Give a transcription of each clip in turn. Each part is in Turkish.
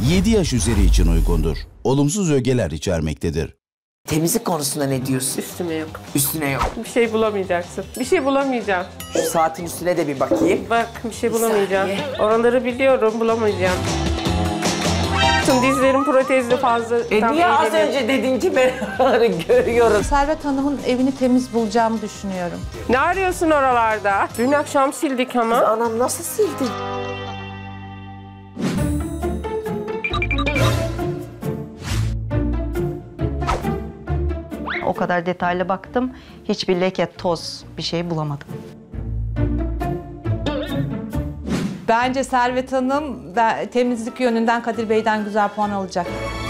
7 yaş üzeri için uygundur. Olumsuz ögeler içermektedir. Temizlik konusunda ne diyorsun? Üstüne yok. Üstüne yok. Bir şey bulamayacaksın. Bir şey bulamayacağım. Şu saatin üstüne de bir bakayım. Bak bir şey bulamayacağım. saniye. Oraları biliyorum, bulamayacağım. Dizlerim protezli fazla. Niye az önce dedin ki ben oraları görüyorum? Servet Hanım'ın evini temiz bulacağımı düşünüyorum. Ne arıyorsun oralarda? Dün akşam sildik ama. Anam nasıl sildi? O kadar detaylı baktım. Hiçbir leke, toz bir şey bulamadım. Bence Servet Hanım temizlik yönünden Kadir Bey'den güzel puan alacak.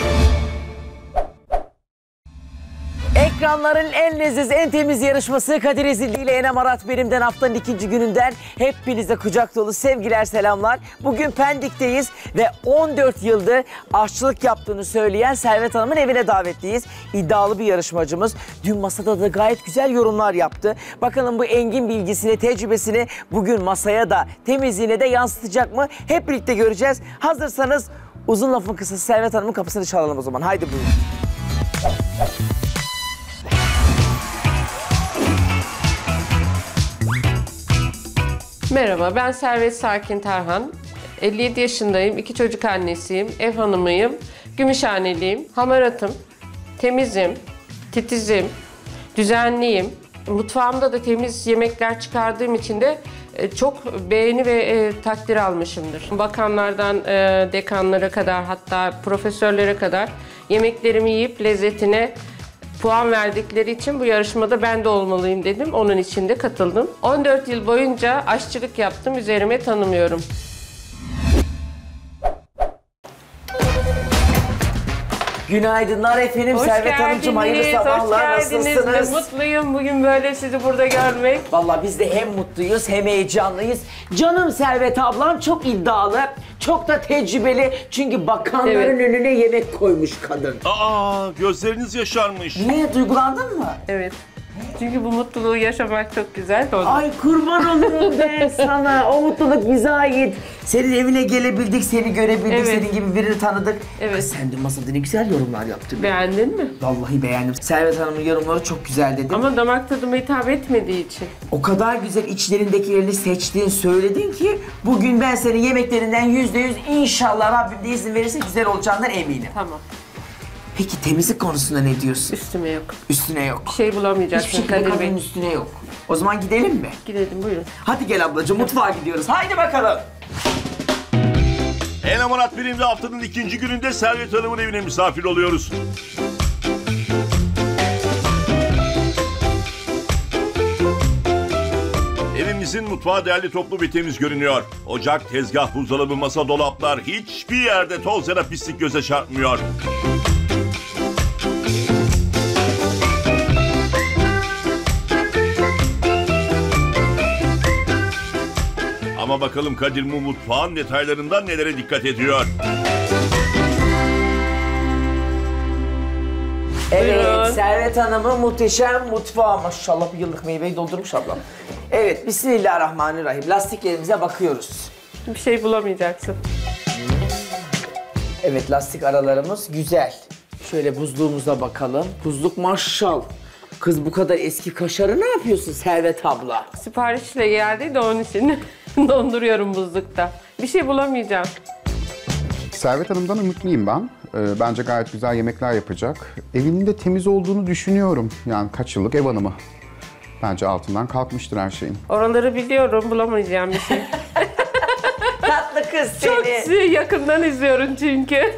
Ekranların en leziz, en temiz yarışması Kadir Ezildi ile Enem Arat Benim'den haftanın 2. gününden hepinize kucak dolu sevgiler, selamlar. Bugün Pendik'teyiz ve 14 yıldır aşçılık yaptığını söyleyen Servet Hanım'ın evine davetliyiz. İddialı bir yarışmacımız. Dün masada da gayet güzel yorumlar yaptı. Bakalım bu engin bilgisini, tecrübesini bugün masaya da, temizliğine de yansıtacak mı? Hep birlikte göreceğiz. Hazırsanız uzun lafın kısası Servet Hanım'ın kapısını çalalım o zaman. Haydi buyurun. Merhaba, ben Servet Sakin Tarhan. 57 yaşındayım, 2 çocuk annesiyim, ev hanımıyım, Gümüşhaneliyim, hamaratım, temizim, titizim, düzenliyim. Mutfağımda da temiz yemekler çıkardığım için de çok beğeni ve takdir almışımdır. Bakanlardan dekanlara kadar, hatta profesörlere kadar yemeklerimi yiyip lezzetine puan verdikleri için bu yarışmada ben de olmalıyım dedim. Onun için de katıldım. 14 yıl boyunca aşçılık yaptım. Üzerime tanımıyorum. Günaydınlar efendim. Hoş Servet Hanımcığım, hayırlı sabahlar. Hoş geldiniz. Nasılsınız? Mutluyum bugün böyle sizi burada görmek. Vallahi biz de hem mutluyuz hem heyecanlıyız. Canım Servet ablam çok iddialı, çok da tecrübeli. Çünkü bakanların önüne yemek koymuş kadın. Aa, gözleriniz yaşarmış. Niye, duygulandın mı? Evet. Çünkü bu mutluluğu yaşamak çok güzel. Ay kurban olurum ben sana. O mutluluk bize ait. Senin evine gelebildik, seni görebildik, Evet. senin gibi birini tanıdık. Evet. Kız sen de masada ne güzel yorumlar yaptın. Beğendin mi? Vallahi beğendim. Servet Hanım'ın yorumları çok güzel dedim. Ama damak tadıma hitap etmediği için. O kadar güzel içlerindekilerini seçtiğin, söyledin ki bugün ben senin yemeklerinden %100 inşallah Rabbim de izin verirse güzel olacağından eminim. Tamam. Peki temizlik konusunda ne diyorsun? Üstüme yok. Üstüne yok. Bir şey bulamayacaksın Hiçbir şekilde Kadir Bey. kadının üstüne yok. O zaman gidelim mi? Gidelim buyurun. Hadi gel ablacığım, mutfağa gidiyoruz. Haydi bakalım. Enem Arat Benim'de haftanın 2. gününde Servet Hanım'ın evine misafir oluyoruz. Evimizin mutfağı değerli, toplu ve temiz görünüyor. Ocak, tezgah, buzdolabı, masa, dolaplar, hiçbir yerde toz ya da pislik göze çarpmıyor. Ama bakalım Kadir bu mutfağın detaylarından nelere dikkat ediyor? Evet, Buyurun. Servet Hanım'ın muhteşem mutfağı. Maşallah bir yıllık meyveyi doldurmuş ablam. Evet, Bismillahirrahmanirrahim. Lastiklerimize bakıyoruz. Bir şey bulamayacaksın. Evet, lastik aralarımız güzel. Şöyle buzluğumuza bakalım. Buzluk maşallah. Kız bu kadar eski kaşarı ne yapıyorsun Servet abla? Siparişle geldi de onun için donduruyorum buzlukta. Bir şey bulamayacağım. Servet Hanım'dan ümitliyim ben. Bence gayet güzel yemekler yapacak. Evinin de temiz olduğunu düşünüyorum. Yani kaç yıllık ev hanımı. Bence altından kalkmıştır her şeyin. Oraları biliyorum, bulamayacağım bir şey. Tatlı kız seni. Çok sizi yakından izliyorum çünkü.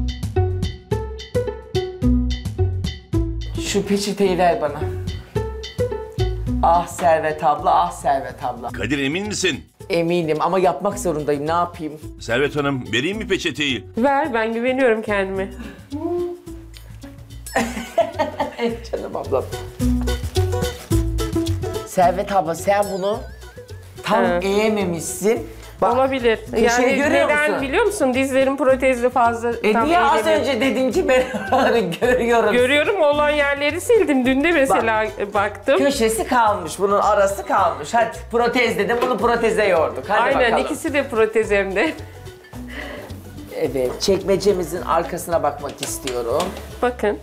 Şu peçeteyi ver bana. Ah Servet abla, ah Servet abla. Kadir, emin misin? Eminim ama yapmak zorundayım, ne yapayım? Servet Hanım, vereyim mi peçeteyi? Ver, ben güveniyorum kendime. Canım ablam. Servet abla, sen bunu tam Evet. eğememişsin. Bak, Olabilir. köşeyi Yani görüyor neden musun? biliyor musun? Dizlerim protezli fazla. tam Niye az eğilemiyorum. önce dedin ki ben oraları görüyorum. Görüyorum, olan yerleri sildim. Dün de mesela baktım. Köşesi kalmış, bunun arası kalmış. Hadi protez dedim, bunu proteze yorduk. Hadi Aynen, bakalım. ikisi de protez hem de. Evet, çekmecemizin arkasına bakmak istiyorum. Bakın.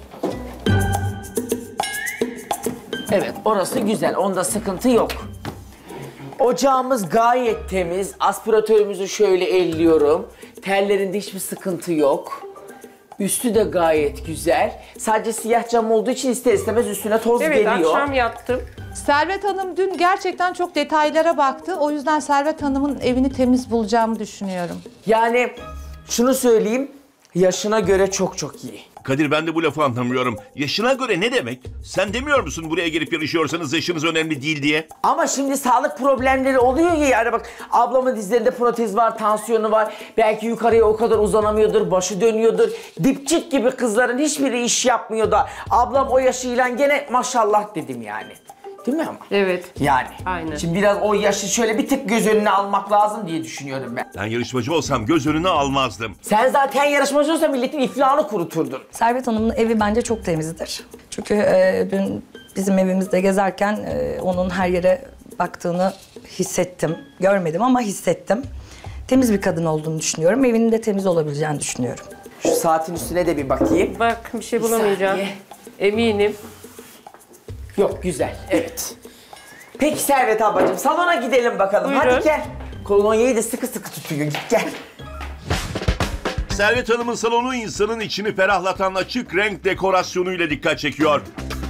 Evet, orası güzel. Onda sıkıntı yok. Ocağımız gayet temiz. Aspiratörümüzü şöyle elliyorum. Tellerinde hiçbir sıkıntı yok. Üstü de gayet güzel. Sadece siyah cam olduğu için ister istemez üstüne toz Evet, geliyor. akşam yattım. Servet Hanım dün gerçekten çok detaylara baktı. O yüzden Servet Hanım'ın evini temiz bulacağımı düşünüyorum. Yani şunu söyleyeyim, yaşına göre çok iyi. Kadir ben de bu lafı anlamıyorum. Yaşına göre ne demek? Sen demiyor musun buraya gelip yarışıyorsanız yaşınız önemli değil diye? Ama şimdi sağlık problemleri oluyor ya, yani bak ablamın dizlerinde protez var, tansiyonu var. Belki yukarıya o kadar uzanamıyordur, başı dönüyordur. Dipçik gibi kızların hiçbiri iş yapmıyor da ablam o yaşıyla gene maşallah dedim yani. Değil mi ama? Evet. Yani. Aynen. Şimdi biraz o yaşı şöyle bir tık göz önüne almak lazım diye düşünüyorum ben. Ben yarışmacı olsam göz önüne almazdım. Sen zaten yarışmacı olsan milletin iflahını kuruturdun. Servet Hanım'ın evi bence çok temizdir. Çünkü dün bizim evimizde gezerken onun her yere baktığını hissettim. Görmedim ama hissettim. Temiz bir kadın olduğunu düşünüyorum. Evinin de temiz olabileceğini düşünüyorum. Şu saatin üstüne de bir bakayım. Bak bir şey bulamayacağım. saniye. Eminim. Yok, güzel, evet. Peki Servet ablacığım, salona gidelim bakalım. Buyurun. Hadi gel. Kolonyayı da sıkı sıkı tutuyor, git gel. Servet Hanım'ın salonu insanın içini ferahlatan açık renk dekorasyonuyla dikkat çekiyor.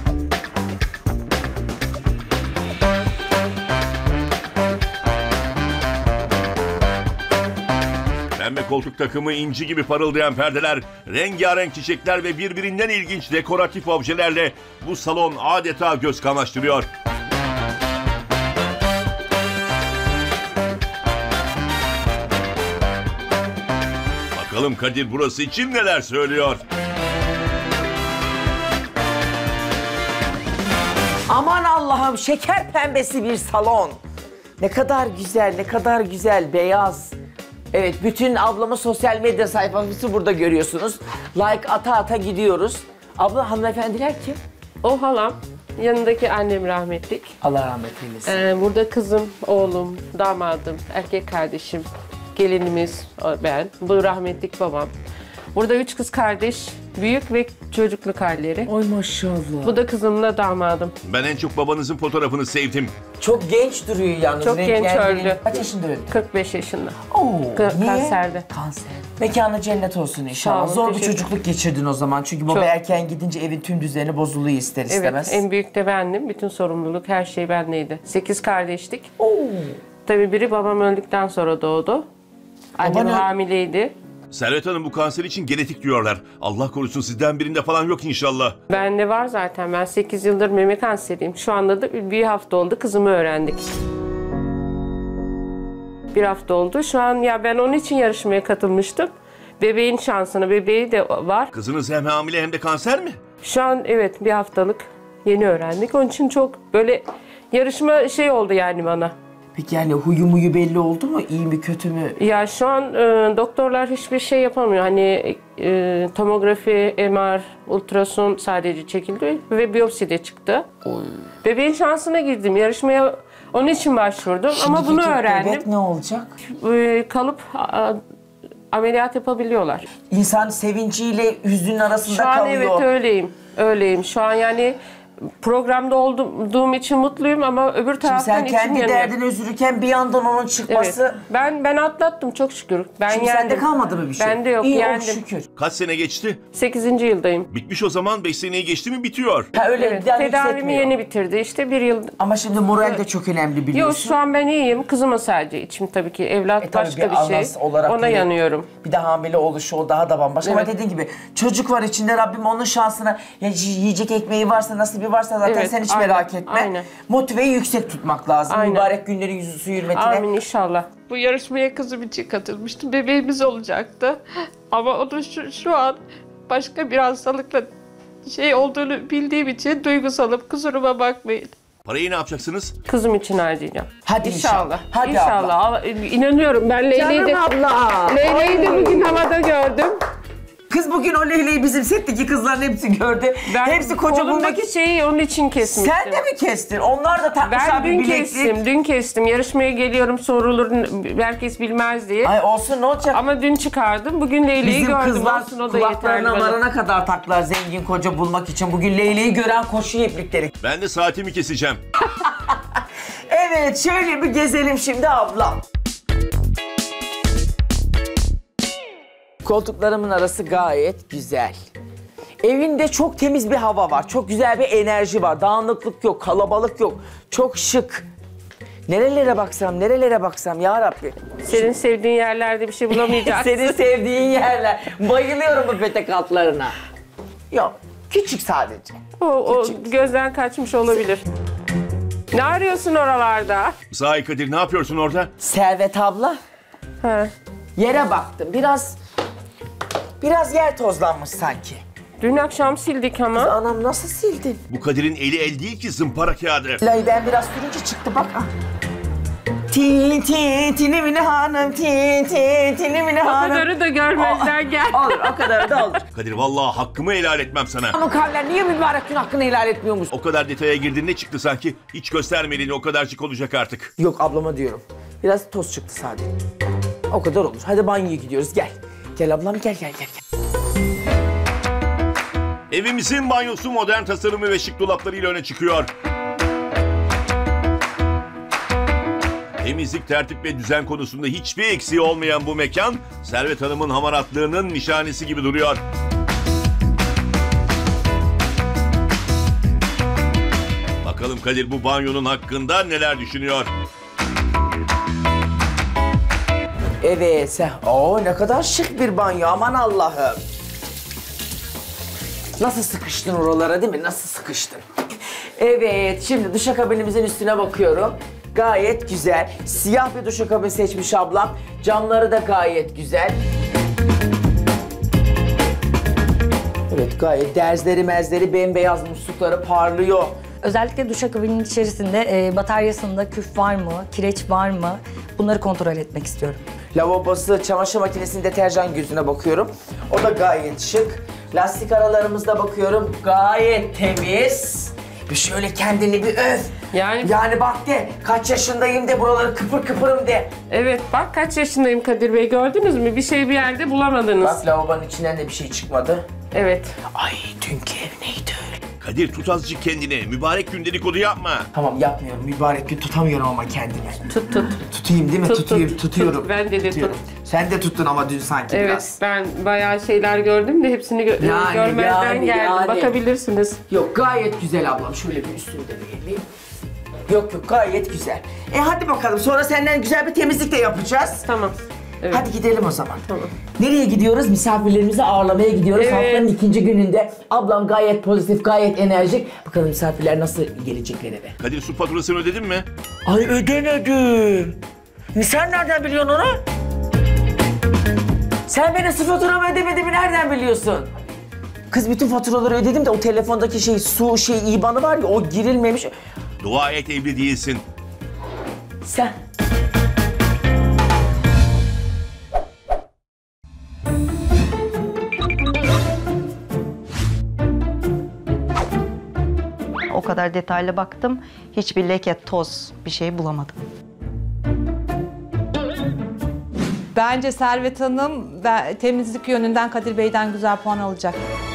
Pembe koltuk takımı, inci gibi parıldayan perdeler, rengarenk çiçekler ve birbirinden ilginç dekoratif objelerle bu salon adeta göz kamaştırıyor. Bakalım Kadir burası için neler söylüyor? Aman Allah'ım, şeker pembesi bir salon. Ne kadar güzel, ne kadar güzel, beyaz. Evet, bütün ablamın sosyal medya sayfası burada görüyorsunuz. Like ata ata gidiyoruz. Abla, hanımefendiler kim? O halam, yanındaki annem rahmetlik. Allah rahmet eylesin. Burada kızım, oğlum, damadım, erkek kardeşim, gelinimiz, ben. Bu rahmetlik babam. Burada 3 kız kardeş, büyük ve çocukluk halleri. Oy maşallah. Bu da kızımla damadım. Ben en çok babanızın fotoğrafını sevdim. Çok genç duruyor yalnız. Çok genç renkleri. öldü. Kaç yaşında öldü? 45 yaşında. Oo, niye? Kanserde. Kanser. Mekanı cennet olsun inşallah. Sağ olun, Zor bir teşekkür çocukluk geçirdin o zaman. Çünkü baba Çok. erken gidince evin tüm düzeni bozuluyor ister istemez. Evet, en büyük de bendim. Bütün sorumluluk, her şey bendeydi. 8 kardeştik. Oo. Tabii biri babam öldükten sonra doğdu. Annem Baban hamileydi. Servet Hanım bu kanser için genetik diyorlar. Allah korusun sizden birinde falan yok inşallah. Bende var zaten. Ben 8 yıldır meme kanseriyim. Şu anda da bir hafta oldu. Kızımı öğrendik. Bir hafta oldu. Şu an ya ben onun için yarışmaya katılmıştım. Bebeğin şansına, bebeği de var. Kızınız hem hamile hem de kanser mi? Şu an evet bir haftalık yeni öğrendik. Onun için çok böyle yarışma şey oldu yani bana. Peki yani huyu muyu belli oldu mu? İyi mi kötü mü? Ya şu an doktorlar hiçbir şey yapamıyor. Hani tomografi, MR, ultrason sadece çekildi ve biyopsi de çıktı. Bebeğin şansına girdim. Yarışmaya onun için başvurdum ama bunu Şimdiki öğrendim. bebek ne olacak? Kalıp ameliyat yapabiliyorlar. İnsan sevinciyle hüznün arasında Şu an kalıyor. evet öyleyim. Öyleyim. Şu an yani programda olduğum için mutluyum ama öbür Şimdi taraftan sen içim kendi yanıyor. derdini üzülürken bir yandan onun çıkması... Evet. Ben atlattım çok şükür. Ben Şimdi yendim. sende kalmadı mı bir şey? Bende yok, İyi, yendim. şükür. Kaç sene geçti? 8. yıldayım. Bitmiş o zaman, 5 seneyi geçti mi bitiyor. Ha öyle Evet, daha tedavimi hissetmiyor. yeni bitirdi. İşte bir yıl. Ama şimdi moral de çok önemli biliyorsun. Yok şu an ben iyiyim. Kızıma sadece içim tabii ki. Evlat tabii başka bir şey. anası olarak Ona bile- yanıyorum. Bir de hamile oluşu o daha da bambaşka. Ama Evet. dediğin gibi çocuk var içinde, Rabbim onun şansına yiyecek ekmeği varsa, nasibi varsa zaten Evet, sen hiç aynen, merak etme. aynen. Motiveyi yüksek tutmak lazım. Aynen. Mübarek günlerin yüzü su hürmetine. Amin inşallah. Bu yarışmaya kızım için katılmıştım. Bebeğimiz olacaktı. Ama onun şu an başka bir hastalıkla şey olduğunu bildiğim için duygusalım. Kusuruma bakmayın. Parayı ne yapacaksınız? Kızım için harcayacağım. Hadi inşallah. Hadi İnşallah. İnanıyorum. Ben Leyla'yı Canım abla. Leyla'yı de bugün havada gördüm. Kız Kız bugün o leyleği bizim setteki kızların hepsi gördü. Hepsi koca bulmak için. Kolumdaki şeyi onun için kesmiştim. Sen de mi kestin? Onlar da takmışlar bir bileklik. Dün kestim. Yarışmaya geliyorum sorulur, herkes bilmez diye. Ay olsun ne olacak? Ama dün çıkardım. Bugün leyleği Bizim gördüm. kızlar Olsun, o da yeterli kulaklarına bana. varana kadar taklar zengin koca bulmak için. Bugün leyleği gören koşuyor iplikleri. Ben de saatimi keseceğim. Evet şöyle bir gezelim şimdi ablam. Koltuklarımın arası gayet güzel. Evinde çok temiz bir hava var. Çok güzel bir enerji var. Dağınıklık yok, kalabalık yok. Çok şık. Nerelere baksam ya Rabbi. Senin sevdiğin yerlerde bir şey bulamayacaksın. Senin sevdiğin yerler. Bayılıyorum bu petek altlarına. Yok, küçük sadece. O gözden kaçmış olabilir. Ne arıyorsun oralarda? Sahi Kadir ne yapıyorsun orada? Servet abla, He. yere baktım. Biraz yer tozlanmış sanki. Dün akşam sildik ama. Anam nasıl sildin? Bu Kadir'in eli el değil ki zımpara kağıdı. Lay ben biraz sürünce çıktı bak. Ah. Tin tin tinimine hanım tin tin tinimine O hanım. kadarı da görmezden gel. Olur o kadar da olur. Kadir vallahi hakkımı helal etmem sana. Ama kavler niye mübarek gün hakkını helal etmiyormuş? O kadar detaya girdin ne çıktı sanki? Hiç göstermediğini o kadarcık olacak artık. Yok ablama diyorum. Biraz toz çıktı sadece. O kadar olur. Hadi banyoya gidiyoruz gel. Gel ablam gel. Evimizin banyosu modern tasarımı ve şık dolaplarıyla öne çıkıyor. Temizlik, tertip ve düzen konusunda hiçbir eksiği olmayan bu mekan, Servet Hanım'ın hamaratlığının nişanesi gibi duruyor. Bakalım Kadir bu banyonun hakkında neler düşünüyor? Evet. Ne kadar şık bir banyo aman Allah'ım. Nasıl sıkıştın oralara değil mi? Nasıl sıkıştın? Evet şimdi duşakabinimizin üstüne bakıyorum. Gayet güzel. Siyah bir duşakabin seçmiş ablam. Camları da gayet güzel. Evet gayet derzleri mezleri bembeyaz muslukları parlıyor. Özellikle duşakabinin içerisinde bataryasında küf var mı, kireç var mı? Bunları kontrol etmek istiyorum. Lavabosu, çamaşır makinesinin deterjan gözüne bakıyorum. O da gayet şık. Lastik aralarımızda bakıyorum. Gayet temiz. Bir şöyle kendini bir öv. Yani bak de kaç yaşındayım de buraları kıpır kıpırım de. Evet bak kaç yaşındayım Kadir Bey gördünüz mü? Bir şey bir yerde bulamadınız. Bak lavabonun içinden de bir şey çıkmadı. Evet. Ay dünkü ev neydi öyle? Kadir tut azıcık kendini. Mübarek gün dedikodu yapma. Tamam yapmıyorum. Mübarek gün tutamıyorum ama kendimi. Tut. Tutayım değil mi? Tut. Tutuyorum. Tut, ben de Tutuyorum. tut. Sen de tuttun ama dün sanki Evet biraz. ben bayağı şeyler gördüm de hepsini görmezden geldim. Bakabilirsiniz. Yok gayet güzel ablam. Şöyle bir üstünü de beğeneyim. Yok gayet güzel. Hadi bakalım sonra senden güzel bir temizlik de yapacağız. Tamam. Evet. Hadi gidelim o zaman. Tamam. Nereye gidiyoruz? Misafirlerimizi ağırlamaya gidiyoruz. Evet. Haftanın 2. gününde. Ablam gayet pozitif, gayet enerjik. Bakalım misafirler nasıl gelecekler eve. Kadir su faturasını ödedin mi? Ay ödemedim. Sen nereden biliyorsun onu? Sen benim su faturamı ödemediğimi nereden biliyorsun? Kız bütün faturaları ödedim de o telefondaki su IBAN'ı var ya o girilmemiş. Dua et evli değilsin. Sen. O kadar detaylı baktım. Hiçbir leke, toz bir şey bulamadım. Bence Servet Hanım temizlik yönünden Kadir Bey'den güzel puan alacak.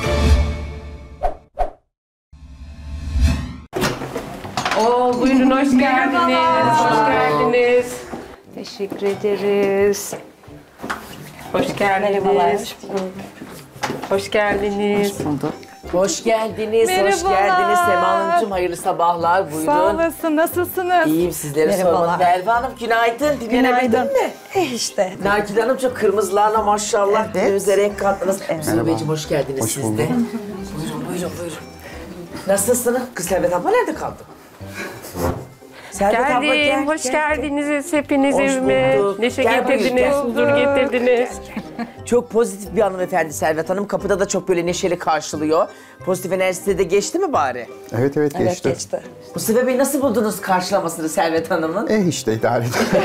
Buyurun hoş geldiniz. Hoş geldiniz. Teşekkür ederiz. Hoş geldiniz. Merhabalar. Hoş geldiniz. Hoş geldiniz, hoş Merhabalar. geldiniz. Sema Hanımcığım hayırlı sabahlar, buyurun. Sağ olasın, nasılsınız? İyiyim sizlere Merhabalar. sormalı. Merve Hanım günaydın, dinlenebildin mi? İşte. Nakil Hanımcığım kırmızılarla maşallah gözlere renk kattınız. Merhaba. Beyciğim hoş geldiniz Hoş siz de. bulduk. Buyurun. Nasılsınız? Kız Servet abla nerede kaldı? Servet abla Geldim. gel. Hoş geldiniz hepiniz Hoş evime. bulduk. Neşe Gel buyur, getirdiniz, gel. huzur getirdiniz. Gel. Çok pozitif bir hanımefendi Servet Hanım. Kapıda da çok böyle neşeli karşılıyor. Pozitif enerjisi de geçti mi bari? Evet Evet geçti. geçti. Mustafa Bey nasıl buldunuz karşılamasını Servet Hanım'ın? İşte idare edin.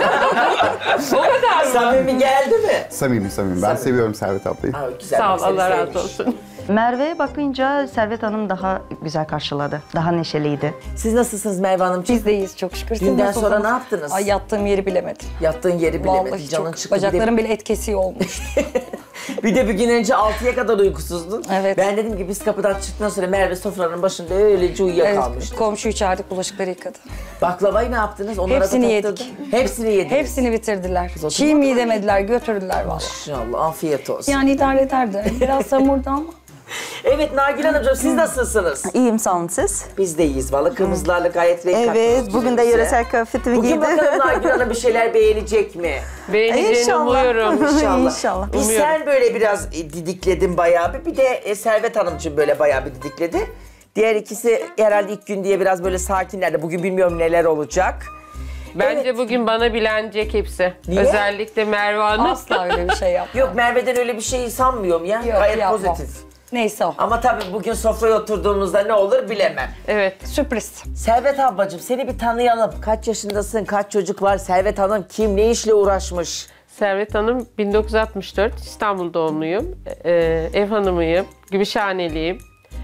Samimi geldi mi? Samimi. Ben seviyorum Servet ablayı. Aa, güzel, Sağ ol, seni Allah razı sevmiş. olsun. Merve'ye bakınca Servet Hanım daha güzel karşıladı. Daha neşeliydi. Siz nasılsınız Merve Hanımcığım? Biz de iyiyiz çok şükür. Siz Dünden nasılsınız? sonra ne yaptınız? Ay yattığım yeri bilemedim. Yattığın yeri bilemedin, Vallahi canın çok. çıktı. Bacaklarım bile et kesiği olmuş. Bir de bir gün önce 6'ya kadar uykusuzdun. Evet. Ben dedim ki biz kapıdan çıktıktan sonra Merve sofranın başında öylece uyuyakalmıştı. Evet, komşuyu çağırdık, bulaşıkları yıkadı. Baklavayı ne yaptınız? Onlara Hepsini da yedik. tattırdın. Hepsini yediniz. Hepsini bitirdiler. oturun Çiğ mi demediler, götürdüler vallahi. İnşallah afiyet olsun. Yani idare ederdi. Biraz samurdu ama. Evet Nagül Hanımcığım siz nasılsınız? İyiyim sağ olun siz. Biz de iyiyiz. Valla kırmızılarla gayet renk Evet, kattınız bugün de bize. yöresel kıyafetimi Bugün giydim. bakalım Nagül Hanım bir şeyler beğenecek mi? Beğeneceğini umuyorum. İnşallah. İnşallah. Biz Umuyorum. sen böyle biraz didikledin bayağı bir. Bir de Servet Hanımcığım böyle bayağı bir didikledi. Diğer ikisi herhalde ilk gün diye biraz böyle sakinlerdi. Bugün bilmiyorum neler olacak. Bence bugün bana bilenecek hepsi. Niye? Özellikle Merve Hanım. Asla öyle bir şey yapmam. Yok Merve'den öyle bir şey sanmıyorum ya. Yok, Gayet yapmam. pozitif. Neyse o. Ama tabii bugün sofraya oturduğumuzda ne olur bilemem. Evet. Sürpriz. Servet ablacığım seni bir tanıyalım. Kaç yaşındasın, kaç çocuk var? Servet Hanım kim, ne işle uğraşmış? Servet Hanım 1964 İstanbul doğumluyum. Ev hanımıyım. Gümüşhaneliyim.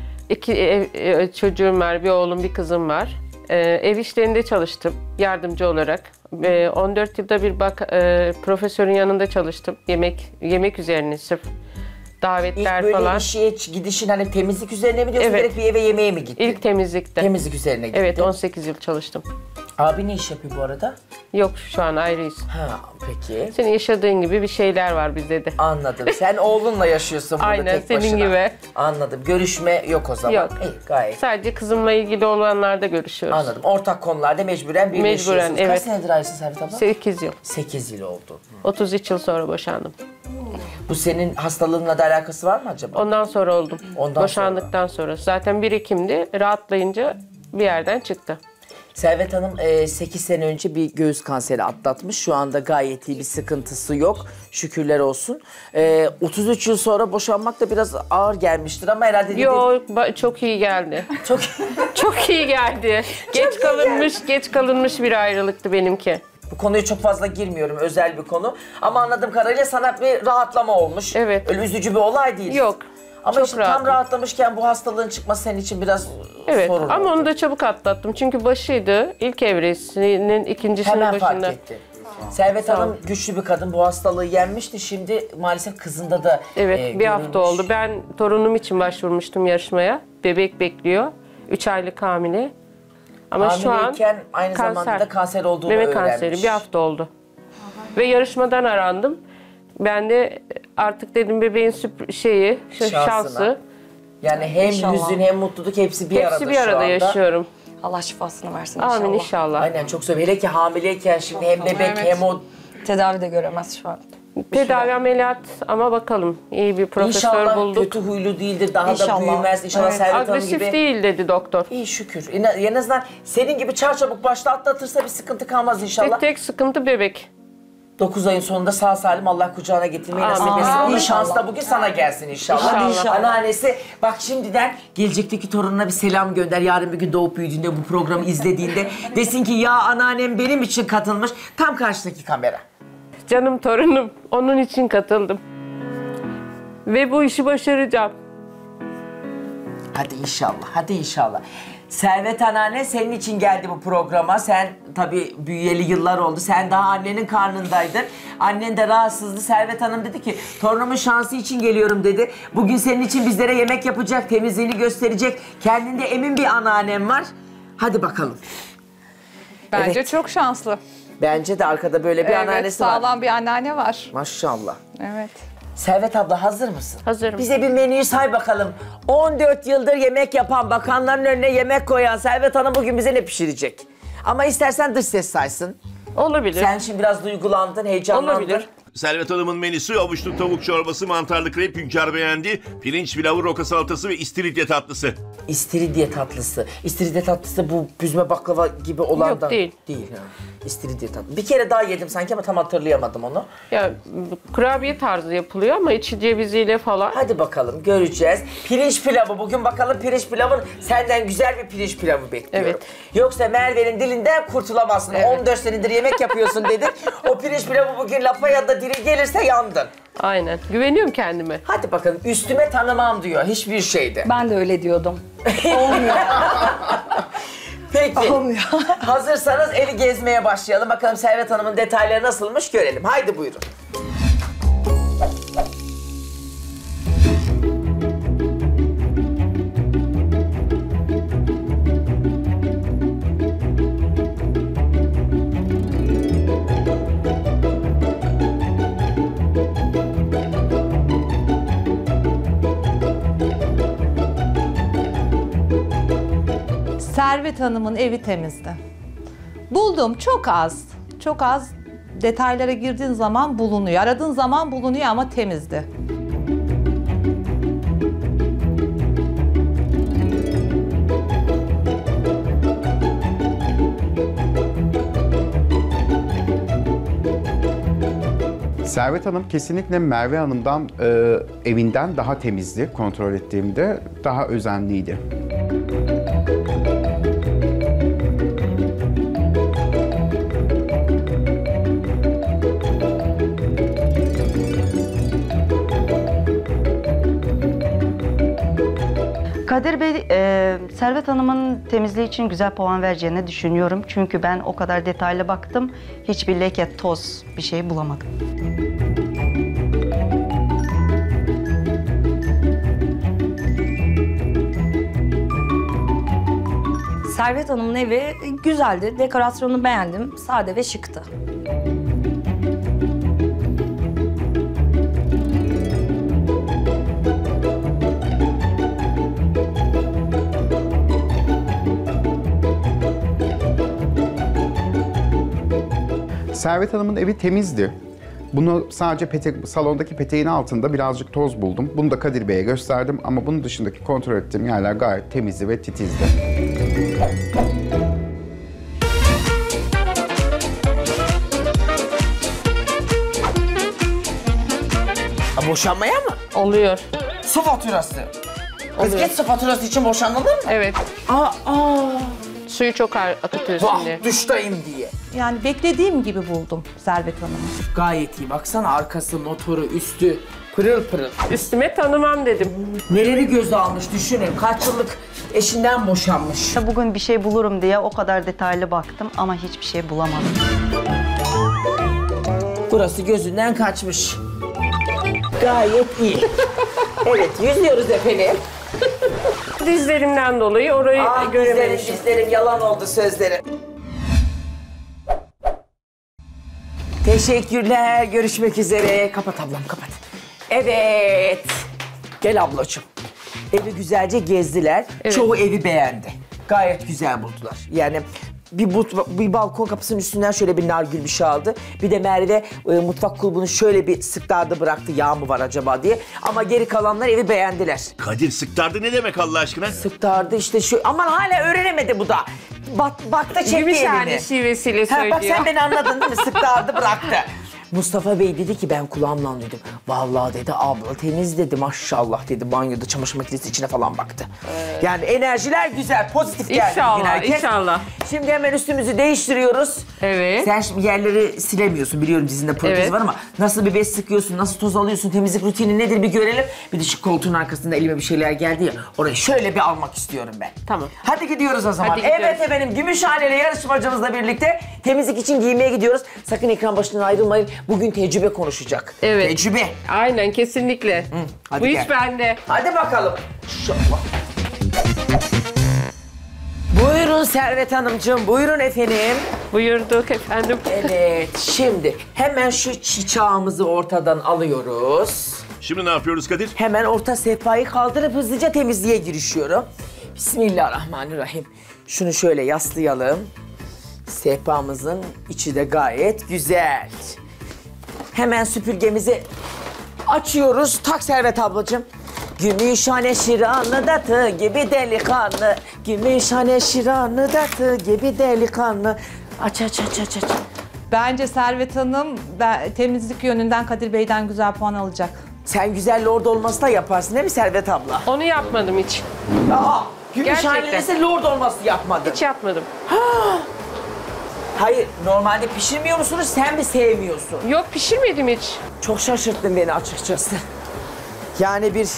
2 çocuğum var. Bir oğlum, bir kızım var. Ev işlerinde çalıştım yardımcı olarak. 14 yılda bir profesörün yanında çalıştım. Yemek üzerine sırf. İlk Davetler böyle falan. işe gidişin hani temizlik üzerine mi diyorsun? Evet. Direkt bir eve yemeğe mi gittin? İlk temizlikte. Temizlik üzerine gittin. Evet, 18 yıl çalıştım. Abi ne iş yapıyor bu arada? Yok, şu an ayrıyız. Ha peki. Senin yaşadığın gibi bir şeyler var bizde de. Anladım. Sen oğlunla yaşıyorsun burada Aynen, tek senin başına. gibi. Anladım. Görüşme yok o zaman. Yok. İyi, gayet. Sadece kızımla ilgili olanlarda görüşüyoruz. Anladım. Ortak konularda mecburen birleşiyorsunuz. Mecburen, Kaç evet. senedir ayrısın Servet abla? 8 yıl. 8 yıl oldu. 33 yıl sonra boşandım. Bu senin hastalığınla da alakası var mı acaba? Ondan sonra oldum. Ondan Boşandıktan sonra. Zaten 1 Ekim'de rahatlayınca bir yerden çıktı. Servet Hanım 8 sene önce bir göğüs kanseri atlatmış. Şu anda gayet iyi bir sıkıntısı yok. Şükürler olsun. 33 yıl sonra boşanmak da biraz ağır gelmiştir ama herhalde... dedi- Yok, çok iyi geldi. Çok Çok iyi geldi. Geç kalınmış bir ayrılıktı benimki. Bu konuya çok fazla girmiyorum. Özel bir konu. Ama anladığım kadarıyla sana bir rahatlama olmuş. Evet. Öyle üzücü bir olay değil. Yok. Ama çok işte tam rahatım. rahatlamışken bu hastalığın çıkması senin için biraz Evet, sorun ama oldu. onu da çabuk atlattım. Çünkü başıydı. İlk evresinin ikincisinin Hemen fark başında. etti. Servet Hanım güçlü bir kadın. Bu hastalığı yenmişti. Şimdi maalesef kızında da Evet, bir hafta görülmüş. oldu. Ben torunum için başvurmuştum yarışmaya. Bebek bekliyor. 3 aylık hamile. Ama şu an Hamileyken aynı zamanda da kanser olduğunu meme öğrenmiş. kanseri. Bir hafta oldu. Ve yarışmadan arandım. Ben de artık dedim bebeğin şansı. Yani hem İnşallah. hüzün hem mutluluk hepsi bir arada Hepsi bir arada şu anda. yaşıyorum. Allah şifasını versin inşallah. Amin inşallah. Aynen çok seviyorum. Hele ki hamileyken şimdi hem bebek hem o... Tedavi de göremez şu an. Tedavi ameliyat ama bakalım. İyi bir profesör İnşallah bulduk. kötü huylu değildir, daha da İnşallah. büyümez. İnşallah Evet. Servet Hanım Agresif gibi... değil dedi doktor. İyi şükür. En azından senin gibi çarçabuk başta atlatırsa bir sıkıntı kalmaz inşallah. Tek sıkıntı bebek. 9 ayın sonunda sağ salim Allah kucağına getirmeyi nasip Amin. etsin. Amin. Bir şans da bugün sana gelsin inşallah. İnşallah. Anneannesi bak şimdiden gelecekteki torununa bir selam gönder. Yarın bir gün doğup büyüdüğünde bu programı izlediğinde desin ki ya anneannem benim için katılmış. Tam karşıdaki kamera. Canım torunum. Onun için katıldım. Ve bu işi başaracağım. Hadi inşallah, hadi inşallah. Servet anneanne senin için geldi bu programa. Sen tabii büyüyeli yıllar oldu. Sen daha annenin karnındaydın. Annen de rahatsızdı. Servet Hanım dedi ki torunumun şansı için geliyorum dedi. Bugün senin için bizlere yemek yapacak, temizliğini gösterecek. Kendinde emin bir anneannem var. Hadi bakalım. Bence Evet. çok şanslı. Bence de arkada böyle bir Evet, anneannesi var. sağlam bir anneanne var. Maşallah. Evet. Servet abla hazır mısın? Hazırım. Bize bir menüyü say bakalım. 14 yıldır yemek yapan, bakanların önüne yemek koyan Servet Hanım bugün bize ne pişirecek? Ama istersen dış ses saysın. Olabilir. Sen şimdi biraz duygulandın, heyecanlandın. Olabilir. Servet Hanım'ın menüsü avuçlu tavuk çorbası, mantarlı krep Hünkar beğendi. Pirinç pilavı, roka salatası ve istiridye tatlısı. İstiridye tatlısı. İstiridye tatlısı bu büzme baklava gibi olan da... Yok, değil. Değil ha. İstiridye tatlısı. Bir kere daha yedim sanki ama tam hatırlayamadım onu. Ya kurabiye tarzı yapılıyor ama içi ceviziyle falan. Hadi bakalım göreceğiz. Pirinç pilavı. Bugün bakalım pirinç pilavın senden güzel bir pirinç pilavı bekliyorum. Evet. Yoksa Merve'nin dilinden kurtulamazsın. Evet. 14 senedir yemek yapıyorsun dedik. O pirinç pilavı bugün lafa ya da diri gelirse yandın. Aynen. Güveniyorum kendime. Hadi bakalım üstüme tanımam diyor hiçbir şeyde. Ben de öyle diyordum. Olmuyor. Peki. Olmuyor. Hazırsanız evi gezmeye başlayalım. Bakalım Servet Hanım'ın detayları nasılmış görelim. Haydi buyurun. Servet Hanım'ın evi temizdi. Buldum çok az. Çok az detaylara girdiğin zaman bulunuyor. Aradığın zaman bulunuyor ama temizdi. Servet Hanım kesinlikle Merve Hanım'dan evinden daha temizdi kontrol ettiğimde. Daha özenliydi. Kadir Bey, Servet Hanım'ın temizliği için güzel puan vereceğini düşünüyorum. Çünkü ben o kadar detaylı baktım, hiçbir leke, toz bir şey bulamadım. Servet Hanım'ın evi güzeldi. Dekorasyonunu beğendim. Sade ve şıktı. Servet Hanım'ın evi temizdi. Bunu sadece salondaki peteğin altında birazcık toz buldum. Bunu da Kadir Bey'e gösterdim ama bunun dışındaki kontrol ettiğim yerler gayet temizdi ve titizdi. Boşanmaya mı? Oluyor. Su faturası. Kız git su faturası için boşanılır mı? Evet. Aa. Suyu çok akıtıyorsun Vah diye. duştayım diye. Yani beklediğim gibi buldum Servet Hanım'ı. Gayet iyi. Baksana arkası, motoru, üstü pırıl pırıl. Üstüme tanımam dedim. Neleri göze almış düşünün. Kaç yıllık eşinden boşanmış. Bugün bir şey bulurum diye o kadar detaylı baktım ama hiçbir şey bulamadım. Burası gözünden kaçmış. Gayet iyi. Evet, yüzüyoruz efendim. Dizlerimden dolayı orayı görememişim. Dizlerim yalan oldu sözlerim. Teşekkürler, görüşmek üzere. Kapat ablam, kapat. Evet. Gel ablacığım. Evi güzelce gezdiler. Evet. Çoğu evi beğendi. Gayet güzel buldular. Yani bir balkon kapısının üstünden şöyle bir nargül bir şey aldı. Bir de Merve mutfak kulbunu şöyle bir sıktardı bıraktı. Yağ mı var acaba diye. Ama geri kalanlar evi beğendiler. Kadir sıktardı ne demek Allah aşkına? Sıktardı işte şu. Aman hala öğrenemedi bu da. Bak da çekti elini. Gümüşhane şivesiyle söylüyor. Bak sen beni anladın değil mi? Sıktardı bıraktı. Mustafa Bey dedi ki ben kulağımla duydum. Vallahi dedi abla temiz dedi maşallah dedi banyoda çamaşır makinesi içine falan baktı. Yani enerjiler güzel pozitif geldi. İnşallah, herkes. inşallah. Şimdi hemen üstümüzü değiştiriyoruz. Evet. Sen şimdi yerleri silemiyorsun biliyorum dizinde protez Evet. var ama nasıl bir bez sıkıyorsun, nasıl toz alıyorsun, temizlik rutini nedir bir görelim. Bir de şu koltuğun arkasında elime bir şeyler geldi ya orayı şöyle bir almak istiyorum ben. Tamam. Hadi gidiyoruz o zaman. Hadi gidiyoruz. Evet efendim Gümüşhaneli yarışmacımızla birlikte temizlik için giymeye gidiyoruz. Sakın ekran başından ayrılmayın. Bugün tecrübe konuşacak. Evet. Tecrübe. Aynen kesinlikle. hadi Bu gel. iş bende. Hadi bakalım. İnşallah. Buyurun Servet Hanımcığım, buyurun efendim. Buyurduk efendim. Evet, şimdi hemen şu çiçeğimizi ortadan alıyoruz. Şimdi ne yapıyoruz Kadir? Hemen orta sehpayı kaldırıp hızlıca temizliğe girişiyorum. Bismillahirrahmanirrahim. Şunu şöyle yaslayalım. Sehpamızın içi de gayet güzel. Hemen süpürgemizi açıyoruz. Tak Servet ablacığım. Gümüşhane şiranı datı gibi delikanlı. Gümüşhane şiranı datı gibi delikanlı. Aç. Bence Servet Hanım temizlik yönünden Kadir Bey'den güzel puan alacak. Sen güzel lord olması da yaparsın değil mi Servet abla? Onu yapmadım hiç. Aa, Gümüşhane'de Gerçekten. lord olması yapmadın. Hiç yapmadım. Hayır, normalde pişirmiyor musunuz, sen mi sevmiyorsun? Yok, pişirmedim hiç. Çok şaşırttın beni açıkçası. Yani bir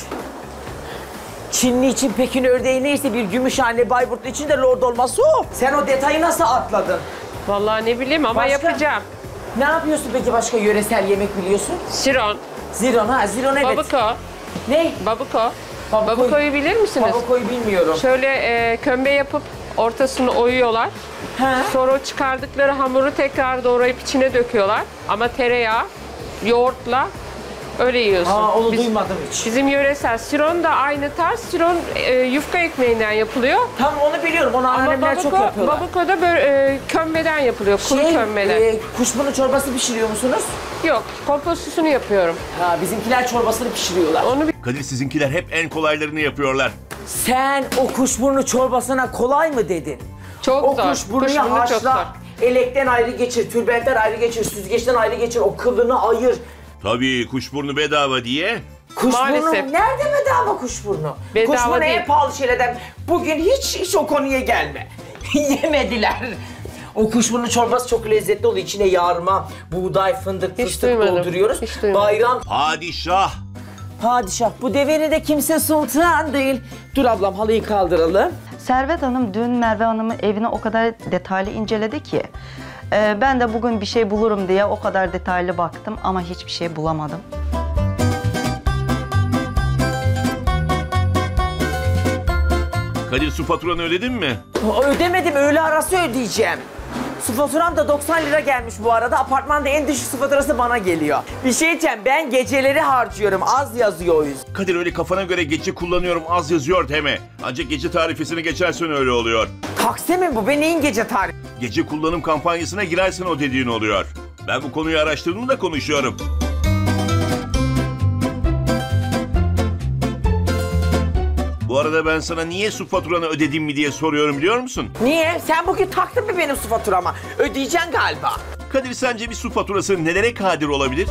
Çinli için Pekin ördeği neyse bir Gümüşhane Bayburtlu için de lord olması o. Sen o detayı nasıl atladın? Vallahi ne bileyim ama Başka? yapacağım. Ne yapıyorsun peki başka yöresel yemek biliyorsun? Siron, Ziron Ziron evet. babuko, Ne? babuko. Babuko'yu- Babuko'yu bilir misiniz? Babuko'yu bilmiyorum. Şöyle kömbe yapıp ortasını oyuyorlar. Ha? Sonra o çıkardıkları hamuru tekrar doğrayıp içine döküyorlar. Ama tereyağı, yoğurtla öyle yiyorsun. Aa, onu duymadım hiç. Bizim yöresel. Siron da aynı tarz. Siron yufka ekmeğinden yapılıyor. Tamam onu biliyorum, onu Ama annemler çok yapıyorlar. babuko da böyle kömbeden yapılıyor. Kuru kömbeden. Kuşburnu çorbası pişiriyor musunuz? Yok, kompostosunu yapıyorum. Ha, bizimkiler çorbasını pişiriyorlar. Onu Kadir sizinkiler hep en kolaylarını yapıyorlar. Sen o kuşburnu çorbasına kolay mı dedin? çok O zor. kuşburnuyu Kuşburnu çok zor. haşla, elekten ayrı geçir, tülbentten ayrı geçir, süzgeçten ayrı geçir, o kılını ayır. Tabii kuşburnu bedava diye. Kuşburnu, Maalesef. nerede bedava kuşburnu? Bedava Kuşburnu değil. en pahalı şeylerden. Bugün hiç o konuya gelme. Yemediler. O kuşburnu çorbası çok lezzetli oluyor. İçine yarma, buğday, fındık, Hiç fıstık duymadım, dolduruyoruz. hiç duymadım. Bayram Padişah. padişah. Bu devirde kimse sultan değil. Dur ablam halıyı kaldıralım. Servet Hanım dün Merve Hanım'ın evini o kadar detaylı inceledi ki ben de bugün bir şey bulurum diye o kadar detaylı baktım ama hiçbir şey bulamadım. Kadir su faturanı ödedin mi? Ödemedim, öğle arası ödeyeceğim. Su faturam da 90 lira gelmiş bu arada. Apartmanda en düşük su faturası bana geliyor. Bir şey diyeceğim, ben geceleri harcıyorum. Az yazıyor o yüzden. Kadir öyle kafana göre gece kullanıyorum az yazıyor deme. Ancak gece tarifesini geçersen öyle oluyor. Taksi mi bu? Ben neyin gece tarifi? Gece kullanım kampanyasına girersen o dediğin oluyor. Ben bu konuyu araştırdım da konuşuyorum. Bu arada ben sana niye su faturanı ödedim mi diye soruyorum biliyor musun? Niye? Sen bugün taktın mı benim su faturama? Ödeyeceksin galiba. Kadir sence bir su faturası nelere kadir olabilir?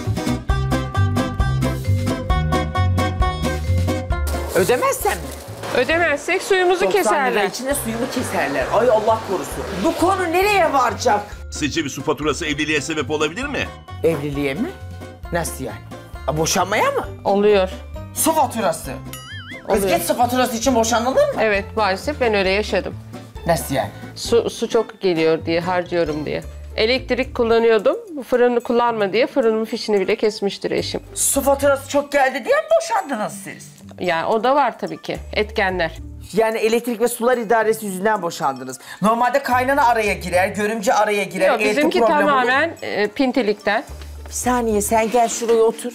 Ödemezsen mi? Ödemezsek suyumuzu 90 lira keserler. içinde suyumu keserler. Ay Allah korusun. Bu konu nereye varacak? Sizce bir su faturası evliliğe sebep olabilir mi? Evliliğe mi? Nasıl yani? Boşanmaya mı? Oluyor. Su faturası. Kız Oluyor. git su faturası için boşanılır mı? Evet, maalesef ben öyle yaşadım. Nasıl yani? Su çok geliyor diye, harcıyorum diye. Elektrik kullanıyordum. Fırını kullanma diye fırınımın fişini bile kesmiştir eşim. Su faturası çok geldi diye mi boşandınız siz? Yani o da var tabii ki. Etkenler. Yani elektrik ve sular idaresi yüzünden boşandınız. Normalde kaynana araya girer, görümce araya girer. Yok, elti bizimki problemi olur. tamamen pintilikten. Bir saniye sen gel şuraya otur.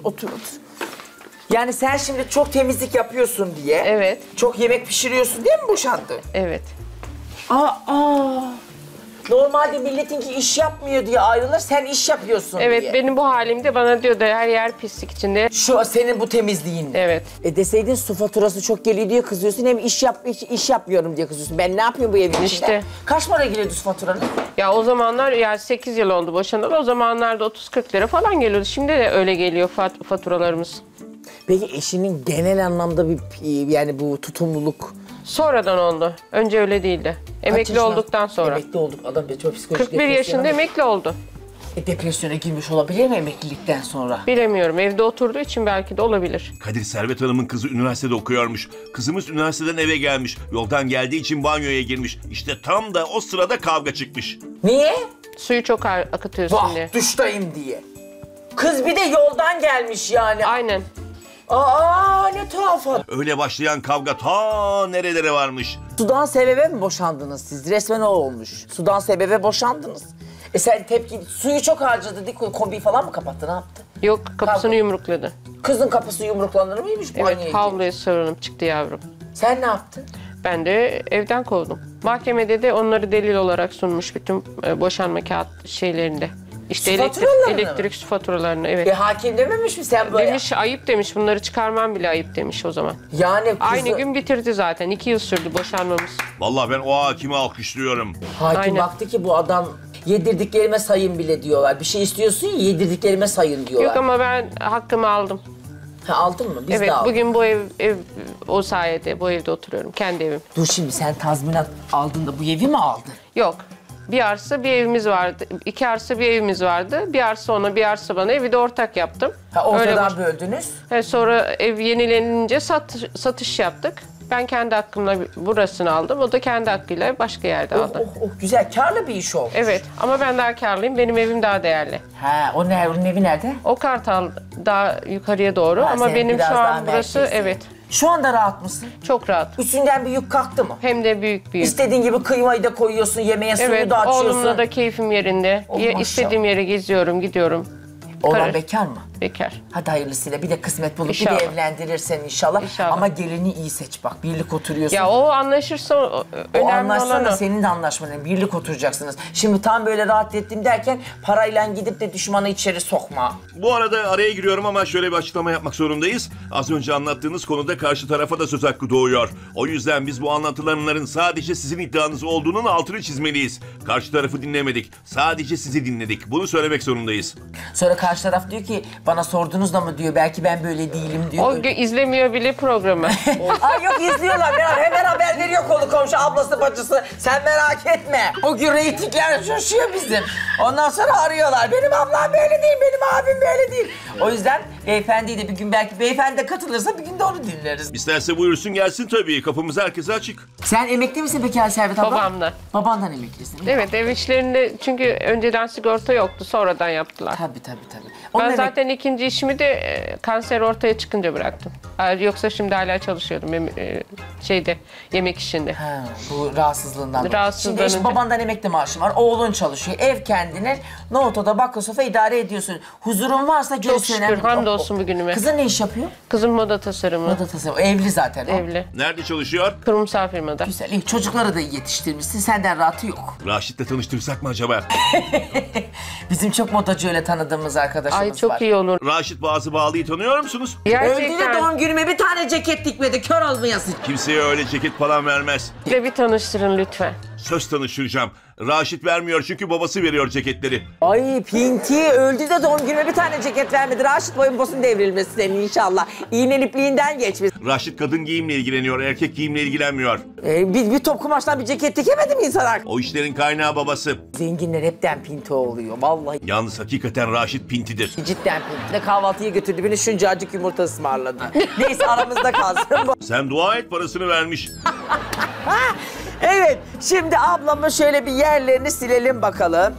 Yani sen şimdi çok temizlik yapıyorsun diye. Evet. Çok yemek pişiriyorsun diye mi boşandın? Evet. Aa. Normalde milletinki iş yapmıyor diye ayrılır, sen iş yapıyorsun Evet, diye. benim bu halimde bana diyordu her yer pislik içinde. Şu senin bu temizliğinle. Evet. Deseydin su faturası çok geliyor diye kızıyorsun, hem iş yapmıyorum diye kızıyorsun. Ben ne yapıyorum bu evin içinde? İşte. Kaç para geliyordu su faturanın? Ya o zamanlar, yani 8 yıl oldu boşanalı. O zamanlarda 30-40 lira falan geliyordu. Şimdi de öyle geliyor faturalarımız. Peki eşinin genel anlamda bir yani bu tutumluluk... Sonradan oldu. Önce öyle değildi. Emekli yaşına- olduktan sonra. Emekli olduk, adam çok psikolojik 41 yaşında emekli oldu. Depresyona girmiş olabilir mi emeklilikten sonra? Bilemiyorum. Evde oturduğu için belki de olabilir. Kadir Servet Hanım'ın kızı üniversitede okuyormuş. Kızımız üniversiteden eve gelmiş. Yoldan geldiği için banyoya girmiş. İşte tam da o sırada kavga çıkmış. Niye? Suyu çok akıtıyorsun diye. Vah duştayım diye. Kız bir de yoldan gelmiş yani. Aynen. Aa ne tuhaf. Öyle başlayan kavga ta nerelere varmış. Sudan sebebe mi boşandınız siz? Resmen o olmuş. Sudan sebebe boşandınız. Sen suyu çok harcadı diye kombiyi falan mı kapattı, ne yaptı? Yok, kapısını Kavga. yumrukladı. Kızın kapısı yumruklanır mıymış banyoya Evet, girmiş? havluya sarılıp çıktı yavrum. Sen ne yaptın? Ben de evden kovdum. Mahkemede de onları delil olarak sunmuş bütün boşanma kağıt şeylerinde. İşte Su faturalarını mı? elektrik su faturalarını, evet. Hakim dememiş mi sen böyle? Demiş ayıp demiş, bunları çıkarmam bile ayıp demiş o zaman. Yani kızı... Aynı gün bitirdi zaten. 2 yıl sürdü boşanmamız. Vallahi ben o hakimi alkışlıyorum. Hakim Aynen. baktı ki bu adam yedirdiklerime sayın bile diyorlar. Bir şey istiyorsun ya yedirdiklerime sayın diyorlar. Yok ama ben hakkımı aldım. Ha, aldın mı? Biz Evet, de aldık. bugün bu ev o sayede bu evde oturuyorum. Kendi evim. Dur şimdi sen tazminat aldın da bu evi mi aldın? Yok. Bir arsa bir evimiz vardı. 2 arsa bir evimiz vardı. Bir arsa ona, bir arsa bana. Evi de ortak yaptım. Ha, ortadan Öyle böldünüz. Sonra ev yenilenince satış yaptık. Ben kendi hakkımla burasını aldım. O da kendi hakkıyla başka yerde aldı. Güzel, karlı bir iş olmuş. Evet ama ben daha karlıyım. Benim evim daha değerli. Ha, onun evi nerede? O Kartal daha yukarıya doğru Ha, ama senin benim biraz şu daha an burası merkezi. evet. Şu anda rahat mısın? Çok rahat. Üstünden bir yük kalktı mı? Hem de büyük. İstediğin gibi kıymayı da koyuyorsun, yemeğe suyu Evet, da açıyorsun. oğlumla da keyfim yerinde. Maşallah. İstediğim yere geziyorum, gidiyorum. Oğlan Karar- bekar mı? Bekar. Hadi hayırlısıyla bir de kısmet bulup İnşallah. bir de evlendirirsen inşallah. İnşallah. Ama gelini iyi seç bak, birlik oturuyorsun. Ya o anlaşırsa O önemli anlaşsa olan da o. senin de anlaşmanın, birlik oturacaksınız. Şimdi tam böyle rahat ettim derken parayla gidip de düşmanı içeri sokma. Bu arada araya giriyorum ama şöyle bir açıklama yapmak zorundayız. Az önce anlattığınız konuda karşı tarafa da söz hakkı doğuyor. O yüzden biz bu anlatılanların sadece sizin iddianız olduğunun altını çizmeliyiz. Karşı tarafı dinlemedik. Sadece sizi dinledik. Bunu söylemek zorundayız. Sonra karşı taraf diyor ki bana sordunuz da mı diyor, belki ben böyle değilim diyor. O izlemiyor bile programı. Ay yok izliyorlar, hemen haber veriyor konu komşu, ablası bacısı. Sen merak etme. O gün reytingler coşuyor bizim. Ondan sonra arıyorlar. Benim ablam böyle değil, benim abim böyle değil. O yüzden beyefendiyi de bir gün belki beyefendi de katılırsa bir gün de onu dinleriz. İsterse buyursun gelsin tabii. Kapımız herkese açık. Sen emekli misin peki Servet abla? Babamdan. Babandan emeklisin. Evet, ev işlerinde çünkü önceden sigorta yoktu, sonradan yaptılar. Tabii. Ben zaten ikinci işimi de kanser ortaya çıkınca bıraktım. Yoksa şimdi hala çalışıyordum yemek işinde. Ha, bu rahatsızlığından dolayı. Rahatsızlığından Şimdi önce. babandan emekli maaşın var, oğlun çalışıyor, ev kendine, nohutada bakla sofa idare ediyorsun. Huzurun varsa gerisi şükür, önemli. hamdolsun bugünüme. Kızın ne iş yapıyor? Kızım moda tasarımı. Moda tasarım, evli zaten o. Evli. Nerede çalışıyor? Kurumsal firmada. Güzel, iyi. Çocukları da iyi yetiştirmişsin, senden rahatı yok. Raşit'le tanıştırsak mı acaba? Bizim çok modacı öyle tanıdığımız arkadaşımız Ay çok var. iyi olur. Raşit Bazı Bağlı'yı tanıyor musunuz? Öldü de Gerçekten. doğum günüme bir tane ceket dikmedi, kör olmayasın. Kimseye öyle ceket falan vermez. Bir tanıştırın lütfen. Söz tanıştıracağım. Raşit vermiyor çünkü babası veriyor ceketleri. Ay Pinti öldü de doğum günüme bir tane ceket vermedi. Raşit boyun bosun devrilmesi senin inşallah. İğnen ipliğinden geçmiş. Raşit kadın giyimle ilgileniyor, erkek giyimle ilgilenmiyor. Bir top kumaştan bir ceket dikemedi mi insana? O işlerin kaynağı babası. Zenginler hepten Pinti oluyor vallahi. Yalnız hakikaten Raşit pintidir. Cidden Pinti. Ne kahvaltıya götürdü beni, şuncacık yumurta ısmarladı. Neyse aramızda kalsın bu. Sen dua et parasını vermiş. Evet, şimdi ablamın şöyle bir yerlerini silelim bakalım.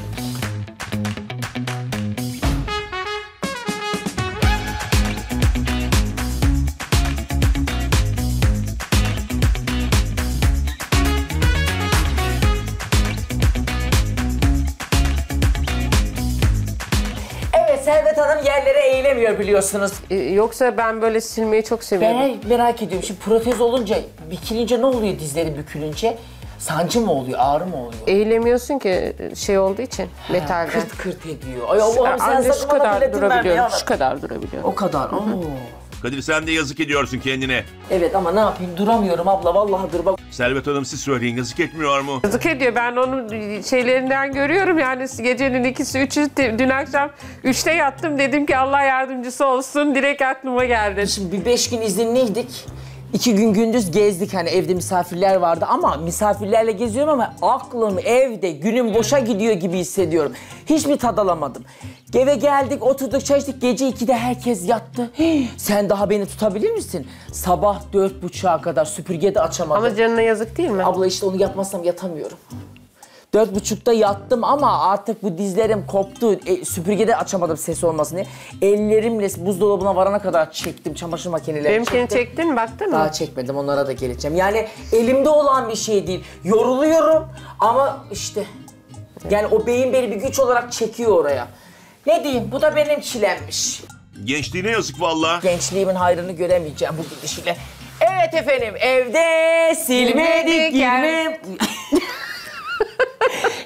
Evet, Servet Hanım yerlere eğilemiyor biliyorsunuz. Yoksa ben böyle silmeyi çok seviyorum. Ben merak ediyorum, şimdi protez olunca, dikilince ne oluyor dizleri bükülünce? Sancı mı oluyor, ağrı mı oluyor? Eğilemiyorsun ki olduğu için metalden. Kırt kırt ediyor. Ay Allah'ım sen Ancak şu sakın bana kadar platin verme durabiliyorum. ya. Şu kadar durabiliyorum. O kadar. Oo. Kadir sen de yazık ediyorsun kendine. Evet ama ne yapayım, duramıyorum abla, vallahi dur bak. Servet Hanım siz söyleyin, yazık etmiyor mu? Yazık ediyor. Ben onun şeylerinden görüyorum yani gecenin 2'si 3'ü dün akşam 3'te yattım dedim ki Allah yardımcısı olsun. Direkt aklıma geldi. Şimdi bir 5 gün izinliydik. 2 gün gündüz gezdik, hani evde misafirler vardı ama misafirlerle geziyorum ama aklım evde, günüm boşa gidiyor gibi hissediyorum. Hiçbir tad alamadım. Eve geldik, oturduk, çay içtik, gece 2'de herkes yattı. Sen daha beni tutabilir misin? Sabah 4.30'a kadar süpürge de açamadım. Ama canına yazık değil mi? Abla işte onu yapmazsam yatamıyorum. 4.30'da yattım ama artık bu dizlerim koptu. Süpürgede açamadım ses olmasın diye. Ellerimle buzdolabına varana kadar çektim, çamaşır makineleri Benimkini çektim. çektin mi? Baktın Daha mı? çekmedim, onlara da geleceğim. Yani elimde olan bir şey değil. Yoruluyorum ama işte... Yani o beyin beni bir güç olarak çekiyor oraya. Ne diyeyim, bu da benim çilemmiş. Gençliğine yazık vallahi. Gençliğimin hayrını göremeyeceğim bu gidişiyle. Evet efendim, evde silmedik girme...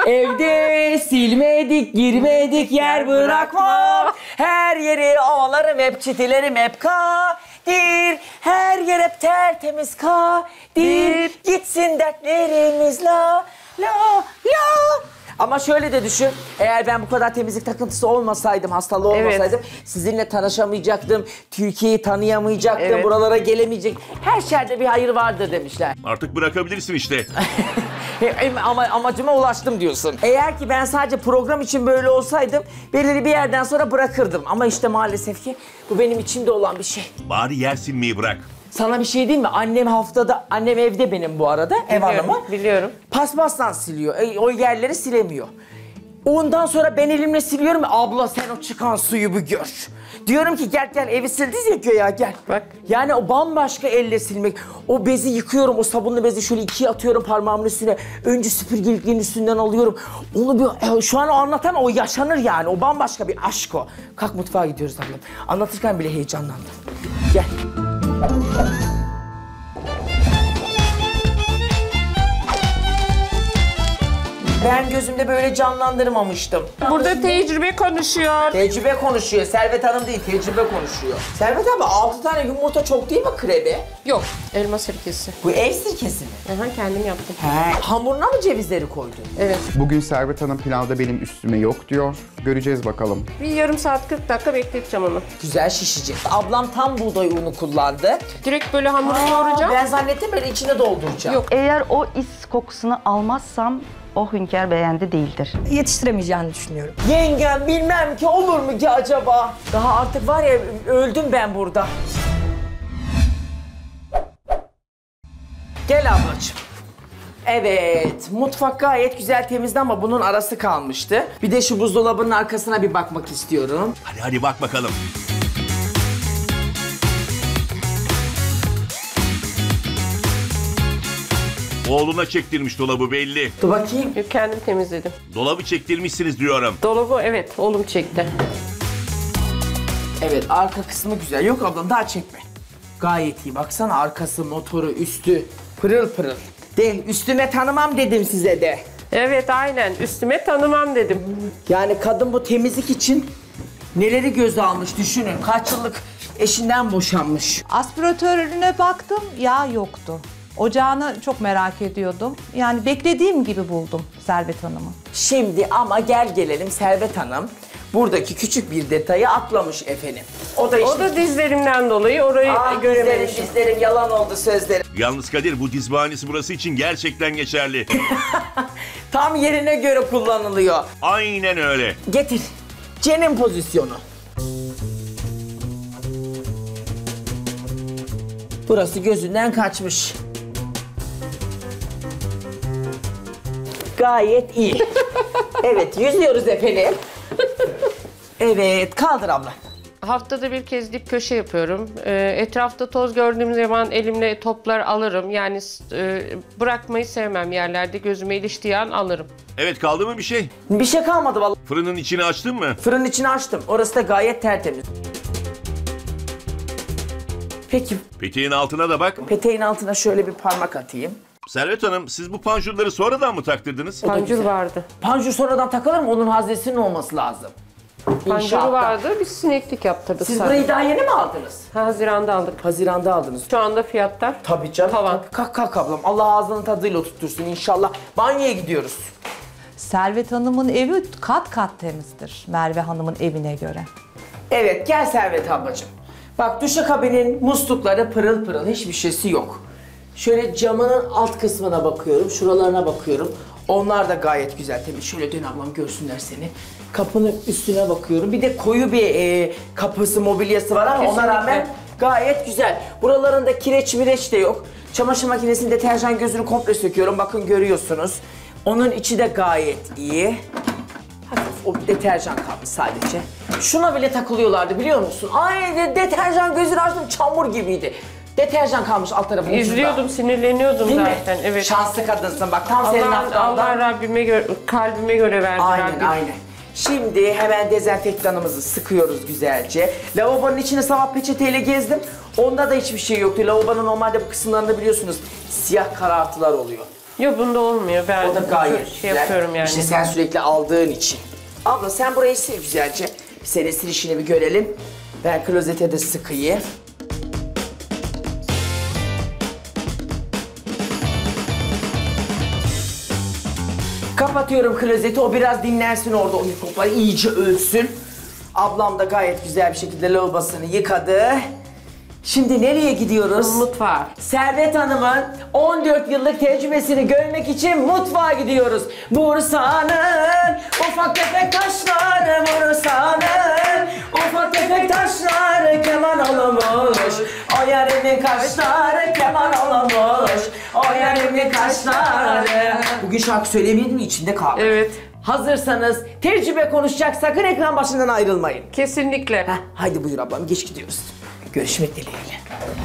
Evde silmedik, girmedik, yer bırakmam. Her yeri ovalarım hep, çitilerim hep kadir. Her yer hep tertemiz kadir. Gitsin dertlerimiz la la la. Ama şöyle de düşün, eğer ben bu kadar temizlik takıntısı olmasaydım, hastalığı olmasaydım, sizinle tanışamayacaktım, Türkiye'yi tanıyamayacaktım, Evet. buralara gelemeyecek. Her şerde bir hayır vardır demişler. Artık bırakabilirsin işte. Ama amacıma ulaştım diyorsun. Eğer ki ben sadece program için böyle olsaydım, belirli bir yerden sonra bırakırdım. Ama işte maalesef ki bu benim içimde olan bir şey. Bari yer silmeyi bırak. Sana bir şey diyeyim mi? Annem evde benim bu arada, ev hanımı. Biliyorum. Paspasla siliyor, o yerleri silemiyor. Ondan sonra ben elimle siliyorum. Abla sen o çıkan suyu bir gör. Diyorum ki gel evi sildiniz ya göya gel. Bak. Yani o bambaşka elle silmek. O bezi yıkıyorum, o sabunlu bezi şöyle ikiye atıyorum parmağımın üstüne. Önce süpürgeliklerin üstünden alıyorum. Onu bir, şu an o anlatamam, o yaşanır yani. O bambaşka bir aşk o. Kalk mutfağa gidiyoruz ablam. Anlatırken bile heyecanlandım. Gel. Ben gözümde böyle canlandırmamıştım. Burada tecrübe konuşuyor. Tecrübe konuşuyor. Servet Hanım değil, tecrübe konuşuyor. Servet abi 6 tane yumurta çok değil mi krebe? Yok, elma sirkesi. Bu ev sirkesi mi? Aha, kendim yaptım. He. Hamuruna mı cevizleri koydun? Evet. Bugün Servet Hanım pilavda benim üstüme yok diyor. Göreceğiz bakalım. Bir yarım saat 40 dakika bekleteceğim onu. Güzel şişecek. Ablam tam buğday unu kullandı. Direkt böyle hamuru yoğuracağım. Ben zannettim böyle içine dolduracağım. Yok. Eğer o is kokusunu almazsam o hünkâr beğendi değildir. Yetiştiremeyeceğini düşünüyorum. Yengem bilmem ki olur mu ki acaba? Daha artık var ya öldüm ben burada. Gel ablacığım. Evet, mutfak gayet güzel temizdi ama bunun arası kalmıştı. Bir de şu buzdolabının arkasına bir bakmak istiyorum. Hadi bak bakalım. Oğluna çektirmiş dolabı belli. Dur bakayım. Yok, kendim temizledim. Dolabı çektirmişsiniz diyorum. Dolabı evet, oğlum çekti. Evet, arka kısmı güzel. Yok ablam daha çekme. Gayet iyi. Baksana arkası, motoru, üstü pırıl pırıl. De üstüme tanımam dedim size de. Evet, aynen. Üstüme tanımam dedim. Yani kadın bu temizlik için neleri göze almış düşünün. Kaç yıllık eşinden boşanmış. Aspiratörüne baktım, yağ yoktu. Ocağını çok merak ediyordum. Yani beklediğim gibi buldum Servet Hanım'ı. Şimdi ama gel gelelim Servet Hanım. Buradaki küçük bir detayı atlamış efendim. O da işte... O da dizlerimden dolayı orayı görememişim. Dizlerim yalan oldu sözlerim. Yalnız Kadir bu diz bahanesi burası için gerçekten geçerli. Tam yerine göre kullanılıyor. Aynen öyle. Getir. Cenin pozisyonu. Burası gözünden kaçmış. Gayet iyi. Evet, yüzüyoruz efendim. Evet, kaldır abla. Haftada bir kez dip köşe yapıyorum. Etrafta toz gördüğüm zaman elimle toplar alırım. Yani bırakmayı sevmem yerlerde. Gözüme iliştiği an alırım. Evet, kaldı mı bir şey? Bir şey kalmadı vallahi. Fırının içini açtın mı? Fırının içini açtım. Orası da gayet tertemiz. Peki, Peteğin altına da bak. peteğin altına şöyle bir parmak atayım. Servet Hanım, siz bu panjurları sonradan mı taktırdınız? Pancur güzel. vardı. Panjur sonradan takılır mı? Onun haznesinin olması lazım. Pancuru İnşaatta. vardı. Biz sineklik yaptırdık Siz sadece. burayı daha yeni mi aldınız? Haziran'da aldık. Haziran'da aldınız. Şu anda fiyatlar Tabii canım. tavan. Kalk kalk ablam. Allah ağzının tadıyla tuttursun inşallah. Banyoya gidiyoruz. Servet Hanım'ın evi kat kat temizdir Merve Hanım'ın evine göre. Evet gel Servet ablacığım. Bak duşakabinin muslukları pırıl pırıl, hiçbir şeysi yok. Şöyle camının alt kısmına bakıyorum, şuralarına bakıyorum. Onlar da gayet güzel temiz. Şöyle dön ablam görsünler seni. Kapının üstüne bakıyorum. Bir de koyu bir kapısı, mobilyası var ama ona Kesinlikle. rağmen gayet güzel. Buralarında kireç mireç de yok. Çamaşır makinesinin deterjan gözünü komple söküyorum. Bakın görüyorsunuz. Onun içi de gayet iyi. Hafif o deterjan kalmış sadece. Şuna bile takılıyorlardı biliyor musun? Ay deterjan gözünü açtım, çamur gibiydi. Deterjan kalmış alt tarafının ucunda. İzliyordum, sinirleniyordum Değil zaten. mi? Evet. Şanslı kadınsın bak, tam senin Allah haftandan. Rabbime göre, kalbime göre verdi Aynen Rabbim. aynen. Şimdi hemen dezenfektanımızı sıkıyoruz güzelce. Lavabonun içini sabah peçeteyle gezdim. Onda da hiçbir şey yoktu. Lavabonun normalde bu kısımlarında biliyorsunuz siyah karartılar oluyor. Yok bunda olmuyor. Ben O da gayet şey güzel. yapıyorum yani. İşte sen sürekli aldığın için. Abla sen burayı sil güzelce. Bir senin silişini bir görelim. Ben klozete de sıkayım. Kapatıyorum klozeti. O biraz dinlensin orada. O mikroplar iyice ölsün. Ablam da gayet güzel bir şekilde lavabosunu yıkadı. Şimdi nereye gidiyoruz? Mutfağa. Servet Hanım'ın 14 yıllık tecrübesini görmek için mutfağa gidiyoruz. Bursa'nın ufak tefek taşları, Bursa'nın ufak tefek taşları keman olmuş. O yarimin kaşları keman olmuş. O yarimin kaşları. Bugün şarkı söyleyemedim mi? İçimde kaldı. Evet. Hazırsanız tecrübe konuşacak, sakın ekran başından ayrılmayın. Kesinlikle. Heh, haydi buyur ablam, geç gidiyoruz. Görüşmek dileğiyle.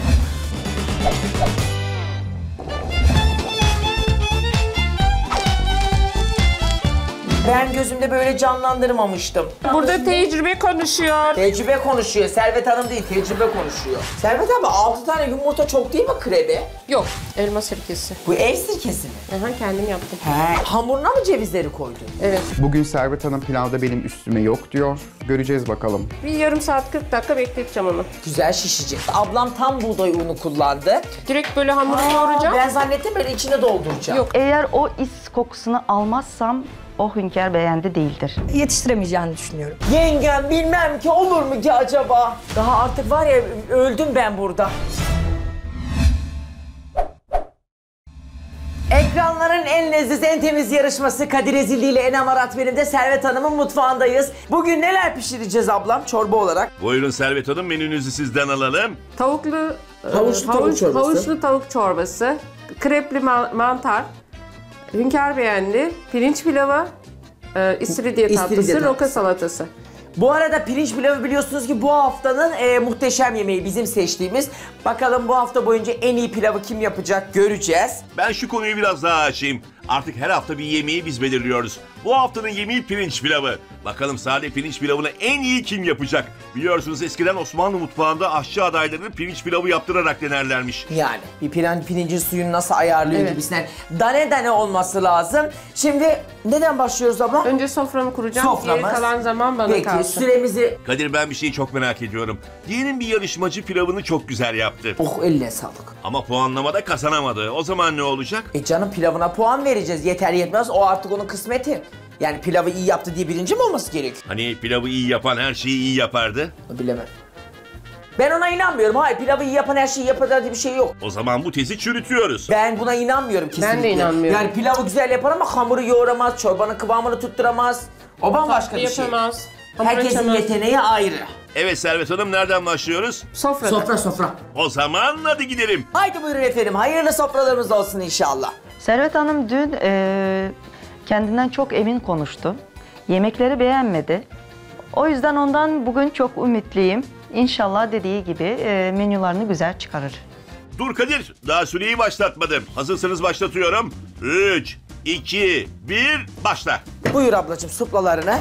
Ben gözümde böyle canlandırmamıştım. Burada tecrübe konuşuyor. Tecrübe konuşuyor. Servet Hanım değil, tecrübe konuşuyor. Servet abi 6 tane yumurta çok değil mi krebe? Yok. Elma sirkesi. Bu ev sirkesi mi? Aha, kendim yaptım. He. Hamuruna mı cevizleri koydun? Evet. Bugün Servet Hanım pilavda benim üstüme yok diyor. Göreceğiz bakalım. Bir yarım saat 40 dakika bekleteceğim onu. Güzel şişecek. Ablam tam buğday unu kullandı. Direkt böyle hamuru yoğuracağım. Ben zannettim böyle içine dolduracağım. Yok. Eğer o is kokusunu almazsam o hünkâr beğendi değildir. Yetiştiremeyeceğini düşünüyorum. Yengem bilmem ki olur mu ki acaba? Daha artık var ya öldüm ben burada. Ekranların en leziz, en temiz yarışması Kadir Ezildi ile Enem Aratver'imde Servet Hanım'ın mutfağındayız. Bugün neler pişireceğiz ablam çorba olarak? Buyurun Servet Hanım, menünüzü sizden alalım. Tavuklu, Tavuk çorbası. havuçlu tavuk çorbası, krepli mantar, hünkâr beğendi, pirinç pilavı, istiridye tatlısı, roka salatası. Bu arada pirinç pilavı biliyorsunuz ki bu haftanın muhteşem yemeği bizim seçtiğimiz. Bakalım bu hafta boyunca en iyi pilavı kim yapacak göreceğiz. Ben şu konuyu biraz daha açayım. Artık her hafta bir yemeği biz belirliyoruz. Bu haftanın yemeği pirinç pilavı. Bakalım sade pirinç pilavını en iyi kim yapacak? Biliyorsunuz eskiden Osmanlı mutfağında aşçı adaylarını pirinç pilavı yaptırarak denerlermiş. Yani bir pirincin suyunu nasıl ayarlıyor Evet. gibisinden. Dane olması lazım. Şimdi neden başlıyoruz abla? Önce soframı kuracağım, Soframız. geri kalan zaman bana Peki kalsın. süremizi... Kadir, ben bir şeyi çok merak ediyorum. Diyelim bir yarışmacı pilavını çok güzel yaptı. Oh eline sağlık. Ama puanlamada kazanamadı. O zaman ne olacak? Canım pilavına puan vereceğiz. Yeter yetmez o artık onun kısmeti. Yani pilavı iyi yaptı diye birinci mi olması gerekiyor? Hani pilavı iyi yapan her şeyi iyi yapardı. Bilemem. Ben ona inanmıyorum. Hayır pilavı iyi yapan her şeyi yapar diye bir şey yok. O zaman bu tezi çürütüyoruz. Ben buna inanmıyorum kesinlikle. Ben de inanmıyorum. Yani pilavı güzel yapar ama hamuru yoğuramaz, çorbanın kıvamını tutturamaz. O bambaşka bir şey. Yapamaz. hamur Herkesin açamaz. yeteneği ayrı. Evet Servet Hanım, nereden başlıyoruz? Sofrada. Sofra. O zaman hadi gidelim. Haydi buyurun efendim. Hayırlı sofralarımız olsun inşallah. Servet Hanım dün kendinden çok emin konuştu. Yemekleri beğenmedi. O yüzden ondan bugün çok ümitliyim. İnşallah dediği gibi menülerini güzel çıkarır. Dur Kadir, daha süreyi başlatmadım. Hazırsanız başlatıyorum. 3, 2, 1, başla. Buyur ablacığım suplalarını.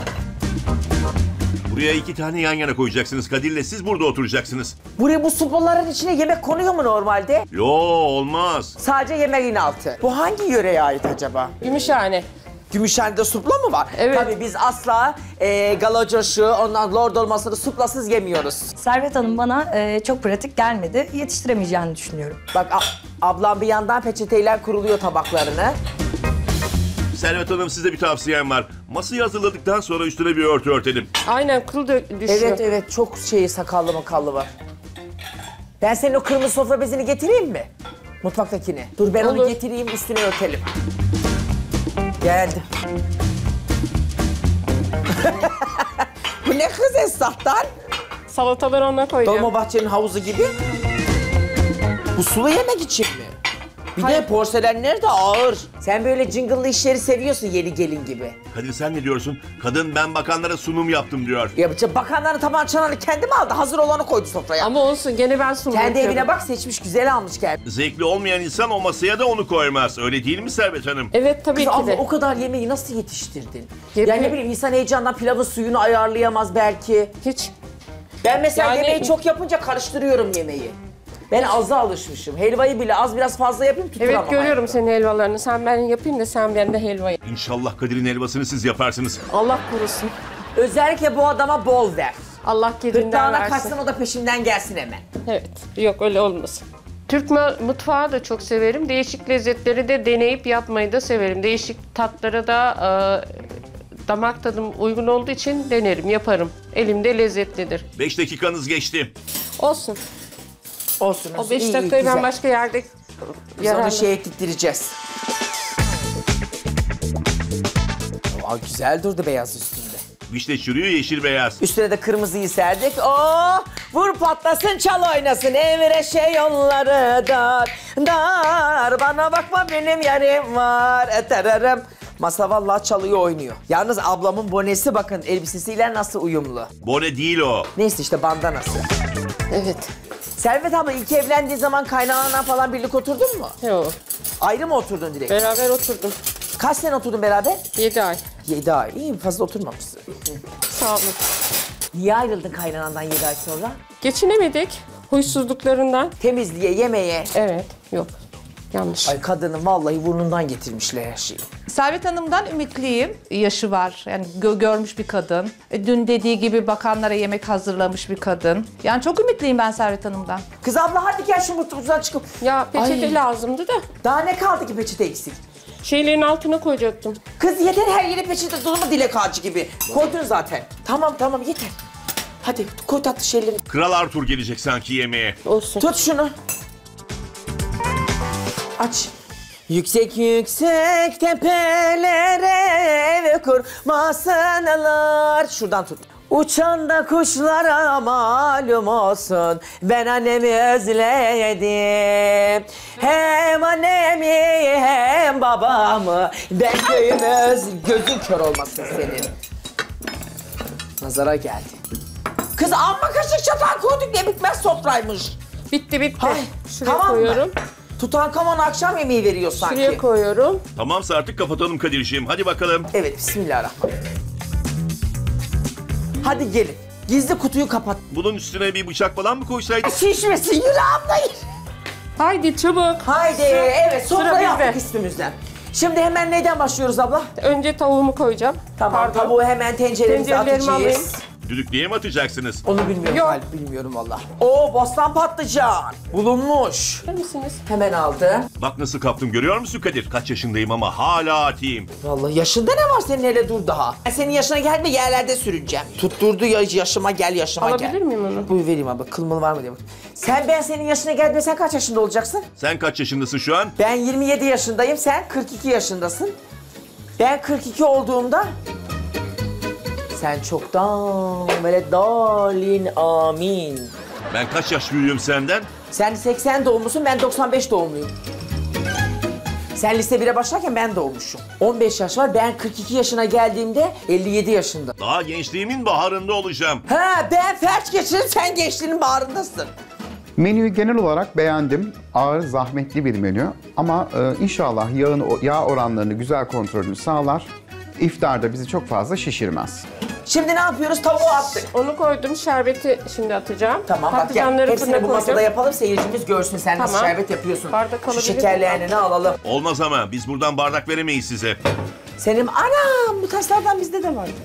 Buraya 2 tane yan yana koyacaksınız Kadir'le, siz burada oturacaksınız. Buraya bu suplaların içine yemek konuyor mu normalde? Yo, olmaz. Sadece yemeğin altı. Bu hangi yöreye ait acaba? Gümüşhane. Gümüşhane'de supla mı var? Evet. Tabii biz asla galacoşu, ondan lord olmasını suplasız yemiyoruz. Servet Hanım bana çok pratik gelmedi. Yetiştiremeyeceğini düşünüyorum. Bak ablam bir yandan peçeteyle kuruluyor tabaklarını. Servet Hanım, size bir tavsiyem var. Masayı hazırladıktan sonra üstüne bir örtü örtelim. Aynen, kıl düşüyor. Evet çok sakallı makallı var. Ben senin o kırmızı sofra bezini getireyim mi? Mutfaktakini. Dur ben onu Olur. getireyim üstüne örtelim. Geldim. Bu ne kız Esat'tan? Salataları ona koyacağım. Dolmabahçe'nin havuzu gibi. Bu sulu yemek için mi? Bir de porselenler de ağır. Sen böyle cıngıllı işleri seviyorsun yeni gelin gibi. Kadir, sen ne diyorsun? Kadın ben bakanlara sunum yaptım diyor. Ya bakanların tabağın çanağını kendi mi aldı? Hazır olanı koydu sofraya. Ama olsun, gene ben sunum Kendi yapıyorum. evine bak seçmiş güzel almış geldi. Zevkli olmayan insan o masaya da onu koymaz. Öyle değil mi Servet Hanım? Evet, tabii Kız ki abla de. o kadar yemeği nasıl yetiştirdin? Yemeği- Yani ne bileyim insan heyecandan pilavın suyunu ayarlayamaz belki. Hiç. Ben mesela Yani- yemeği çok yapınca karıştırıyorum yemeği. Ben aza alışmışım. Helvayı bile az biraz fazla yapayım tutturamam. Evet görüyorum senin helvalarını. Sen ben yapayım da sen bende helvayı. İnşallah Kadir'in helvasını siz yaparsınız. Allah korusun. Özellikle bu adama bol ver. Allah gecinden Gırtlağına versin. kaçsın, o da peşimden gelsin hemen. Evet. Yok öyle olmasın. Türk mutfağı da çok severim. Değişik lezzetleri de deneyip yapmayı da severim. Değişik tatlara da damak tadım uygun olduğu için denerim, yaparım. Elimde lezzetlidir. 5 dakikanız geçti. Olsun. Olsun. O 5 İyi, dakikayı güzel. ben başka yerde Biz onu yararlı. şeye ettireceğiz. Aa, güzel durdu beyaz üstünde. Vişne çürüyor, yeşil beyaz. Üstüne de kırmızıyı serdik. Oo, vur patlasın, çal oynasın. Evre şey yolları dar, dar. Bana bakma benim yarim var. Eterarım. Masa vallahi çalıyor oynuyor. Yalnız ablamın bonesi bakın elbisesiyle nasıl uyumlu. Bone değil o. Neyse işte bandanası. Evet. Servet abla ilk evlendiği zaman kaynananla falan birlikte oturdun mu? Yok. Ayrı mı oturdun direkt? Beraber oturdum. Kaç sene oturdun beraber? 7 ay. 7 ay. İyi, fazla oturmamışsın. Sağ olun. Niye ayrıldın kaynanandan 7 ay sonra? Geçinemedik. Huysuzluklarından. Temizliğe, yemeğe. Evet. Yok. Yanlış. Ay kadının vallahi burnundan getirmişler her şeyi. Servet Hanım'dan ümitliyim. Yaşı var. Yani görmüş bir kadın. Dün dediği gibi bakanlara yemek hazırlamış bir kadın. Yani çok ümitliyim ben Servet Hanım'dan. Kız abla hadi gel şu mutfaktan çıkıp. Ya peçete Ay. lazımdı da. Daha ne kaldı ki peçete eksik? Şeylerin altına koyacaktım. Kız yeter, her yere peçete dolma dilek ağacı gibi. Koydun zaten. Tamam yeter. Hadi koy tatlı şeyleri. Kral Arthur gelecek sanki yemeğe. Olsun. Tut şunu. Aç. Yüksek yüksek tepelere ev kurmasınlar. Şuradan tut. Uçan da kuşlara malum olsun. Ben annemi özledim. Hem annemi hem babamı. Ben köyümü gözün kör olmasın senin. Nazara geldi. Kız amma kaşık çatal koyduk ne bitmez sofraymış. Bitti. Hay, Şuraya tamam koyuyorum. mı? Tutankamon akşam yemeği veriyor sanki. Şuraya koyuyorum. Tamamsa artık kapatalım Kadir'ciğim. Hadi bakalım. Evet, bismillahirrahmanirrahim. Hadi gelin. Gizli kutuyu kapat. Bunun üstüne bir bıçak falan mı koysaydık? Şişmesin, yürü abla yürü. Haydi çabuk. Haydi, evet Sıra sofra yaptık bizde. üstümüzden. Şimdi hemen neyden başlıyoruz abla? Önce tavuğumu koyacağım. Tamam, Pardon. tavuğu hemen tenceremize Tencerelerimi atacağız. alayım. Düdüklüye mi atacaksınız? Onu bilmiyorum Yok. Galip, bilmiyorum valla. Oo, bostan patlıcan. Bulunmuş. Verir misiniz? Hemen aldı. Bak nasıl kaptım, görüyor musun Kadir? Kaç yaşındayım ama hala atayım. Vallahi yaşında ne var senin, hele dur daha. Ben senin yaşına gelme, yerlerde sürüneceğim. Tutturdu ya, yaşıma gel, yaşıma gel. Alabilir miyim onu? Buyur vereyim abi, kılmalı var mı diye bak. Ben senin yaşına geldiğimde sen kaç yaşında olacaksın? Sen kaç yaşındasın şu an? Ben 27 yaşındayım, sen 42 yaşındasın. Ben 42 olduğumda... Sen çoktan böyle dalin amin. Ben kaç yaş büyüğüm senden? Sen 80 doğumlusun, ben 95 doğumluyum. Sen lise 1'e başlarken ben doğmuşum. 15 yaş var, ben 42 yaşına geldiğimde 57 yaşında. Daha gençliğimin baharında olacağım. Ha, ben felç geçirdim, sen gençliğinin bağrındasın. Menüyü genel olarak beğendim. Ağır, zahmetli bir menü. Ama inşallah yağ oranlarını güzel kontrolünü sağlar. İftarda bizi çok fazla şişirmez. Şimdi ne yapıyoruz? Tavuğu attık. Onu koydum. Şerbeti şimdi atacağım. Tamam bak gel, Patlıcanları hepsini fırına bu masada koyacağım. yapalım, seyircimiz görsün sen nasıl Tamam. şerbet yapıyorsun. Bardak Şu alabilir şekerlerini alalım. Olmaz ama biz buradan bardak veremeyiz size. Senin anam bu taslardan bizde de var.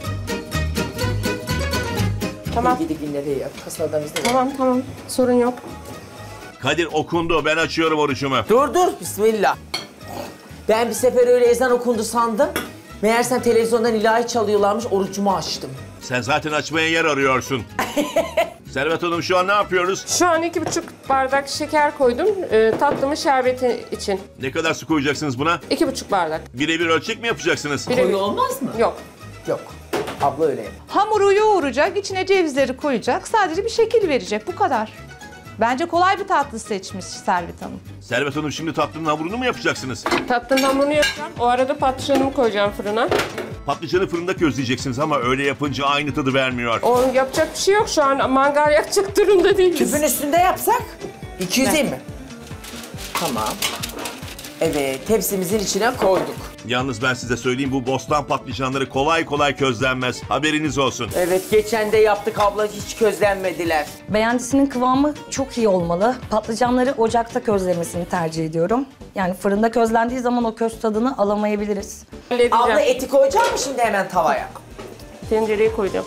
Tamam. Gidi günleri ya, taslardan bizde de var. Tamam. Sorun yok. Kadir okundu, ben açıyorum orucumu. Dur, bismillah. Ben bir sefer öyle ezan okundu sandım. Meğersem televizyondan ilahi çalıyorlarmış, orucumu açtım. Sen zaten açmaya yer arıyorsun. Servet Hanım şu an ne yapıyoruz? Şu an 2,5 bardak şeker koydum. Tatlımın şerbeti için. Ne kadar su koyacaksınız buna? 2,5 bardak. Birebir ölçek mi yapacaksınız? Koyu olmaz mı? Yok. Yok. Abla öyle yap. Hamuru yoğuracak, içine cevizleri koyacak. Sadece bir şekil verecek. Bu kadar. Bence kolay bir tatlı seçmiş Servet Hanım. Servet Hanım şimdi tatlının hamurunu mu yapacaksınız? Tatlının hamurunu yapacağım. O arada patlıcanımı koyacağım fırına. Patlıcanı fırında közleyeceksiniz ama öyle yapınca aynı tadı vermiyor. O yapacak bir şey yok şu an. Mangal yakacak durumda değiliz. Tüpün üstünde yapsak 220. Tamam. Evet, tepsimizin içine koyduk. Yalnız ben size söyleyeyim, bu bostan patlıcanları kolay kolay közlenmez. Haberiniz olsun. Evet, geçen de yaptık abla, hiç közlenmediler. Beğendisinin kıvamı çok iyi olmalı. Patlıcanları ocakta közlemesini tercih ediyorum. Yani fırında közlendiği zaman o köz tadını alamayabiliriz. Halledeceğim. Abla eti koyacak mı şimdi hemen tavaya? Tencereye koyacağım.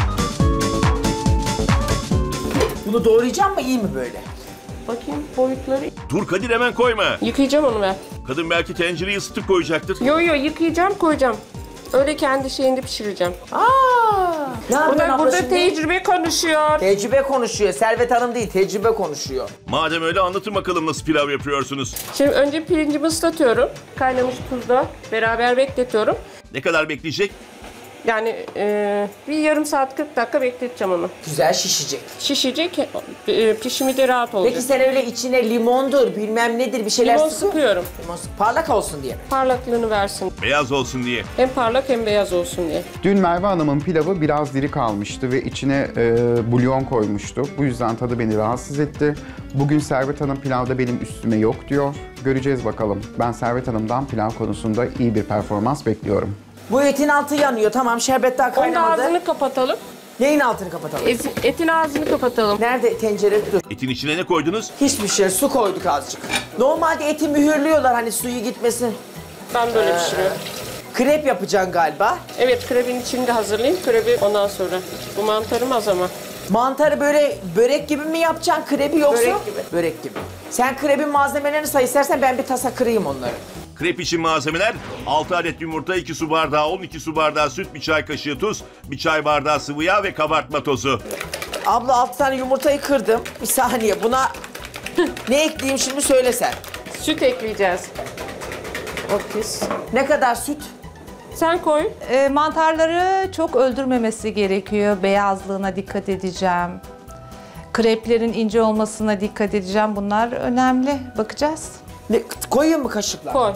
Bunu doğrayacağım mı, iyi mi böyle? Bakayım boyutları. Dur Kadir, hemen koyma. Yıkayacağım onu ben. Kadın belki tencereyi ısıtıp koyacaktır. Yo yıkayacağım koyacağım. Öyle kendi şeyinde pişireceğim. Ne yapıyorsun abla Burada şimdi? tecrübe konuşuyor. Tecrübe konuşuyor. Servet Hanım değil, tecrübe konuşuyor. Madem öyle, anlatın bakalım nasıl pilav yapıyorsunuz. Şimdi önce pirincimi ıslatıyorum. Kaynamış tuzla beraber bekletiyorum. Ne kadar bekleyecek? Yani bir yarım saat 40 dakika bekleteceğim onu. Güzel şişecek. Şişecek, pişimi de rahat olacak. Peki sen öyle içine limondur, bilmem nedir bir şeyler Limon sıkıyor. sıkıyorum. Limon sık. Parlak olsun diye mi? Parlaklığını versin. Beyaz olsun diye. Hem parlak hem beyaz olsun diye. Dün Merve Hanım'ın pilavı biraz diri kalmıştı ve içine bulyon koymuştu. Bu yüzden tadı beni rahatsız etti. Bugün Servet Hanım pilavda benim üstüme yok diyor. Göreceğiz bakalım. Ben Servet Hanım'dan pilav konusunda iyi bir performans bekliyorum. Bu etin altı yanıyor. Tamam, şerbet daha Onun kaynamadı. ağzını kapatalım. Neyin altını kapatalım? Etin ağzını kapatalım. Nerede tencere? Dur. Etin içine ne koydunuz? Hiçbir şey. Su koyduk azıcık. Normalde eti mühürlüyorlar hani suyu gitmesin. Ben böyle pişiriyorum. Krep yapacaksın galiba. Evet, krebin içini de hazırlayayım. Krebi ondan sonra. Bu mantarım az ama. Mantarı böyle börek gibi mi yapacaksın krebi yoksa? Börek gibi. Börek gibi. Sen krebin malzemelerini say istersen, ben bir tasa kırayım onları. Krep için malzemeler: 6 adet yumurta, 2 su bardağı un, 2 su bardağı süt, 1 çay kaşığı tuz, 1 çay bardağı sıvı yağ ve kabartma tozu. Abla 6 tane yumurtayı kırdım. Bir saniye, buna ne ekleyeyim şimdi söyle sen. Süt ekleyeceğiz. O pis. Ne kadar süt? Sen koy. Mantarları çok öldürmemesi gerekiyor. Beyazlığına dikkat edeceğim. Kreplerin ince olmasına dikkat edeceğim. Bunlar önemli. Bakacağız. Koyayım mı kaşıkla? Koy.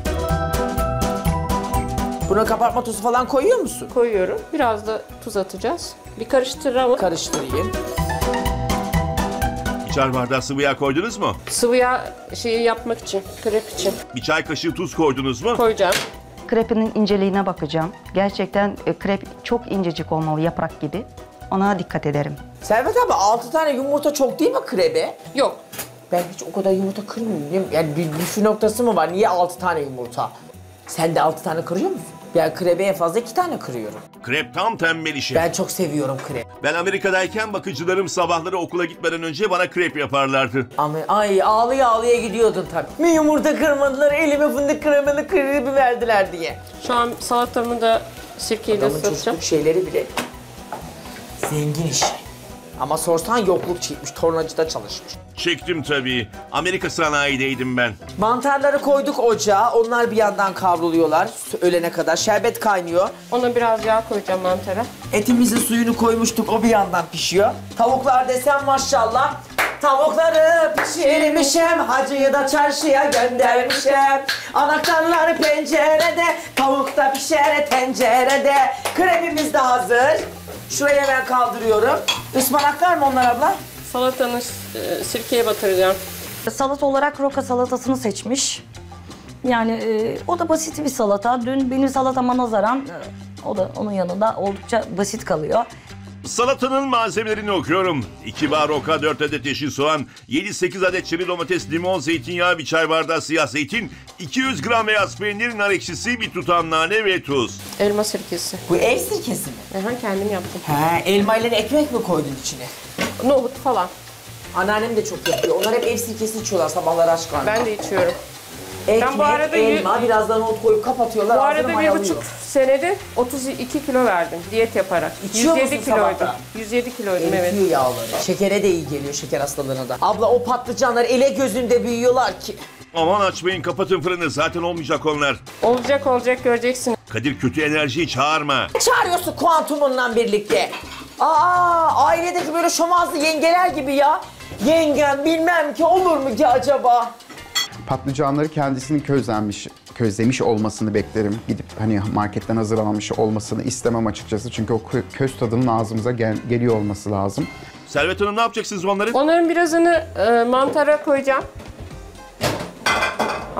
Buna kabartma tozu falan koyuyor musun? Koyuyorum. Biraz da tuz atacağız. Bir karıştıralım. Karıştırayım. 1 çay bardağı sıvı yağ koydunuz mu? Sıvı yağ şeyi yapmak için, krep için 1 çay kaşığı tuz koydunuz mu? koyacağım. Krepinin inceliğine bakacağım. Gerçekten krep çok incecik olmalı, yaprak gibi. Ona dikkat ederim. Servet abi 6 tane yumurta çok değil mi krebe? Yok. Ben hiç o kadar yumurta kırmıyorum. Yani bir püf noktası mı var? Niye 6 tane yumurta? Sen de 6 tane kırıyor musun? Ben krebe en fazla 2 tane kırıyorum. Krep tam tembel işi. Ben çok seviyorum krep. Ben Amerika'dayken bakıcılarım sabahları okula gitmeden önce bana krep yaparlardı. Ama ay ağlıya ağlıya gidiyordun tabii. Bir yumurta kırmadılar, elime fındık kremalı krebi verdiler diye. Şu an salatamı da sirkeyle Adamın ıslatacağım. çocukluk şeyleri bile zengin işi. Ama sorsan yokluk çekmiş, tornacıda çalışmış. Çektim tabii. Amerika sanayideydim ben. Mantarları koyduk ocağa, onlar bir yandan kavruluyorlar ölene kadar. Şerbet kaynıyor. Ona biraz yağ koyacağım mantara. Etimizin suyunu koymuştuk, o bir yandan pişiyor. Tavuklar desem maşallah. Tavukları pişirmişim, hacıyı da çarşıya göndermişim. Anahtarlar pencerede, tavuk da pişer tencerede. Krepimiz de hazır. Şuraya ben kaldırıyorum. Ispanaklar mı onlar abla? Salatanı sirkeye batıracağım. Salata olarak roka salatasını seçmiş. Yani o da basit bir salata. Dün benim salatama nazaran o da onun yanında oldukça basit kalıyor. Salatanın malzemelerini okuyorum. 2 bar roka, 4 adet yeşil soğan, 7-8 adet çeri domates, limon, zeytinyağı, 1 çay bardağı siyah zeytin, 200 gram beyaz peynir, nar ekşisi, 1 tutam nane ve tuz. Elma sirkesi. Bu ev sirkesi mi? Kendim yaptım. He, elma ile ekmek mi koydun içine? Nohut falan. Anneannem de çok yapıyor. Onlar hep ev sirkesi içiyorlar sabahları aç karnına. Ben de içiyorum. Ekmek, bu arada elma, biraz da nohut koyup kapatıyorlar. Bu ağzını arada mayalıyor. 1,5 senede 32 kilo verdim diyet yaparak. İçiyor 107 musun kiloydum. sabahta? 107 kiloydum evet. Eritiyor yağları. Şekere de iyi geliyor, şeker hastalığına da. Abla o patlıcanlar ele gözünde büyüyorlar ki. Aman açmayın, kapatın fırını, zaten olmayacak onlar. Olacak göreceksin. Kadir, kötü enerjiyi çağırma. Çağırıyorsun kuantumunla birlikte. Ailedeki böyle şomazlı yengeler gibi ya. Yengem bilmem ki olur mu ki acaba? Patlıcanları kendisinin közlemiş olmasını beklerim. Gidip hani marketten hazır almış olmasını istemem açıkçası. Çünkü o köz tadının ağzımıza geliyor olması lazım. Servet Hanım, ne yapacaksınız onları? Onların birazını mantara koyacağım. Ama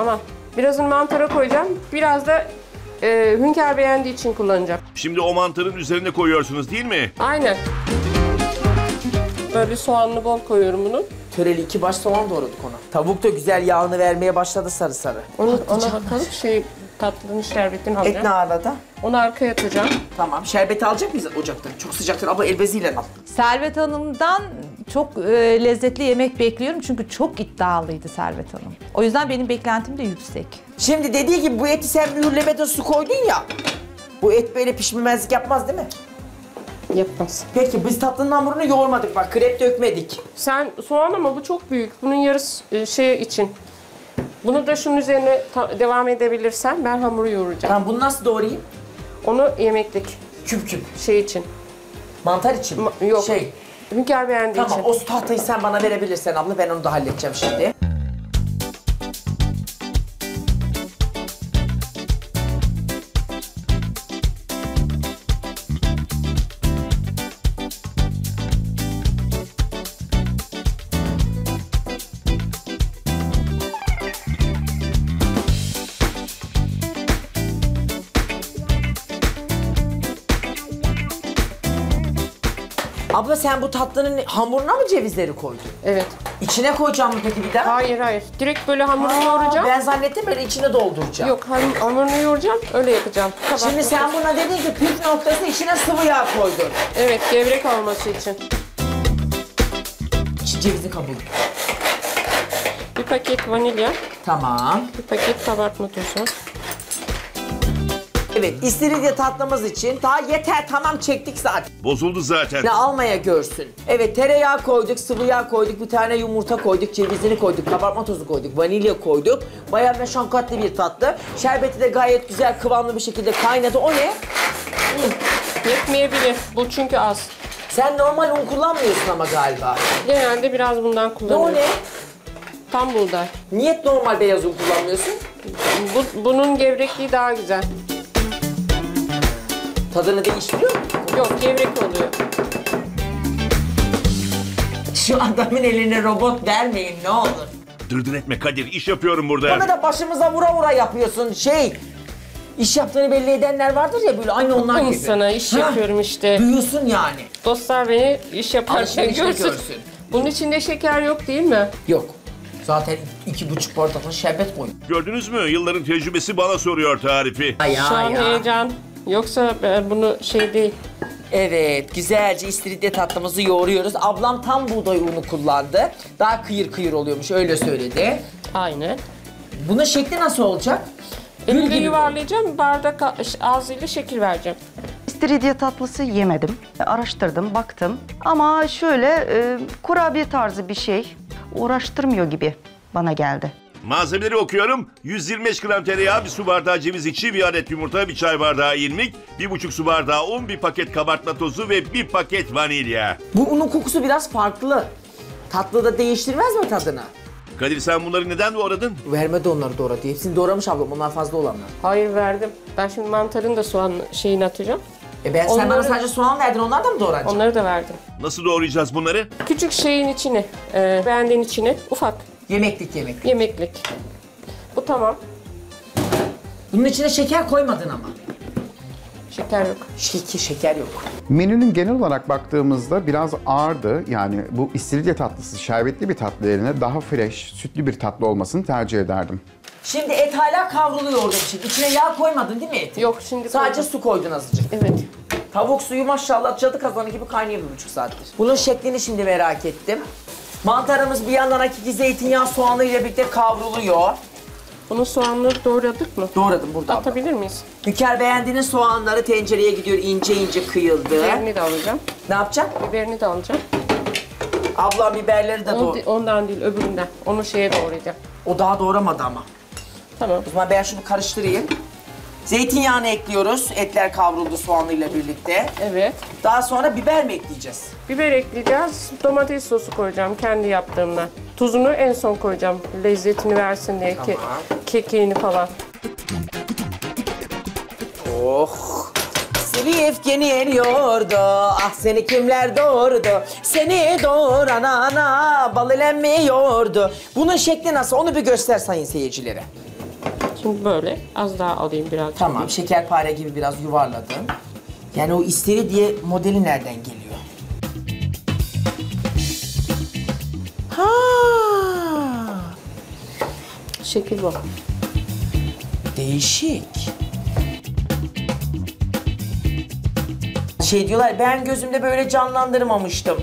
Birazını mantara koyacağım. Biraz da Hünkar beğendiği için kullanacağım. Şimdi o mantarın üzerine koyuyorsunuz değil mi? Aynen. Böyle soğanlı bol koyuyorum bunu. Töreli 2 baş soğan doğradık ona. Tavuk da güzel yağını vermeye başladı sarı sarı. Ona bakalım. Tatlının şerbetini Et alacağım. ne arada? Onu arkaya atacağım. Tamam. Şerbeti alacak mıyız ocaktan? Çok sıcaktır. Abla el beziyle al. Servet Hanım'dan çok lezzetli yemek bekliyorum çünkü çok iddialıydı Servet Hanım. O yüzden benim beklentim de yüksek. Şimdi dediği gibi bu eti sen mühürlemede su koydun ya. Bu et böyle pişmemezlik yapmaz değil mi? Yapmaz. Peki biz tatlının hamurunu yoğurmadık bak. Krep dökmedik. Sen soğan ama bu çok büyük. Bunun yarısı şey için. Bunu da şunun üzerine devam edebilirsen ben hamuru yoğuracağım. Tamam bunu nasıl doğrayayım? Onu yemeklik Küp küp. şey için. Mantar için mi? Yok. Şey. Hünkar beğendiği Tamam için. o tahtayı sen bana verebilirsen abla ben onu da halledeceğim şimdi. Abla sen bu tatlının hamuruna mı cevizleri koydun? Evet. İçine koyacağım mı peki bir daha? Hayır. Direkt böyle hamurunu yoğuracağım. Ben zannettim böyle içine dolduracağım. Yok hamurunu yoğuracağım. Öyle yapacağım. Şimdi sen buna dedin ki püf noktası içine sıvı yağ koydun. Evet, gevrek olması için. Cevizi kabuğu. Bir paket vanilya, Tamam. bir paket kabartma tozu. Evet istiridye tatlımız için daha yeter tamam çektik zaten. Bozuldu zaten. Ne almaya görsün. Evet tereyağı koyduk, sıvı yağ koyduk, bir tane yumurta koyduk, cevizini koyduk, kabartma tozu koyduk, vanilya koyduk. Bayağı meşakkatli bir tatlı. Şerbeti de gayet güzel kıvamlı bir şekilde kaynadı. O ne? Yetmeyebilir. Bu çünkü az. Sen normal un kullanmıyorsun ama galiba. Genelde biraz bundan Ne o kullanıyorum. ne? Tam buğday. Niye normal beyaz un kullanmıyorsun? Bunun gevrekliği daha güzel. Tadını değiştiriyor mu? Yok, gevrek oluyor. Şu adamın eline robot vermeyin ne olur. Dırdır etme Kadir, iş yapıyorum burada. Bana da başımıza vura vura yapıyorsun İş yaptığını belli edenler vardır ya böyle aynı onlar gibi. Sana iş Ha, yapıyorum işte. Duyuyorsun yani. Dostlar beni iş yaparken Alışverişte görsün. görsün. Bunun içinde şeker yok değil mi? Yok. Zaten 2,5 portakal şerbet koy. Gördünüz mü? Yılların tecrübesi bana soruyor tarifi. Şu an heyecan. Yoksa bunu değil. Evet, güzelce istiridye tatlımızı yoğuruyoruz. Ablam tam buğday unu kullandı. Daha kıyır kıyır oluyormuş, öyle söyledi. Aynen. Bunun şekli nasıl olacak? Gül Elimde gibi yuvarlayacağım, bardak ağzıyla şekil vereceğim. İstiridye tatlısı yemedim. Araştırdım, baktım. Ama şöyle kurabiye tarzı bir şey uğraştırmıyor gibi bana geldi. Malzemeleri okuyorum. 125 gram tereyağı, bir su bardağı ceviz içi, bir adet yumurta, bir çay bardağı irmik, 1,5 su bardağı un, bir paket kabartma tozu ve bir paket vanilya. Bu unun kokusu biraz farklı. Tatlı da değiştirmez mi tadını? Kadir sen bunları neden doğradın? Vermedi onları doğradı. Hepsini doğramış ablam, onlar fazla olanlar. Hayır verdim. Ben şimdi mantarın da soğan şeyini atacağım. Sen bana Onları- sadece soğan verdin, onlar da mı doğranacak? Onları da verdim. Nasıl doğrayacağız bunları? Küçük şeyin içine, beğendiğin içine ufak Yemeklik. yemeklik. Bu tamam. Bunun içine şeker koymadın ama. Şeker yok. Şeker yok. Menünün genel olarak baktığımızda biraz ağırdı. Yani bu istiridye tatlısı şerbetli bir tatlı yerine daha fresh, sütlü bir tatlı olmasını tercih ederdim. Şimdi et hala kavruluyor orada için. İçine yağ koymadın değil mi eti? Yok şimdi Sadece koydum. su koydun azıcık. Evet. Tavuk suyu maşallah cadı kazanı gibi kaynıyor 1,5 saattir. Bunun şeklini şimdi merak ettim. Mantarımız bir yandan hakiki zeytinyağı soğanı ile birlikte kavruluyor. Bunun soğanları doğradık mı? Doğradım burada. Atabilir miyiz? Hünkar beğendiğiniz soğanları tencereye gidiyor, ince ince kıyıldı. Biberini de alacağım. Ne yapacaksın? Biberini de alacağım. Ablam biberleri de doğru. Ondan değil öbüründen. Onu şeye doğrayacağım. O daha doğramadı ama. Tamam. O zaman ben şunu karıştırayım. Zeytinyağını ekliyoruz. Etler kavruldu soğanıyla birlikte. Evet. Daha sonra biber mi ekleyeceğiz? Biber ekleyeceğiz. Domates sosu koyacağım kendi yaptığımdan. Tuzunu en son koyacağım. Lezzetini versin diye. Tamam. Kekiğini falan. Oh! Seni öfkeni eriyordu, ah seni kimler doğurdu? Seni doğuran ana bal elenmiyordu. Bunun şekli nasıl? Onu bir göster sayın seyircilere. Şimdi böyle az daha alayım biraz. Tamam, şekerpare gibi biraz yuvarladın. Yani o istiridye modeli nereden geliyor? Ha! Şekil bu. Değişik. Şey diyorlar, ben gözümde böyle canlandırmamıştım.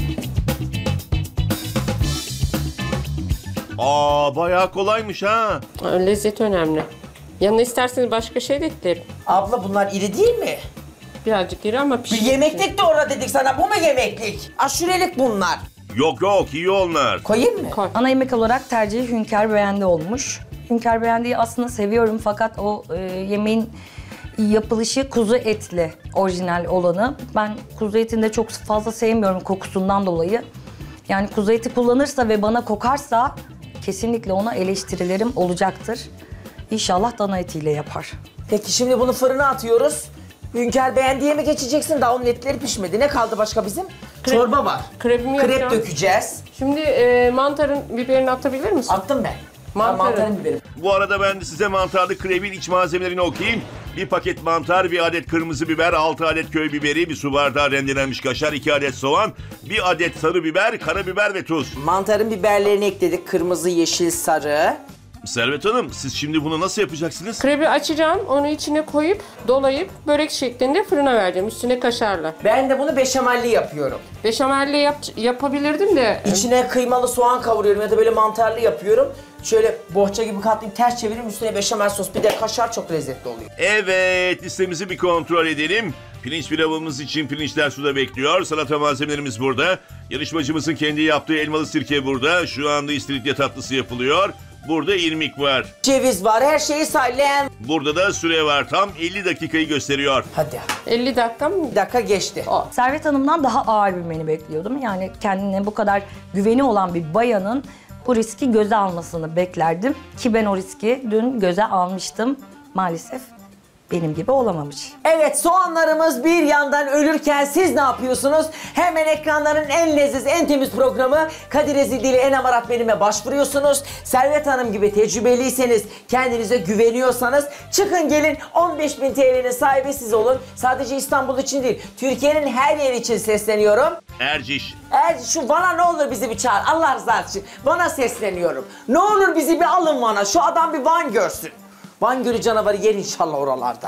Bayağı kolaymış ha. Lezzet önemli. Yanına isterseniz başka şey de eklerim. Abla bunlar iri değil mi? Birazcık iri ama Bir pişmiş. yemeklik de orada dedik sana. Bu mu yemeklik? Aşurelik bunlar. Yok iyi onlar. Koyayım mı? Koy. Ana yemek olarak tercihi hünkâr beğendi olmuş. Hünkâr beğendiği aslında seviyorum fakat o yemeğin yapılışı kuzu etli orijinal olanı. Ben kuzu etini de çok fazla sevmiyorum kokusundan dolayı. Yani kuzu eti kullanırsa ve bana kokarsa kesinlikle ona eleştirilerim olacaktır. İnşallah dana etiyle yapar. Peki şimdi bunu fırına atıyoruz. Hünkâr beğendiye mi geçeceksin? Daha onun etleri pişmedi. Ne kaldı başka bizim? Çorba var. Krebimi Krep yapacağım. dökeceğiz. Şimdi mantarın biberini atabilir misin? Attım ben. Mantarı. Mantarın biberi. Bu arada ben de size mantarlı krebin iç malzemelerini okuyayım. 1 paket mantar, 1 adet kırmızı biber, 6 adet köy biberi, 1 su bardağı rendelenmiş kaşar, 2 adet soğan, 1 adet sarı biber, karabiber ve tuz. Mantarın biberlerini ekledik. Kırmızı, yeşil, sarı. Servet Hanım, siz şimdi bunu nasıl yapacaksınız? Krebi açacağım, onu içine koyup, dolayıp börek şeklinde fırına vereceğim. Üstüne kaşarla. Ben de bunu beşamelli yapıyorum. Beşamelle yapabilirdim de. İçine kıymalı soğan kavuruyorum ya da böyle mantarlı yapıyorum. Şöyle bohça gibi katlayıp ters çeviririm, üstüne beşamel sos, bir de kaşar, çok lezzetli oluyor. Evet, listemizi bir kontrol edelim. Pirinç pilavımız için pirinçler suda bekliyor. Salata malzemelerimiz burada. Yarışmacımızın kendi yaptığı elmalı sirke burada. Şu anda istiridye tatlısı yapılıyor. Burada irmik var. Ceviz var, her şeyi saylayan. Burada da süre var. Tam 50 dakikayı gösteriyor. Hadi. 50 dakika mı? Bir dakika geçti. Servet Hanım'dan daha ağır bir menü bekliyordum. Yani kendine bu kadar güveni olan bir bayanın bu riski göze almasını beklerdim. Ki ben o riski dün göze almıştım. Maalesef benim gibi olamamış. Evet, soğanlarımız bir yandan ölürken siz ne yapıyorsunuz? Hemen ekranların en leziz, en temiz programı Kadir Ezildi ile Enem Arat Benim'e başvuruyorsunuz. Servet Hanım gibi tecrübeliyseniz, kendinize güveniyorsanız çıkın gelin, 15.000 TL'nin sahibi siz olun. Sadece İstanbul için değil, Türkiye'nin her yeri için sesleniyorum. Erciş. Şu Van'a ne olur bizi bir çağır, Allah rızası için. Van'a sesleniyorum. Ne olur bizi bir alın Van'a, şu adam bir Van görsün. Van Gölü canavarı yer inşallah oralarda.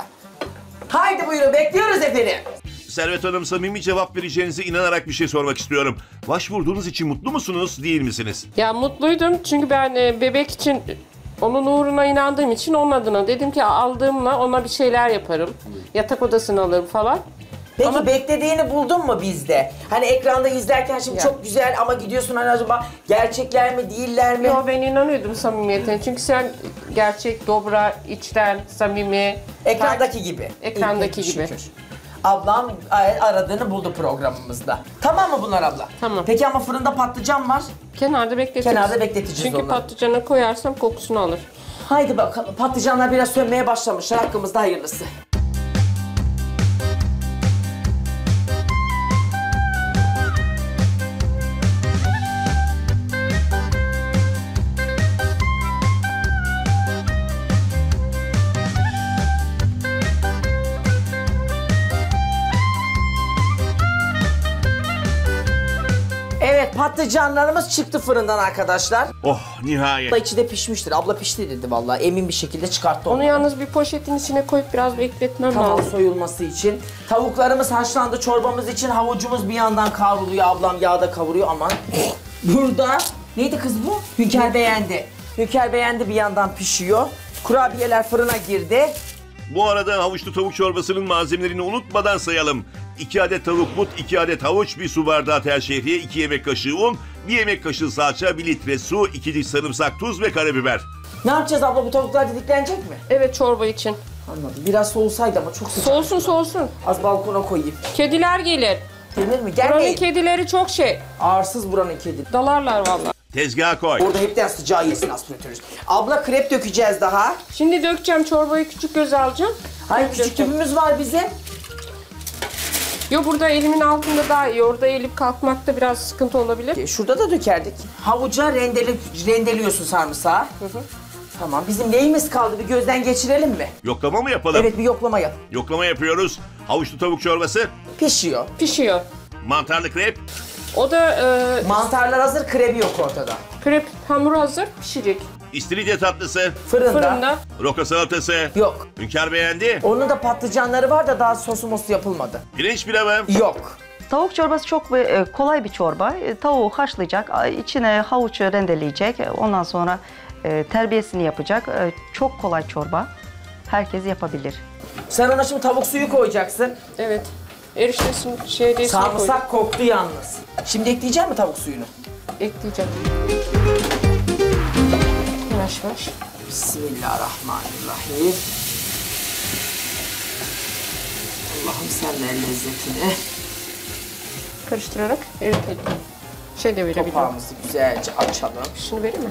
Haydi buyurun, bekliyoruz efendim. Servet Hanım, samimi cevap vereceğinize inanarak bir şey sormak istiyorum. Başvurduğunuz için mutlu musunuz, değil misiniz? Ya mutluydum çünkü ben bebek için onun uğruna inandığım için onun adına dedim ki aldığımla ona bir şeyler yaparım. Yatak odasını alırım falan. Peki Ama- beklediğini buldun mu bizde? Hani ekranda izlerken şimdi Ya. çok güzel ama gidiyorsun hani acaba gerçekler mi değiller mi? Yo, ben inanıyordum samimiyetine çünkü sen gerçek, dobra, içten, samimi. Ekrandaki gibi. Ekrandaki İyi, gibi. şükür. Ablam aradığını buldu programımızda. Tamam mı bunlar abla? Tamam. Peki ama fırında patlıcan var. Kenarda bekletiriz. Kenarda bekleteceğiz çünkü onları. patlıcana koyarsam kokusunu alır. Haydi bakalım, patlıcanlar biraz sönmeye başlamışlar, hakkımızda hayırlısı. Evet, patlıcanlarımız çıktı fırından arkadaşlar. Oh, nihayet. İçi de pişmiştir. Abla pişti dedi vallahi. Emin bir şekilde çıkarttı Onu yalnız bir poşetin içine koyup biraz bekletmem Tamam, lazım. soyulması için. Tavuklarımız haşlandı. Çorbamız için havucumuz bir yandan kavruluyor. Ablam yağda kavuruyor aman. Burada neydi kız bu? Hünkâr beğendi. Hünkâr beğendi bir yandan pişiyor. Kurabiyeler fırına girdi. Bu arada havuçlu tavuk çorbasının malzemelerini unutmadan sayalım. 2 adet tavuk but, 2 adet havuç, 1 su bardağı tel şehriye, 2 yemek kaşığı un, 1 yemek kaşığı salça, 1 litre su, 2 diş sarımsak, tuz ve karabiber. Ne yapacağız abla, bu tavuklar didiklenecek mi? Evet, çorba için. Anladım. Biraz soğusaydı ama çok sıcak. Soğusun soğusun. Az balkona koyayım. Kediler gelir. Gelir mi? Buranın Gelmeyin. kedileri çok Ağırsız buranın kedi. dalarlar vallahi. Tezgaha koy. Orada hepten sıcağı yesin aspiratörüz. Abla krep dökeceğiz daha. Şimdi dökeceğim, çorbayı küçük göze alacağım. Hayır, küçük Dökeceğim. tüpümüz var bizim. Yo, burada elimin altında daha iyi. Orada eğilip kalkmakta biraz sıkıntı olabilir. Şurada da dökerdik. Havuca rendeliyorsun sarımsağı. Tamam, bizim neyimiz kaldı? Bir gözden geçirelim mi? Yoklama mı yapalım? Evet, bir yoklama yap. Yoklama yapıyoruz. Havuçlu tavuk çorbası, Pişiyor. Pişiyor. mantarlı krep, O da Mantarlar hazır, krebi yok ortada. krep hamuru hazır, pişecek. istiridye tatlısı, Fırında. Fırında. roka salatası. Yok. Hünkar beğendi. Onun da patlıcanları var da daha sosu mosu yapılmadı. Pirinç pilavı, Yok. Tavuk çorbası çok kolay bir çorba. Tavuğu haşlayacak, içine havucu rendeleyecek. Ondan sonra terbiyesini yapacak. Çok kolay çorba. Herkes yapabilir. Sen ona şimdi tavuk suyu koyacaksın. Evet. Eriştesini şeyde koydum. Sarımsak koktu yalnız. Şimdi ekleyecek mi tavuk suyunu? Ekleyeceğim. Yavaş yavaş. Bismillahirrahmanirrahim. Allah'ım sen ver lezzetini. Karıştırarak eritelim. Şey de verebilirim. Topağımızı güzelce açalım. Şunu vereyim mi?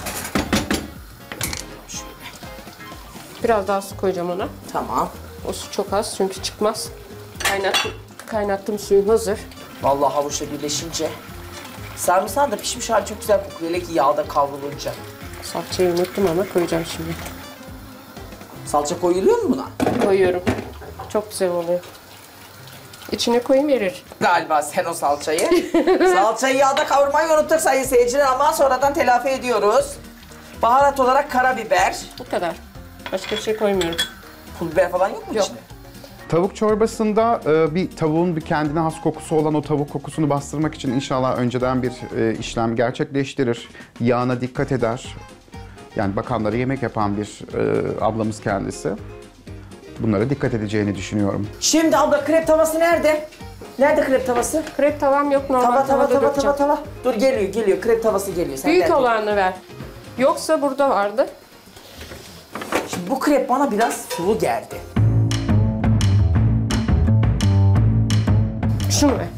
Biraz daha su koyacağım ona. Tamam. O su çok az çünkü çıkmaz. Kaynattım suyum hazır. Vallahi havuçla birleşince. Sarımsağın da pişmiş hali çok güzel kokuyor. Hele ki yağda kavrulunca. Salçayı unuttum ama koyacağım şimdi. Salça koyuluyor mu buna? Koyuyorum. Çok güzel oluyor. İçine koyayım erir. Galiba sen o salçayı. Salçayı yağda kavurmayı unuttuk sayın seyirciler ama sonradan telafi ediyoruz. Baharat olarak karabiber. Bu kadar. Başka bir şey koymuyorum. Pul biber falan yok mu Yok. içinde? Tavuk çorbasında bir tavuğun bir kendine has kokusu olan o tavuk kokusunu bastırmak için inşallah önceden bir işlem gerçekleştirir. Yağına dikkat eder. Yani bakanlara yemek yapan bir ablamız kendisi. Bunlara dikkat edeceğini düşünüyorum. Şimdi abla krep tavası nerede? Nerede krep tavası? Krep tavam yok, normal Tava tavada dökeceğim. tava. Dur geliyor krep tavası geliyor. Sen Büyük gel. olanı ver. Yoksa burada vardı. Şimdi bu krep bana biraz sulu geldi. Şunu ver.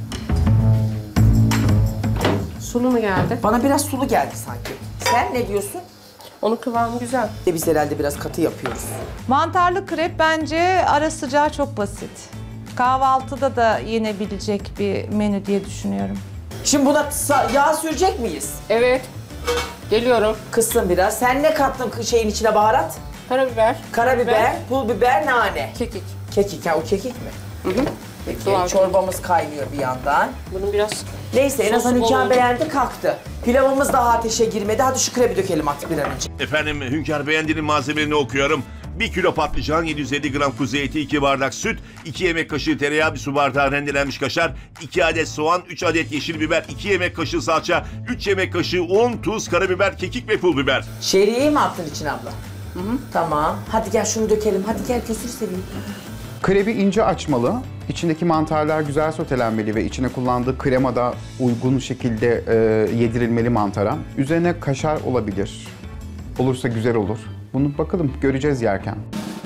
Sulu mu geldi? Bana biraz sulu geldi sanki. Sen ne diyorsun? Onun kıvamı güzel. Biz herhalde biraz katı yapıyoruz. Mantarlı krep bence ara sıcağı çok basit. Kahvaltıda da yenebilecek bir menü diye düşünüyorum. Şimdi buna yağ sürecek miyiz? Evet. Geliyorum. Kıssın biraz. Sen ne kattın şeyin içine baharat? Karabiber. Karabiber, pul biber, nane. Kekik. Kekik, ha o kekik mi? Peki, Doğal çorbamız kaynıyor bir yandan. Bunun biraz Neyse en azından sosu bol Hünkar oldu. beğendi, kalktı. Pilavımız daha ateşe girmedi. Hadi şu krebi dökelim artık bir an önce. Efendim Hünkar beğendiğinin malzemelerini okuyorum. 1 kilo patlıcan, 750 gram kuzu eti, 2 bardak süt, 2 yemek kaşığı tereyağı, 1 su bardağı rendelenmiş kaşar, 2 adet soğan, 3 adet yeşil biber, 2 yemek kaşığı salça, 3 yemek kaşığı un, tuz, karabiber, kekik ve pul biber. Şehriyeyi mi attın içine abla? Tamam. Hadi gel şunu dökelim. Hadi gel gözünü seveyim. Krebi ince açmalı. İçindeki mantarlar güzel sotelenmeli ve içine kullandığı krema da uygun şekilde yedirilmeli mantara. Üzerine kaşar olabilir. Olursa güzel olur. Bunu bakalım göreceğiz yerken.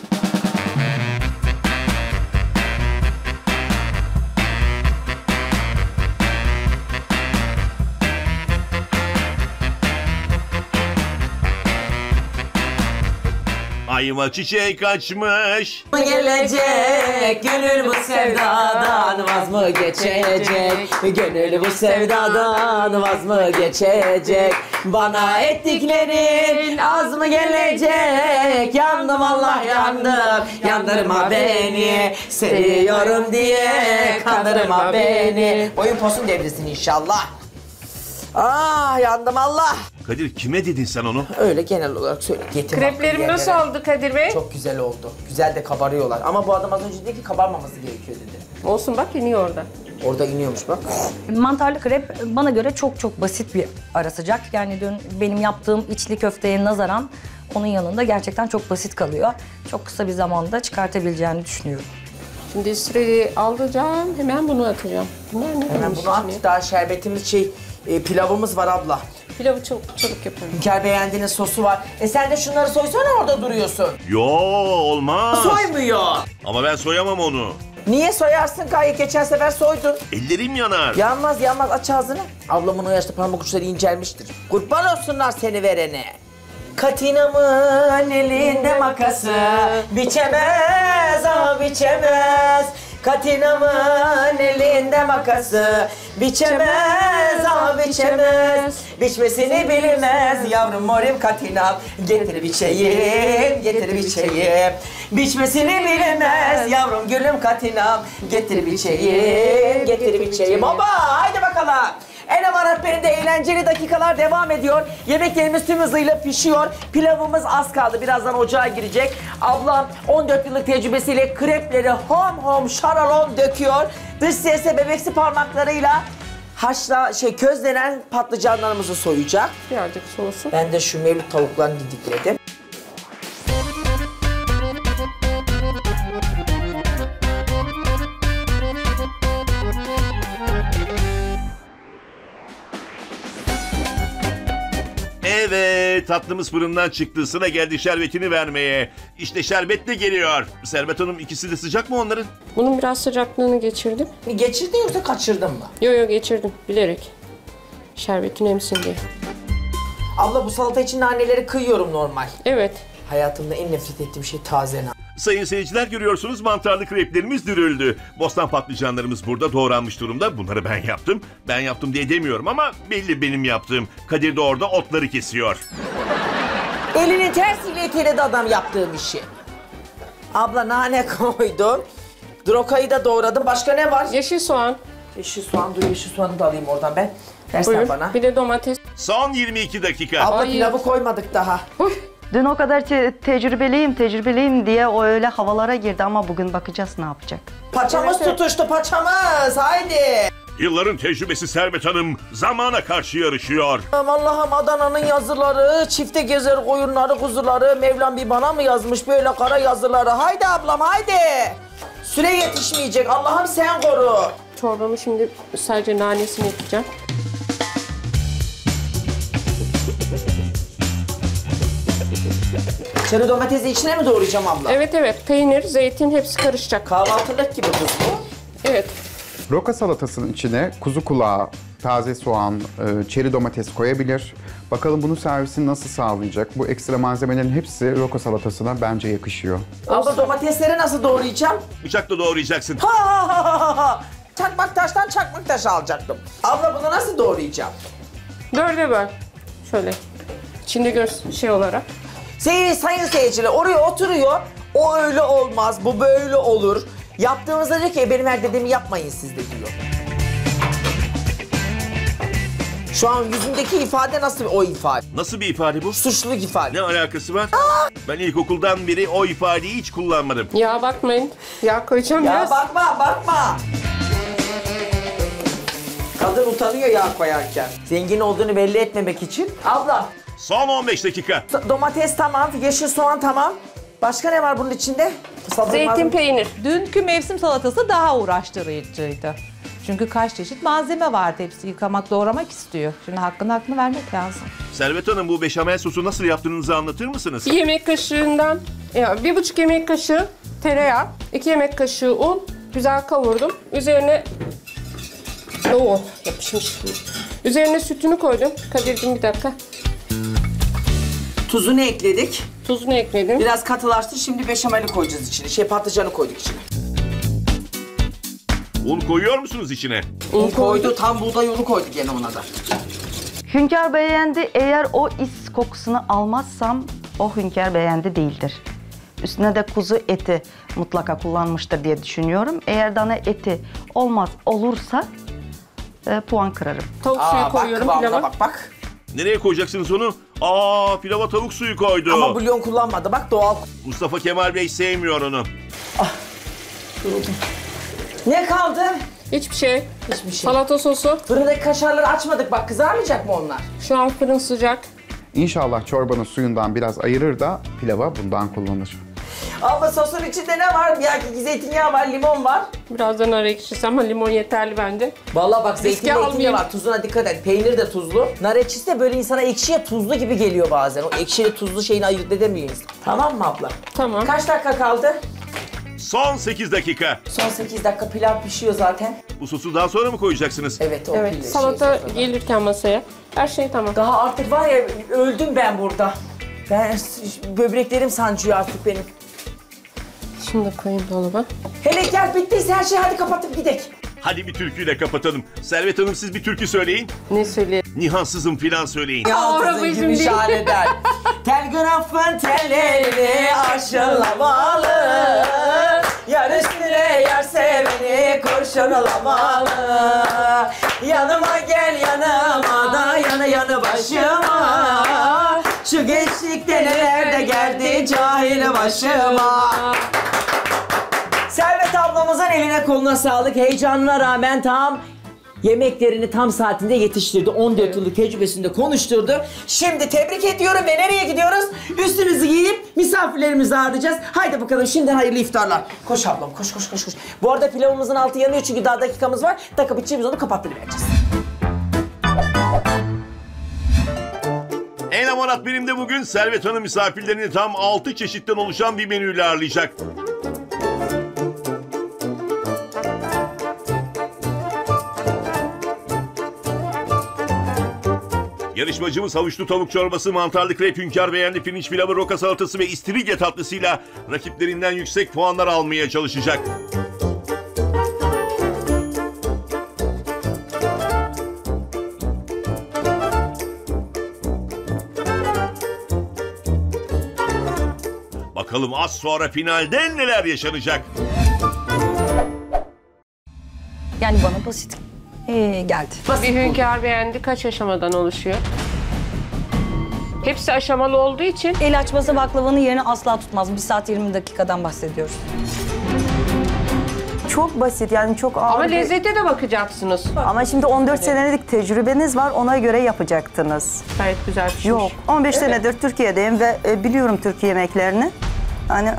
Ayva çiçek açmış. Gelecek, gönül bu sevdadan vaz mı geçecek? Gönül bu sevdadan vaz mı geçecek? Bana ettiklerin az mı gelecek? Yandım Allah yandım, yandırma beni. Seviyorum diye kandırma beni. Boyun posun devrilsin inşallah. Ah yandım Allah. Kadir kime dedin sen onu? Öyle genel olarak söyle. Getir Kreplerim hakkı nasıl yerlere. oldu Kadir Bey? Çok güzel oldu. Güzel de kabarıyorlar. Ama bu adam az önce dedi ki kabarmaması gerekiyor dedi. Olsun bak iniyor orada. Orada iniyormuş bak. Mantarlı krep bana göre çok basit bir ara sıcak. Yani dün benim yaptığım içli köfteye nazaran onun yanında gerçekten çok basit kalıyor. Çok kısa bir zamanda çıkartabileceğini düşünüyorum. Şimdi süreyi alacağım, hemen bunu atacağım. Bunlar ne Hemen koymuş bunu at. içine? Daha şerbetimiz pilavımız var abla. Pilavı çabuk yaparım. Hünkar beğendiğinin sosu var. Sen de şunları soysana orada duruyorsun. Yo olmaz. Soymuyor. Ama ben soyamam onu. Niye soyarsın gayet geçen sefer soydun. Ellerim yanar. Yanmaz aç ağzını. Ablamın o yaşta parmak uçları incelmiştir. Kurban olsunlar seni verene. Katinamın elinde makası biçemez biçemez. Katinamın elinde makası, biçemez ama biçemez. Biçmesini bilmez yavrum morim katinam. Getir biçeyim, getir biçeyim. Biçmesini bilmez yavrum gülüm katinam. Getir biçeyim, getir biçeyim. Baba haydi bakalım. Enem Arat benim de eğlenceli dakikalar devam ediyor. Yemeklerimiz tüm hızıyla pişiyor. Pilavımız az kaldı. Birazdan ocağa girecek. Ablam 14 yıllık tecrübesiyle krepleri hom hom şaralon döküyor. Dış sese bebeksi parmaklarıyla közlenen patlıcanlarımızı soyacak. Birazcık soğusun. Ben de şu mevlüt tavuklarını didikledim. Evet, tatlımız fırından çıktı. Sıra geldi şerbetini vermeye. İşte şerbet de geliyor. Servet Hanım, ikisi de sıcak mı onların? Bunun biraz sıcaklığını geçirdim. Geçirdin yoksa kaçırdın mı? Yo geçirdim bilerek. Şerbetin emsin diye. Abla bu salata için naneleri kıyıyorum normal. Evet. Hayatımda en nefret ettiğim şey taze nane. Sayın seyirciler, görüyorsunuz mantarlı kreplerimiz dürüldü. Bostan patlıcanlarımız burada doğranmış durumda. Bunları ben yaptım. Ben yaptım diye demiyorum ama belli benim yaptığım. Kadir de orada otları kesiyor. Elinin tersiyle eteğiyle adam yaptığım işi. Abla nane koydum. Drokayı da doğradım. Başka ne var? Yeşil soğan. Yeşil soğan, dur yeşil soğanı da alayım oradan ben. Versen Buyur. bana. Bir de domates. Son 22 dakika. Abla Ay. pilavı koymadık daha. Dün o kadar tecrübeliyim diye o öyle havalara girdi ama bugün bakacağız ne yapacak. Paçamız Evet. tutuştu, paçamız. Haydi. Yılların tecrübesi Servet Hanım zamana karşı yarışıyor. Allah'ım Adana'nın yazıları, çifte gezer koyunları, kuzuları. Mevlam bir bana mı yazmış böyle kara yazıları? Haydi ablam haydi. Süre yetişmeyecek. Allah'ım sen koru. Çorbamı şimdi sadece nanesini ekleyeceğim. Çeri domatesi içine mi doğrayacağım abla? Evet. Peynir, zeytin hepsi karışacak. Kahvaltılık gibi kız bu. Evet. Roka salatasının içine kuzu kulağı, taze soğan, çeri domates koyabilir. Bakalım bunun servisini nasıl sağlayacak? Bu ekstra malzemelerin hepsi roka salatasına bence yakışıyor. Abla domatesleri nasıl doğrayacağım? Bıçakla doğrayacaksın. Ha! Çakmak taştan çakmak taş alacaktım. Abla bunu nasıl doğrayacağım? Dörde böl. Şöyle. İçinde olarak. Sayın seyirciler oraya oturuyor. O öyle olmaz, bu böyle olur. Yaptığımızda diyor ki benim her dediğimi yapmayın siz de diyor. Şu an yüzündeki ifade nasıl o ifade? Nasıl bir ifade bu? Suçluluk ifade. Ne alakası var? Ben ilkokuldan beri o ifadeyi hiç kullanmadım. Yağ bakmayın. Yağ koyacağım Ya biraz. bakma. Kadın utanıyor yağ koyarken. Zengin olduğunu belli etmemek için. Abla, Son 15 dakika. domates tamam, yeşil soğan tamam. Başka ne var bunun içinde? Zeytin, peynir. Dünkü mevsim salatası daha uğraştırıcıydı. Çünkü kaç çeşit malzeme vardı. Hepsi yıkamak, doğramak istiyor. Şimdi hakkını vermek lazım. Servet Hanım, bu beşamel sosu nasıl yaptığınızı anlatır mısınız? 1 yemek kaşığından, 1,5 yemek kaşığı tereyağı, 2 yemek kaşığı un, güzel kavurdum. Üzerine yapışmış. Üzerine sütünü koydum. Kadir'cim bir dakika. Tuzunu ekledik. Tuzunu ekledim. Biraz katılaştı. Şimdi beşameli koyacağız içine. Patlıcanı koyduk içine. Un koyuyor musunuz içine? Un koydu. Tam buğday unu koydu gene ona da. Hünkar beğendi. Eğer o is kokusunu almazsam o hünkar beğendi değildir. Üstüne de kuzu eti mutlaka kullanmıştır diye düşünüyorum. Eğer dana eti olursa puan kırarım. Tavuk suyu koyuyorum kıvamına pilava. bak. Nereye koyacaksınız onu? Pilava tavuk suyu koydu. Ama bulyon kullanmadı. Bak doğal. Mustafa Kemal Bey sevmiyor onu. Ne kaldı? Hiçbir şey. Hiçbir şey. Salata sosu. Fırındaki kaşarları açmadık. Bak kızarmayacak mı onlar? Şu an fırın sıcak. İnşallah çorbanın suyundan biraz ayırır da pilava bundan kullanır. Abla sosun içinde ne var? Ya zeytinyağı var, limon var. Birazdan nar ekşisi ama limon yeterli bence. Vallahi bak zeytinle ekşi almayayım. var. Tuzuna dikkat et. Peynir de tuzlu. Nar ekşisi de böyle insana ekşiye tuzlu gibi geliyor bazen. O ekşili tuzlu şeyini ayırt edemiyor insan. Tamam mı abla? Tamam. Kaç dakika kaldı? Son 8 dakika. Son 8 dakika pilav pişiyor zaten. Bu sosu daha sonra mı koyacaksınız? Evet o Evet, salata gelirken masaya. Her şey tamam. Daha artık var ya öldüm ben burada. Böbreklerim sancıyor artık benim. Şunu da koyayım dolaba. Hele gel bittiyse her şeyi hadi kapatıp gidelim. Hadi bir türküyle kapatalım. Servet Hanım siz bir türkü söyleyin. Ne söyleyeyim? Nihansızım filan söyleyin. Yaldızın Gümüşhane'den. Telgrafın tellerini aşılamalı. Yar üstüne yar seveni kurşunlamalı. Yanıma gel yanıma da yanı yanı başıma. Şu gençlikte neler de geldi cahil başıma. Servet ablamızın eline koluna sağlık. Heyecanına rağmen yemeklerini tam saatinde yetiştirdi. 14 yıllık tecrübesinde konuşturdu. Şimdi tebrik ediyorum ve nereye gidiyoruz? Üstünüzü giyip misafirlerimizi ağırlayacağız. Haydi bakalım şimdiden hayırlı iftarlar. Koş ablam koş. Bu arada pilavımızın altı yanıyor çünkü daha dakikamız var. Takıp içeceğimiz onu kapattırıvereceğiz. Enem Arat Birim'de bugün Servet Hanım misafirlerini tam 6 çeşitten oluşan bir menüyle ağırlayacak. Yarışmacımız havuçlu tavuk çorbası, mantarlı krep, hünkâr beğendi pirinç pilavı, roka salatası ve istiridye tatlısıyla rakiplerinden yüksek puanlar almaya çalışacak. Bakalım az sonra finalde neler yaşanacak? Yani bana basit geldi. Bir hünkâr beğendi kaç aşamadan oluşuyor? Hepsi aşamalı olduğu için El açması baklavanın yerini asla tutmaz. 1 saat 20 dakikadan bahsediyoruz. Çok basit yani çok ağır. ama lezzete de bakacaksınız. Ama şimdi 14 senelik tecrübeniz var, ona göre yapacaktınız. Gayet güzel pişmiş. Yok, 15 senedir Türkiye'deyim ve biliyorum Türkiye yemeklerini. Hani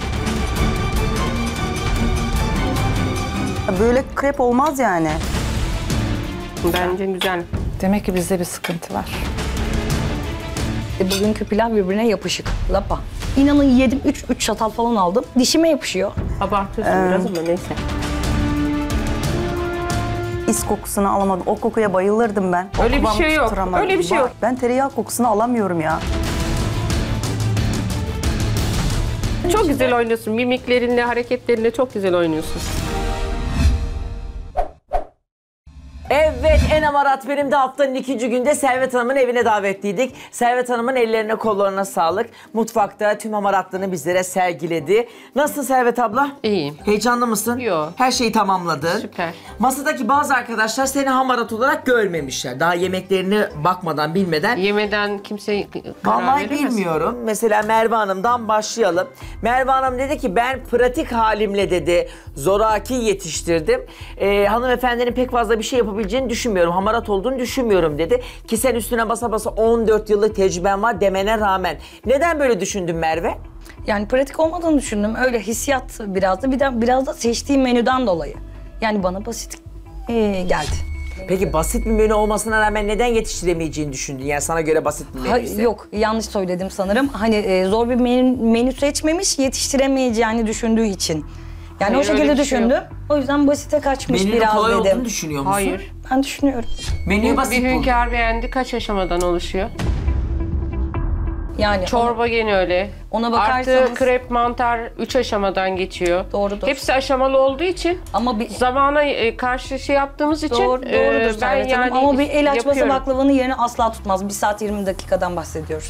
böyle krep olmaz yani. Bence güzel. Demek ki bizde bir sıkıntı var. Bugünkü pilav birbirine yapışık. Lapa. İnanın yedim 3 çatal falan aldım. Dişime yapışıyor. Abartıyorsun biraz ama neyse. İs kokusunu alamadım. O kokuya bayılırdım ben. O Öyle bir kıvamı şey yok. tutturamadım. Öyle bir şey yok. Ben tereyağı kokusunu alamıyorum ya. Çok güzel oynuyorsun. Mimiklerinle, hareketlerinle çok güzel oynuyorsun. Evet, Enem Arat benim de haftanın 2. günde Servet Hanım'ın evine davetliydik. Servet Hanım'ın ellerine kollarına sağlık. Mutfakta tüm hamaratlığını bizlere sergiledi. Nasılsın Servet abla? İyiyim. Heyecanlı mısın? Yok. Her şeyi tamamladın. Süper. Masadaki bazı arkadaşlar seni hamarat olarak görmemişler. Daha yemeklerini bakmadan, bilmeden. Yemeden kimse karar Vallahi veremez. bilmiyorum. Mesela Merve Hanım'dan başlayalım. Merve Hanım dedi ki ben pratik halimle dedi zoraki yetiştirdim. Hanımefendinin pek fazla bir şey yapabileceğini düşünmüyorum. Hamarat olduğunu düşünmüyorum dedi. Ki sen üstüne basa basa 14 yıllık tecrüben var demene rağmen. Neden böyle düşündün Merve? Yani pratik olmadığını düşündüm. Öyle hissiyat biraz da. Biraz da seçtiğim menüden dolayı. Yani bana basit geldi. Peki basit bir menü olmasına rağmen neden yetiştiremeyeceğini düşündün? Yani sana göre basit bir menüyse. Yok, yanlış söyledim sanırım. Hani zor bir menü seçmemiş, yetiştiremeyeceğini düşündüğü için. Yani Hayır, o şekilde öyle bir şey düşündü. O yüzden basite kaçmış Menünün biraz kolay dedim. olduğunu düşünüyor musun? Hayır. Ben düşünüyorum. Menüyü basit Bir buldum. hünkâr beğendi kaç aşamadan oluşuyor? Yani Çorba gene öyle. Ona bakarsanız- Artı krep, mantar 3 aşamadan geçiyor. Doğrudur. Hepsi aşamalı olduğu için ama bir zamana karşı şey yaptığımız için doğrudur ben Servet Hanım. yani Ama bir el açması yapıyorum. baklavanın yerini asla tutmaz. 1 saat 20 dakikadan bahsediyoruz.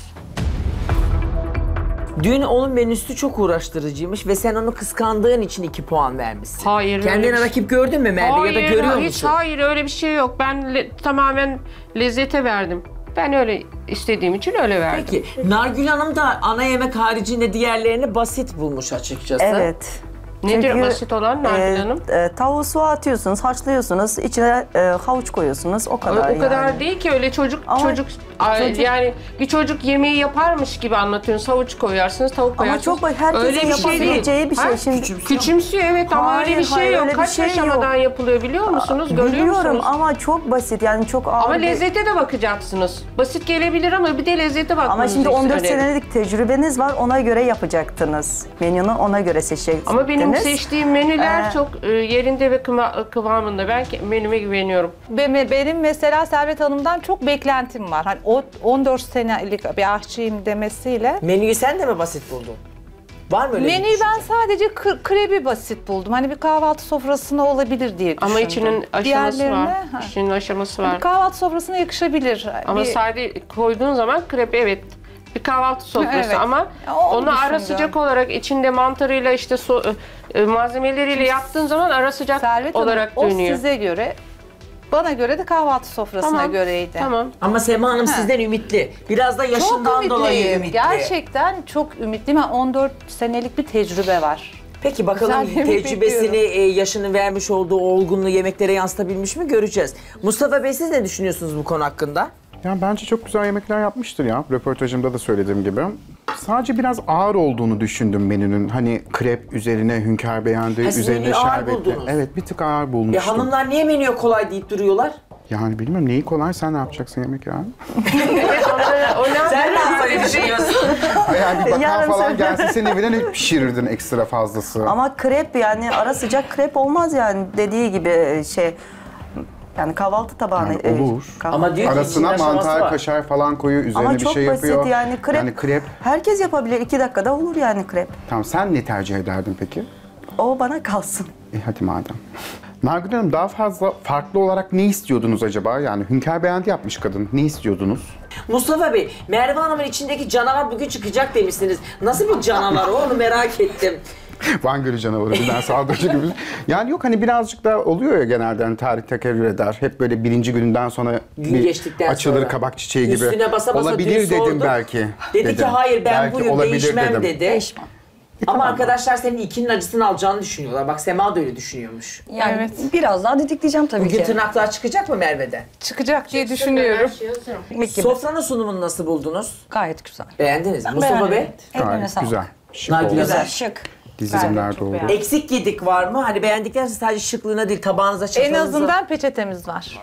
Dün onun menüsü çok uğraştırıcıymış ve sen onu kıskandığın için 2 puan vermişsin. Hayır, öyle Kendine bir şey- rakip gördün mü Merve ya da görüyor hiç musun? hayır öyle bir şey yok. Ben tamamen lezzete verdim. Ben öyle istediğim için öyle verdim. Peki Nargül Hanım da ana yemek haricinde diğerlerini basit bulmuş açıkçası. Evet. Nedir Çünkü, basit olan Nargül Hanım? Tavuğu suya atıyorsunuz, haşlıyorsunuz, içine havuç koyuyorsunuz. O kadar O kadar yani. değil ki öyle çocuk Ama yani bir çocuk yemeği yaparmış gibi anlatıyorsun. Havuç koyarsınız, tavuk Ama koyarsınız. çok herkesin öyle bir şey değil. yapabileceği bir şey. Ha? Şimdi Küçümsüyor evet ama öyle bir şey hayır, yok. öyle bir Kaç şey aşamadan yok. yapılıyor biliyor musunuz? Görüyor biliyorum musunuz? ama çok basit yani çok ağır. Ama bir- lezzete de bakacaksınız. Basit gelebilir ama bir de lezzete bakmanız Ama şimdi 14 önemli. senelik tecrübeniz var, ona göre yapacaktınız. Menünü ona göre seçecektiniz. Ama benim seçtiğim menüler çok yerinde ve kıvamında. Ben menüme güveniyorum. Benim mesela Servet Hanım'dan çok beklentim var. Hani o 14 senelik bir aşçıyım demesiyle. Menüyü sen de mi basit buldun? Var mı öyle bir Menüyü düşünce? ben sadece krebi basit buldum. Hani bir kahvaltı sofrasına olabilir diye düşündüm. Ama içinin aşaması Diğerlerine, var. ha. İçinin aşaması Hani var. kahvaltı sofrasına yakışabilir. Ama Bir- sade koyduğun zaman krepi evet bir kahvaltı sofrası Evet. ama Onu onu ara düşündüm. sıcak olarak içinde mantarıyla işte malzemeleriyle yaptığın zaman ara sıcak Servet Hanım, olarak o dönüyor. size göre, bana göre de kahvaltı sofrasına Tamam, göreydi. Tamam. Ama Sema Hanım sizden ümitli. Biraz da Çok yaşından dolayı ümitliyim. ümitli. Gerçekten çok ümitliyim. 14 senelik bir tecrübe var. Peki bakalım Güzel yemek tecrübesini, yaşının vermiş olduğu olgunluğu yemeklere yansıtabilmiş mi göreceğiz. Mustafa Bey siz ne düşünüyorsunuz bu konu hakkında? Yani bence çok güzel yemekler yapmıştır ya. Röportajımda da söylediğim gibi. Sadece biraz ağır olduğunu düşündüm menünün. Hani krep üzerine hünkâr beğendi, Ha, siz üzerine menüyü ağır şerbetli. buldunuz. Evet, bir tık ağır bulmuştum. Hanımlar niye menüye kolay deyip duruyorlar? Yani bilmiyorum neyi kolay, sen ne yapacaksın yemek yani? Sen nasıl öyle düşünüyorsun? Yani bir bakan Yarın falan söyle. gelse senin evine ne pişirirdin ekstra fazlası? Ama krep yani ara sıcak krep olmaz yani dediği gibi yani kahvaltı tabağına. Yani olur. Ama diyor ki Arasına içinde aşaması mantar, var. kaşar falan koyuyor, üzerine Ama bir çok şey basit yapıyor. yani krep. Yani krep. Herkes yapabilir. 2 dakikada olur yani krep. Tamam, sen ne tercih ederdin peki? O bana kalsın. Hadi madem. Nargül Hanım, daha fazla farklı olarak ne istiyordunuz acaba? Yani hünkâr beğendi yapmış kadın. Ne istiyordunuz? Mustafa Bey, Merve Hanım'ın içindeki canavar bugün çıkacak demişsiniz. Nasıl bir canavar o onu merak ettim. Van Gölü canavarı, birden saldırıcı gibi. Yani yok, hani birazcık da oluyor ya genelde, hani tarih tekerrür eder. Hep böyle birinci gününden sonra Gün geçtikten açılır sonra. kabak çiçeği gibi. Üstüne basa basa olabilir dün dedim sordum. belki. Dedi dedim. ki hayır ben Belki buyum olabilir değişmem dedim. dedi. Değişmem. Ama arkadaşlar senin ikinin acısını alacağını düşünüyorlar. Bak Sema da öyle düşünüyormuş. Yani Evet. biraz daha didikleyeceğim tabii Bugün ki. tırnaklar çıkacak mı Merve'den? Çıkacak diye düşünüyorum. Ekmek gibi. Sofranın sunumunu nasıl buldunuz? Gayet güzel. Beğendiniz mi? Mustafa Bey? Ellerine Gayet sağlık. güzel. Şık Nargile oldu. güzel. Şık. Dizilimler doğru. Eksik yedik var mı? Hani beğendikleriniz sadece şıklığına değil tabağınıza çatalınıza. En azından peçetemiz var.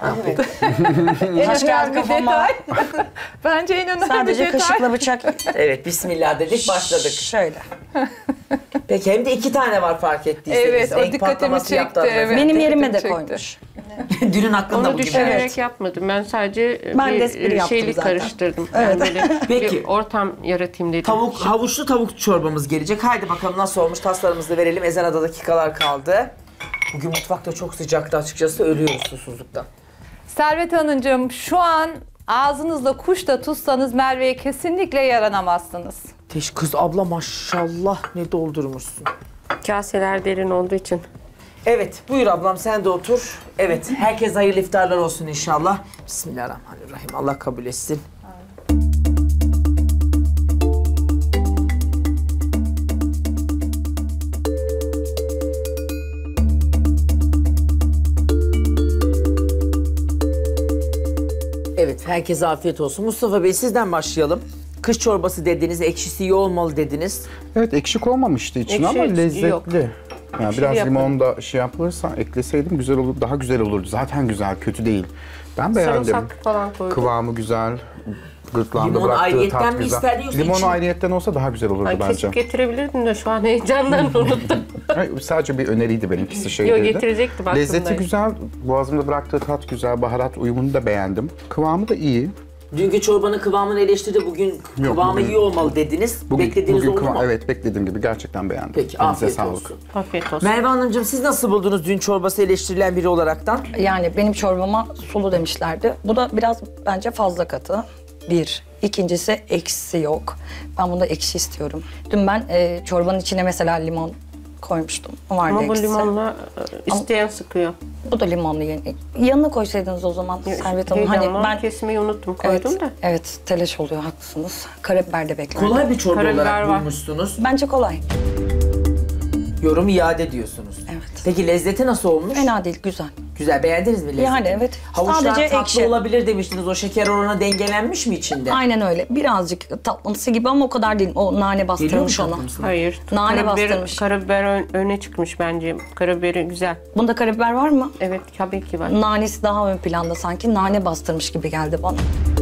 en Taş kağıt önemli kafama. detay. Bence en önemli Sadece detay. kaşıkla bıçak. Evet bismillah dedik başladık. Şöyle. Peki hem de 2 tane var fark ettiyseniz. Evet, o Renk dikkatimi patlaması çekti, yaptı hanımefendi. evet. Benim yerime de Çekti. koymuş. Dünün hakkında Onu bugün. düşünerek Evet. yapmadım. Ben sadece Ben de espri bir yaptım şeylik zaten. karıştırdım. Yani böyle Peki. bir ortam yaratayım dedim. Havuçlu tavuk çorbamız gelecek. Haydi bakalım nasıl olmuş taslarımızı verelim. Ezana da dakikalar kaldı. Bugün mutfakta çok sıcaktı açıkçası. Ölüyoruz susuzluktan. Servet Hanımcığım, şu an ağzınızla kuş da tutsanız Merve'ye kesinlikle yaranamazsınız. Kız abla maşallah ne doldurmuşsun. Kaseler derin olduğu için. Evet buyur ablam sen de otur. Evet herkes hayırlı iftarlar olsun inşallah. Bismillahirrahmanirrahim. Allah kabul etsin. Evet herkese afiyet olsun. Mustafa Bey sizden başlayalım. Kış çorbası dediniz, ekşisi iyi olmalı dediniz. Evet, ekşik olmamıştı için Ekşi ama lezzetli. yok. Yani biraz yapın. limon da yapılırsa ekleseydim güzel olur, daha güzel olurdu. Zaten güzel, kötü değil. Ben beğendim. Sarımsak falan koydum. Kıvamı güzel. Gırtlağında Limon bıraktığı ayrıyetten tat mi güzel. ister yoksa Limon içine- ayrıyetten olsa daha güzel olurdu Ay, bence. kesip getirebilirdim de şu an heyecandan unuttum. Hayır, sadece bir öneriydi benimkisi şey Yok, değildi. getirecektim Lezzeti aklımdaydı. güzel, boğazımda bıraktığı tat güzel, baharat uyumunu da beğendim. Kıvamı da iyi. Dünkü çorbanın kıvamını eleştirdi. Bugün kıvamı bugün- iyi olmalı dediniz. Beklediğiniz oldu mu? Evet, beklediğim gibi gerçekten beğendim. Peki Elinize afiyet sağlık. olsun. Afiyet olsun. Merve Hanımcığım siz nasıl buldunuz dün çorbası eleştirilen biri olaraktan? Yani benim çorbama sulu demişlerdi. Bu da biraz bence fazla katı. Bir. İkincisi ekşisi yok. Ben bunda ekşi istiyorum. Dün ben çorbanın içine mesela limon koymuştum. O vardı Ama bu ekşisi. limonla isteyen sıkıyor. Bu da limonlu yanına koysaydınız o zaman Servet Hanım. Hani Heyecanla ben kesmeyi unuttum, koydum evet, da. evet telaş oluyor haklısınız. Karabiber de beklerdim. Kolay bir çorba Karabiber olarak var. bulmuşsunuz. Bence kolay. Yorum iade diyorsunuz. Evet. Peki lezzeti nasıl olmuş? Fena değil, güzel. Güzel beğendiniz mi lezzeti? Yani evet. Havuçlar Sadece tatlı ekşi. olabilir demiştiniz. O şeker oranı dengelenmiş mi içinde? Aynen öyle. Birazcık tatlımsı gibi ama o kadar değil. O nane Geliyor mu bastırmış onu. tatlımsı? Hayır. Nane bastırmış. Karabiber öne çıkmış bence. Karabiberi güzel. Bunda karabiber var mı? Evet, tabii ki var. Nanesi daha ön planda sanki. Nane bastırmış gibi geldi bana.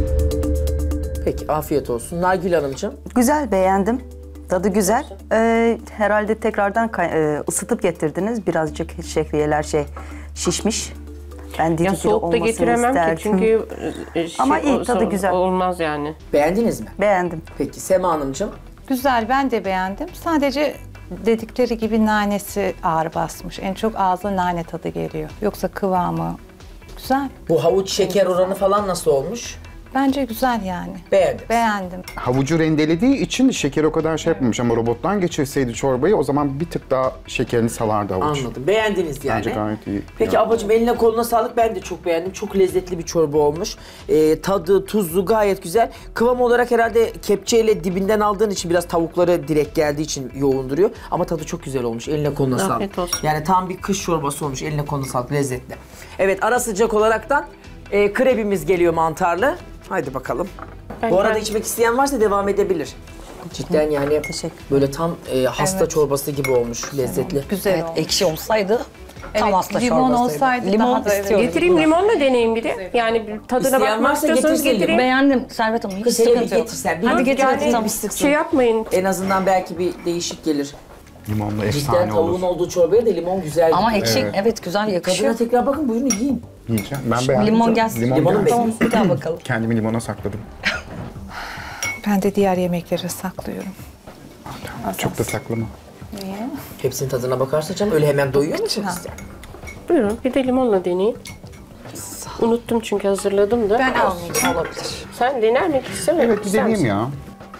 Peki afiyet olsun. Nargül Hanımcığım. Güzel, beğendim. Tadı güzel. Herhalde tekrardan ısıtıp getirdiniz. Birazcık şehriyeler şişmiş. Ben diri Ya diri soğuk da olmasını getiremem isterdim. ki çünkü Ama iyi, tadı güzel. Olmaz yani. Beğendiniz mi? Beğendim. Peki Sema Hanımcığım. Güzel, ben de beğendim. Sadece dedikleri gibi nanesi ağır basmış. En çok ağza nane tadı geliyor. Yoksa kıvamı güzel. Bu havuç şeker oranı falan nasıl olmuş? Bence güzel yani. Beğendim. Beğendim. Havucu rendelediği için şeker o kadar şey yapmamış ama robottan geçirseydi çorbayı o zaman bir tık daha şekerini salardı havuç. Anladım. Beğendiniz yani. Bence gayet iyi. Peki Yani. ablacığım eline koluna sağlık. Ben de çok beğendim. Çok lezzetli bir çorba olmuş. Tadı, tuzlu gayet güzel. Kıvam olarak herhalde kepçeyle dibinden aldığın için biraz tavukları direkt geldiği için yoğun duruyor. Ama tadı çok güzel olmuş. Eline koluna sağlık. Afiyet olsun. Yani tam bir kış çorbası olmuş. Eline koluna sağlık. Lezzetli. Evet, ara sıcak olaraktan krebimiz geliyor mantarlı. Haydi bakalım. Bu arada içmek isteyen varsa devam edebilir. Cidden yani böyle tam hasta çorbası gibi olmuş, lezzetli. Güzel Evet, olmuş. ekşi olsaydı tam Evet, hasta limon çorbasıydı. olsaydı limon daha da evet. istiyorum. Getireyim limonla deneyim bir de. Yani bir tadına İsteyen bakmak varsa istiyorsanız getirsin getireyim. Beğendim Servet Hanım, hiç Kız hele bir sıkıntı yok. getirsen. Hadi getir, yani tamam. bir sıksın. Şey yapmayın. En azından belki bir değişik gelir. Limonla Cidden efsane tavuğun olur. olduğu çorbaya da limon güzel. Ama gidiyor. ekşi, evet güzel yakışıyor. Tadına tekrar bakın, buyurun yiyin. Yiyeceğim. Ben beğendim. Limon canım. gelsin. Limon Limonu gelsin. bekliyorsun. Bir daha bakalım. Kendimi limona sakladım. Ben de diğer yemekleri saklıyorum. Çok da saklama. Hepsinin tadına bakarsa canım öyle hemen doyuyor mu çok ister? Buyurun bir de limonla deneyin. Unuttum çünkü hazırladım da. Ben almayacağım. Olabilir. Sen dener mi ikisi mi? Evet bir İster deneyeyim misin? ya.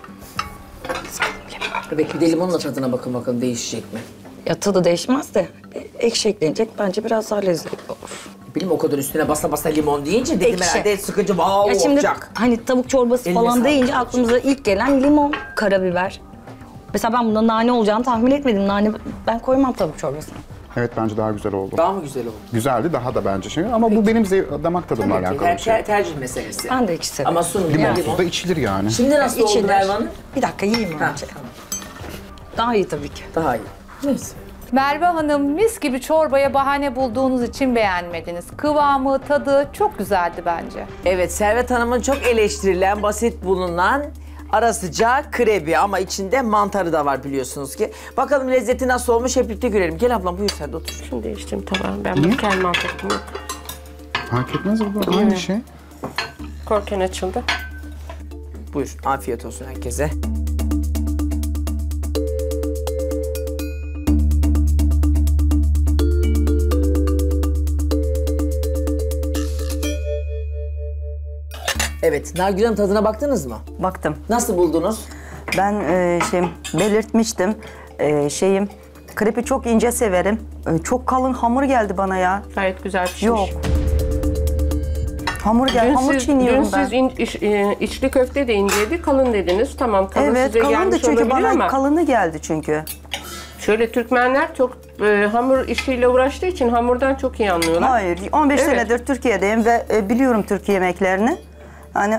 Evet, bir de limonla tadına bakın bakalım değişecek mi? Ya tadı değişmez de ekşi eklenecek, bence biraz daha lezzetli olur. Bilmiyorum, o kadar üstüne basa basa limon deyince dedim Ekşi. herhalde sıkıcı wow Ya şimdi olacak. hani tavuk çorbası Eline falan sağlık. deyince aklımıza ilk gelen limon, karabiber. Mesela ben bunda nane olacağını tahmin etmedim. Nane ben koymam tavuk çorbasına. Evet bence daha güzel oldu. Daha mı güzel oldu? Güzeldi daha da bence şey ama bu benim damak tadımla alakalı bir şey. Tercih meselesi. Ben de ikisi. Ama sunum Limonsuz limon. da içilir yani. Şimdi nasıl oldu İçilir. Merve Hanım? Bir dakika yiyeyim Ha, önce. Daha iyi tabii ki. daha iyi. Neyse. Merve Hanım, mis gibi çorbaya bahane bulduğunuz için beğenmediniz. Kıvamı, tadı çok güzeldi bence. Evet, Servet Hanım'ın çok eleştirilen, basit bulunan ara sıcak krebi ama içinde mantarı da var biliyorsunuz ki. Bakalım lezzeti nasıl olmuş, hep birlikte görelim. Gel ablam, buyur sen de otur. Şunu değiştireyim tabağı. Ben bunu kendime anlattım. Fark etmez bu aynı şey. Korken açıldı. Buyur, afiyet olsun herkese. Evet, Nargül Hanım tadına baktınız mı? Baktım. Nasıl buldunuz? Ben belirtmiştim. Krepi çok ince severim. Çok kalın hamur geldi bana ya. Gayet güzel pişmiş. Yok. Hamur geldi. Hamur çiğniyorum ben. içli köfte de inceydi, kalın dediniz. Tamam, kalın Evet, size kalındı gelmiş çünkü olabilir bana ama kalını geldi çünkü. şöyle Türkmenler çok hamur işiyle uğraştığı için hamurdan çok iyi anlıyorlar. Hayır, 15 Evet. senedir Türkiye'deyim ve biliyorum Türkiye yemeklerini. Hani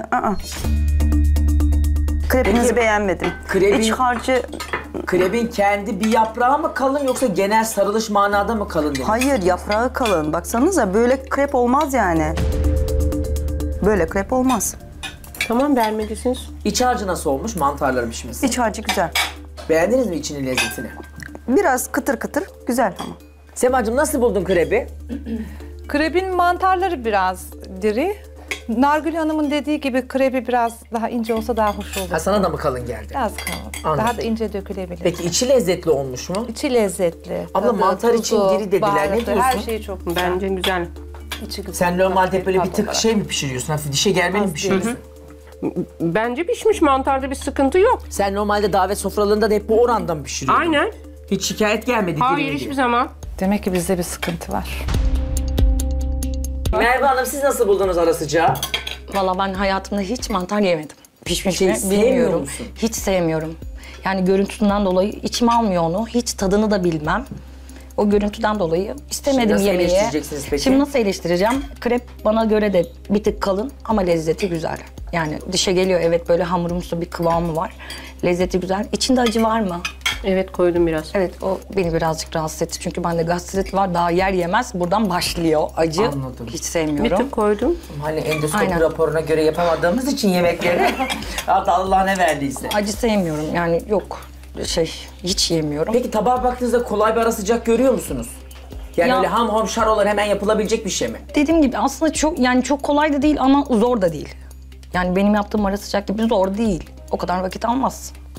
krepinizi Peki, beğenmedim. krebi- İç harcı Krebin kendi bir yaprağı mı kalın yoksa genel sarılış manada mı kalın demiş? hayır, yaprağı kalın. Baksanıza böyle krep olmaz yani. Böyle krep olmaz. Tamam, beğenmediyseniz. İç harcı nasıl olmuş mantarların pişmesi? İç harcı güzel. Beğendiniz mi içinin lezzetini? Biraz kıtır kıtır güzel ama. Semacığım nasıl buldun krebi? Krebin mantarları biraz diri. Nargül Hanım'ın dediği gibi krebi biraz daha ince olsa daha hoş olur. Ha, sana da mı kalın geldi? Biraz kalın. Anladım. Daha da ince dökülebilir. Peki içi lezzetli olmuş mu? İçi lezzetli. Abla, tadı, mantar için tuzu, diri dediler. Ne baharatı, diyorsun? Her şey çok güzel. Bence güzel. İçi güzel. Sen normalde böyle bir Tat tık olarak. şey mi pişiriyorsun? Hafif dişe gelmeli mi pişiriyorsun? Bence pişmiş, mantarda bir sıkıntı yok. Sen normalde davet sofralarında da hep bu oranda mı pişiriyorsun? Aynen. Hiç şikayet gelmedi. Hayır, diriliği. hiçbir zaman. Demek ki bizde bir sıkıntı var. Merve Hanım, siz nasıl buldunuz ara sıcağı? Valla ben hayatımda hiç mantar yemedim. Pişmiş Şey, mi sevmiyor bilmiyorum. musun? Hiç sevmiyorum. Yani görüntüsünden dolayı içim almıyor onu. Hiç tadını da bilmem. O görüntüden dolayı istemedim Şimdi nasıl yemeği. eleştireceksiniz peki? Şimdi nasıl eleştireceğim? Krep bana göre de bir tık kalın ama lezzeti güzel. Yani dişe geliyor, evet, böyle hamurumsu bir kıvamı var. Lezzeti güzel. İçinde acı var mı? Evet, koydum biraz. Evet, o beni birazcık rahatsız etti. Çünkü bende gastrit var. Daha yer yemez. Buradan başlıyor acı. Anladım. Hiç Bir sevmiyorum. tık koydum. Hani endoskopi Aynen. raporuna göre yapamadığımız için yemekleri hatta Allah ne verdiyse. Acı sevmiyorum. Yani yok. Hiç yemiyorum. Peki tabağa baktığınızda kolay bir ara sıcak görüyor musunuz? Yani Ya- öyle ham ham şarolar hemen yapılabilecek bir şey mi? Dediğim gibi aslında çok kolay da değil ama zor da değil. Yani benim yaptığım ara sıcak gibi zor değil. O kadar vakit almaz.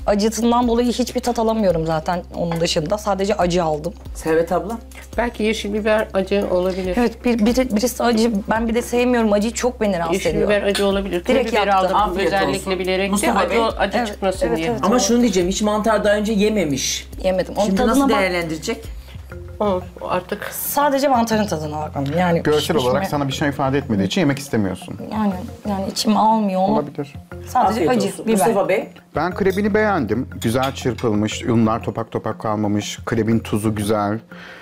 Acısından dolayı hiçbir tat alamıyorum zaten onun dışında. Sadece acı aldım. Servet abla. Belki yeşil biber acı olabilir. Evet birisi acı. Ben bir de sevmiyorum acıyı. Çok beni rahatsız Yeşil ediyor. biber acı olabilir. Direkt Biber yaptım. aldım Afiyet özellikle olsun. bilerek de Mustafa Bey. acı çıkmasın evet, diye. evet. Ama şunu diyeceğim, hiç mantar daha önce yememiş. Yemedim. Onun Şimdi tadına nasıl bak. değerlendirecek? O artık Sadece mantarın tadına bakalım. Yani Görsel pişmiş olarak mi? sana bir şey ifade etmediği için yemek istemiyorsun. Yani içim almıyor onu. Olabilir. Sadece Afiyet acı, olsun. biber. Mustafa Bey. Ben krebini beğendim. Güzel çırpılmış, unlar topak topak kalmamış, krebin tuzu güzel.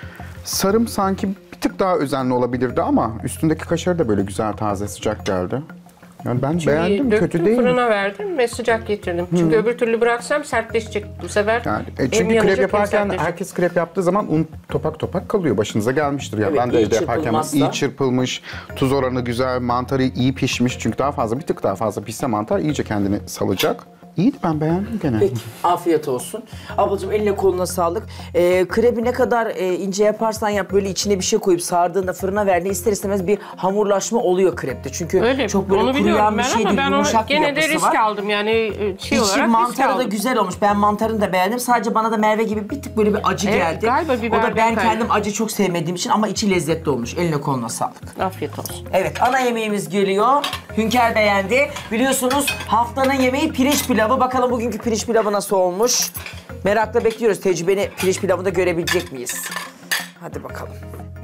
Sarım sanki bir tık daha özenli olabilirdi ama üstündeki kaşarı da böyle güzel, taze, sıcak geldi. Yani ben beğendim, döktüm, kötü değil. fırına verdim ve sıcak getirdim. Çünkü öbür türlü bıraksam sertleşecek bu sefer. Yani, hem çünkü yanacak, krep hem yaparken sertleşecek. herkes krep yaptığı zaman un topak topak kalıyor. Başınıza gelmiştir ya. Evet, Ben de iyi evde yaparken çırpılmazsa. iyi çırpılmış, tuz oranı güzel, mantarı iyi pişmiş. Çünkü daha fazla, bir tık daha fazla pişse mantar iyice kendini salacak. İyiydi, ben beğendim gene. Peki, afiyet olsun. Ablacığım eline koluna sağlık. Krebi ne kadar ince yaparsan yap, böyle içine bir şey koyup sardığında fırına verdiğinde ister istemez bir hamurlaşma oluyor krepte. Çünkü Öyle çok böyle onu biliyorum kuruyan bir ben şey ama değil, ben onu yumuşak bir gene de yapısı risk var. aldım yani şey İçi olarak risk mantarı da aldım. güzel olmuş. Ben mantarını da beğendim. Sadece bana da Merve gibi bir tık böyle bir acı Evet, geldi. galiba O da biberden ben kaynaklı. kendim acı çok sevmediğim için ama içi lezzetli olmuş. Eline koluna sağlık. Afiyet olsun. Evet, ana yemeğimiz geliyor. Hünkar beğendi. Biliyorsunuz haftanın yemeği pirinç pilavı. Bakalım bugünkü pirinç pilavı nasıl olmuş? Merakla bekliyoruz. Tecrübeni pirinç pilavında görebilecek miyiz? Hadi bakalım.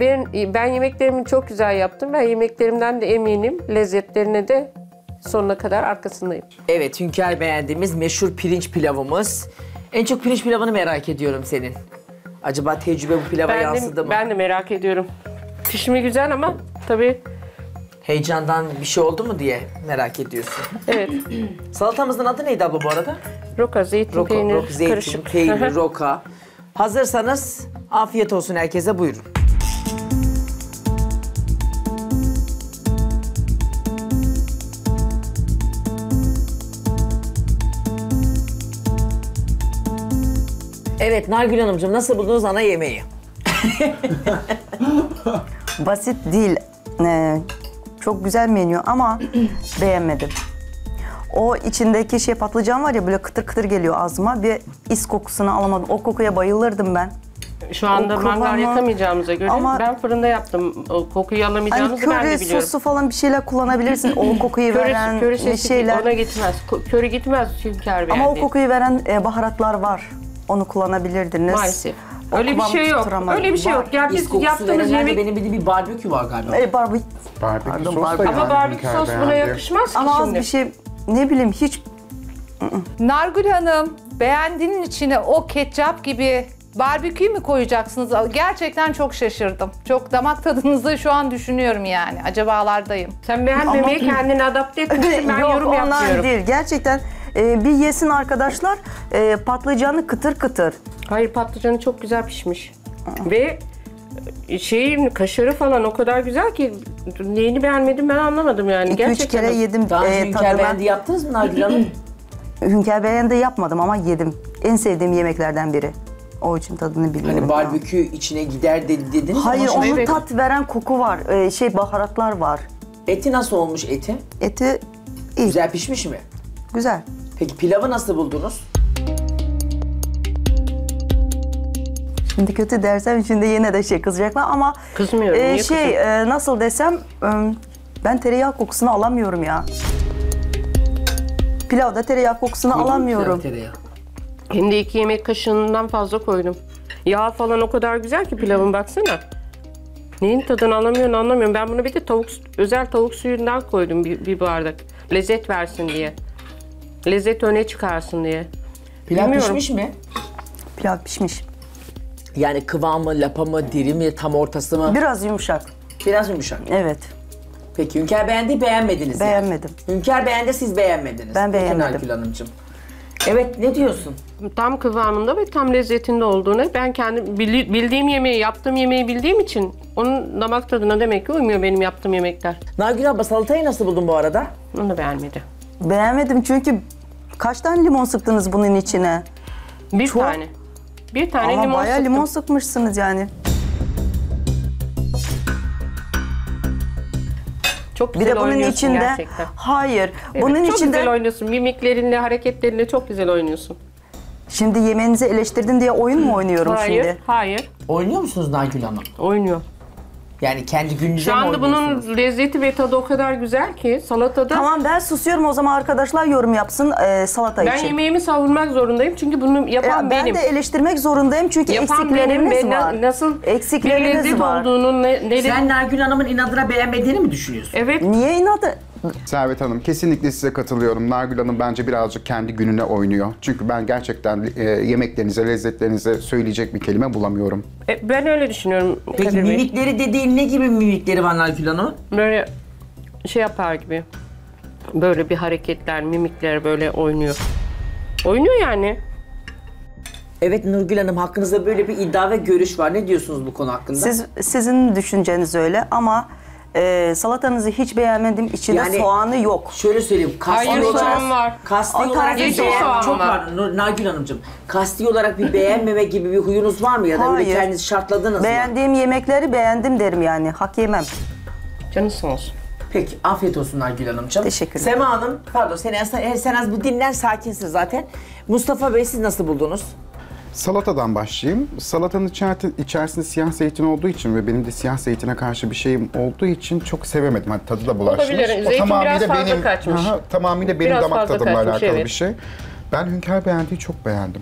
Ben yemeklerimi çok güzel yaptım. Ben yemeklerimden de eminim. Lezzetlerine de sonuna kadar arkasındayım. Evet, Hünkar beğendiğimiz meşhur pirinç pilavımız. En çok pirinç pilavını merak ediyorum senin. Acaba tecrübe bu pilava yansıdı mı? Ben de merak ediyorum. Pişimi güzel ama tabii Heyecandan bir şey oldu mu diye merak ediyorsun. evet. Salatamızın adı neydi abla bu arada? Roka, zeytin, peynir, zeytin, karışık. peynir, roka. Hazırsanız afiyet olsun herkese, buyurun. Evet Nargül Hanımcığım, nasıl buldunuz ana yemeği? Basit değil. Çok güzel menü ama beğenmedim. O içindeki şey patlıcan var ya, böyle kıtır kıtır geliyor ağzıma. Bir is kokusunu alamadım. O kokuya bayılırdım ben. Şu anda O mangal kıvamı- yakamayacağımıza göre Ama- ben fırında yaptım. O kokuyu Hani alamayacağımızı ben de köri biliyorum. sosu falan bir şeyler kullanabilirsin. O kokuyu veren Köri sesi şeyler. ona gitmez. Köri gitmez Hünkar Ama o beğendi. kokuyu veren baharatlar var. Onu kullanabilirdiniz. Maalesef. O Öyle bir kıvamı şey yok. tutturamadım. Öyle bir şey Var. yok. Ya İs biz kokusu yaptığımız verenlerde yemek... benim bildiğim bir barbekü var galiba. Barbekü Pardon, sos da barbekü. yani Ama barbekü Hünkar sos buna beğendi. yakışmaz ki Ama az şimdi. bir şey, ne bileyim, hiç Nargül Hanım, beğendiğinin içine o ketçap gibi barbekü mü koyacaksınız? Gerçekten çok şaşırdım. Çok damak tadınızı şu an düşünüyorum yani. Acabalardayım. Sen beğenmemeye kendini adapte etmişsin. Ben yok, yorum ondan yapmıyorum. değil. Gerçekten bir yesin arkadaşlar, patlıcanı kıtır kıtır. Hayır, patlıcanı çok güzel pişmiş. Ve kaşarı falan o kadar güzel ki neyini beğenmedim ben anlamadım yani. 2-3 Gerçekten. kere yedim Daha önce Hünkar tadına. beğendi yaptınız mı Nargül Hanım? Hünkar beğendi yapmadım ama yedim. En sevdiğim yemeklerden biri. O için tadını biliyorum. Hani barbekü içine gider dediniz Hayır, ama onun evet. tat veren koku var. Baharatlar var. eti nasıl olmuş eti? Eti iyi, Güzel pişmiş mi? güzel. Peki pilavı nasıl buldunuz? Şimdi kötü dersem şimdi yine de kızacaklar ama Kızmıyorum, niye kızayım? nasıl desem, ben tereyağı kokusunu alamıyorum ya. Pilavda tereyağı kokusunu alamıyorum. Tereyağı. Hem de 2 yemek kaşığından fazla koydum. Yağ falan o kadar güzel ki pilavın baksana. Neyin tadını anlamıyorum. Ben bunu bir de özel tavuk suyundan koydum bir bardak. Lezzet versin diye. Lezzet öne çıkarsın diye. Pilav Bilmiyorum. pişmiş mi? Pilav pişmiş. Yani kıvamı, lapa mı, diri mi, tam ortası mı? Biraz yumuşak. Biraz yumuşak. Evet. Peki Hünkar beğendi, beğenmediniz yani. Beğenmedim. Hünkar beğendi, siz beğenmediniz. Ben Peki beğenmedim. Nargül Hanımcığım. Evet, ne diyorsun? Tam kıvamında ve tam lezzetinde olduğunu ben kendim bildiğim yemeği, yaptığım yemeği bildiğim için onun damak tadına demek ki uymuyor benim yaptığım yemekler. Nargül abla, salatayı nasıl buldun bu arada? Onu da beğenmedi. Beğenmedim çünkü kaç tane limon sıktınız bunun içine? Bir Çok- tane. Bir tane Ama limon bayağı sıktım. limon sıkmışsınız yani. Çok Bir güzel de bunun oynuyorsun içinde, gerçekten. hayır, Evet, bunun çok içinde güzel oynuyorsun. Mimiklerinle, hareketlerinle çok güzel oynuyorsun. Şimdi yemeğinizi eleştirdin diye oyun mu oynuyorum Hayır, şimdi? hayır. Oynuyor musunuz Nailgül Hanım? Oynuyor. Yani kendi gününüze Şu mi anda oynuyorsunuz? bunun lezzeti ve tadı o kadar güzel ki salatada Tamam ben susuyorum o zaman arkadaşlar yorum yapsın salata ben için. yemeğimi savunmak zorundayım çünkü bunu yapan Ben benim. de eleştirmek zorundayım çünkü Yapan benim eksikleriniz ve var. nasıl bir Eksikleriniz lezzet var. olduğunu Sen Nailgül Hanım'ın inadına beğenmediğini mi düşünüyorsun? Evet. Niye inadı? Servet Hanım kesinlikle size katılıyorum. Nailgül Hanım bence birazcık kendi gününe oynuyor. Çünkü ben gerçekten yemeklerinize, lezzetlerinize söyleyecek bir kelime bulamıyorum. Ben öyle düşünüyorum. Peki Kadir Bey. mimikleri dediğin ne gibi mimikleri var Nailgül Hanım'ın? Böyle şey yapar gibi. Böyle bir hareketler, mimikler böyle oynuyor. Oynuyor yani. Evet Nurgül Hanım hakkınızda böyle bir iddia ve görüş var. Ne diyorsunuz bu konu hakkında? Sizin düşünceniz öyle ama salatanızı hiç beğenmedim. İçinde Yani- soğanı yok. Şöyle söyleyeyim. Kasti Hayır, olarak, soğan var. Kasti O olarak tarzı bir yeşil soğan çok var. pardon Nailgül Hanımcığım. Kasti olarak bir beğenmeme gibi bir huyunuz var mı ya da öyle Hayır. kendinizi şartladınız mı? Beğendiğim yemekleri beğendim derim yani. Hak yemem. Canı sağ olsun. Peki afiyet olsun Nailgül Hanımcığım. Teşekkürler. Sema Hanım pardon sen az bir dinlen sakinsin zaten. Mustafa Bey siz nasıl buldunuz? Salatadan başlayayım. Salatanın içerisinde siyah zeytin olduğu için ve benim de siyah zeytine karşı bir şeyim olduğu için çok sevemedim. Hani tadı da bulaşmış. Olabilir. O Zeytin tamamıyla biraz fazla kaçmış. Tamamıyla benim Biraz damak fazla tadımla kaçmış, alakalı evet. bir şey. Ben Hünkar Beğendiği çok beğendim.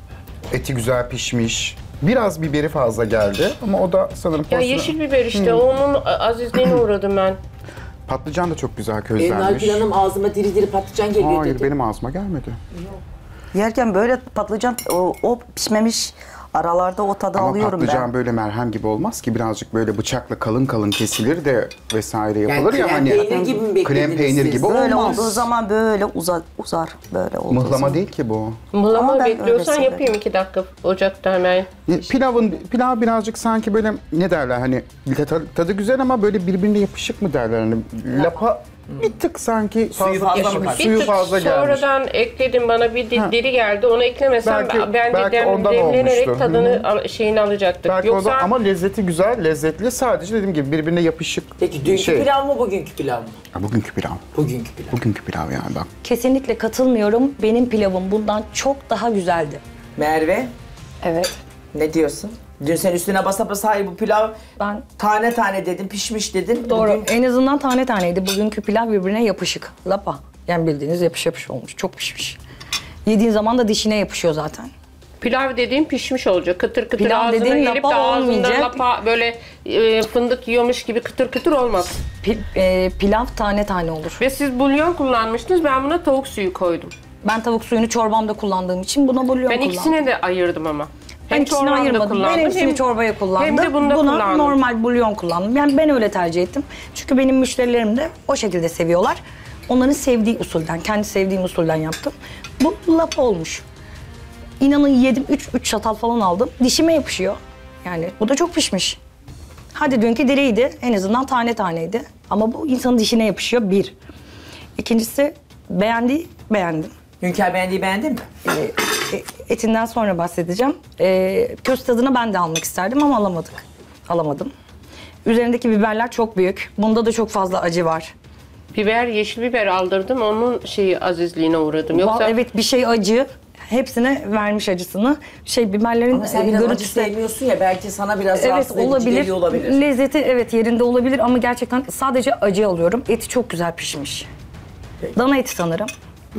Eti güzel pişmiş. Biraz biberi fazla geldi ama o da sanırım Ya porsiyonu- yeşil biber işte. Onun azizliğine uğradım ben. Patlıcan da çok güzel Nailgül közlenmiş. Hanım ağzıma diri diri patlıcan geliyor Hayır dedi. benim ağzıma gelmedi. Yerken böyle patlıcan o pişmemiş aralarda o tadı Ama alıyorum patlıcan ben. böyle merhem gibi olmaz ki, birazcık böyle bıçakla kalın kalın kesilir de vesaire yapılır Yani ya krem hani. peynir gibi mi beklediniz Krem peynir siz? gibi Böyle olmaz. olduğu zaman böyle uzar böyle olduğu Mıhlama zaman. değil ki bu. Mıhlama Ama ben öyle bekliyorsan severim. yapayım 2 dakika ocakta hemen. Pilav birazcık sanki böyle ne derler hani tadı güzel ama böyle birbirine yapışık mı derler hani lapa bir tık sanki Suyu fazla mı pişmiş, kaçmış? suyu Bir tık fazla gelmiş. sonradan ekledim bana bir diri geldi. Onu eklemesem Belki ondan demlenerek olmuştu. tadını şeyini alacaktık. Belki Yoksa ondan, ama lezzeti güzel, lezzetli. Sadece dediğim gibi birbirine yapışık. Peki dünkü şey. pilav mı bugünkü pilav mı? Ya bugünkü pilav. Bugünkü pilav. Bugünkü pilav yani bak. Kesinlikle katılmıyorum. Benim pilavım bundan çok daha güzeldi. Merve Evet. ne diyorsun? Dün sen üstüne basa basa hayır bu pilav Ben tane tane dedin, pişmiş dedin. doğru. Bugün En azından tane taneydi. Bugünkü pilav birbirine yapışık. Lapa. Yani bildiğiniz yapış yapış olmuş. Çok pişmiş. Yediğin zaman da dişine yapışıyor zaten. pilav dediğim pişmiş olacak. Kıtır kıtır Pilav ağzına dediğin gelip de lapa ağzında olmayacak. lapa böyle fındık yiyormuş gibi kıtır kıtır olmaz. Pilav tane tane olur. Ve siz bulyon kullanmıştınız. Ben buna tavuk suyu koydum. Ben tavuk suyunu çorbamda kullandığım için buna bulyon Ben kullandım. ikisine de ayırdım ama. Ben ikisini çorbamda ayırmadım. Ben kullandım, hepsini çorbaya kullandım. Hem de bunda Buna kullandım. normal bulyon kullandım. Yani ben öyle tercih ettim. Çünkü benim müşterilerim de o şekilde seviyorlar. Onların sevdiği usulden, kendi sevdiğim usulden yaptım. Bu lapa olmuş. İnanın yedim, 3 çatal falan aldım. Dişime yapışıyor. Yani bu da çok pişmiş. Hadi dünkü diriydi, en azından tane taneydi. Ama bu insanın dişine yapışıyor, bir. İkincisi beğendim. Hünkar Beğendiği beğendin mi? Etinden sonra bahsedeceğim. Köz tadını ben de almak isterdim ama alamadım. Üzerindeki biberler çok büyük. Bunda da çok fazla acı var. Yeşil biber aldırdım. Onun azizliğine uğradım. Yoksa Evet bir şey acı. Hepsine vermiş acısını. Biberlerin Ama sen biraz acı görüntüsü... sevmiyorsun ya belki sana biraz Evet rahatsız edici olabilir. geliyor olabilir. Lezzeti evet yerinde olabilir ama gerçekten sadece acı alıyorum. Eti çok güzel pişmiş. Dana eti sanırım.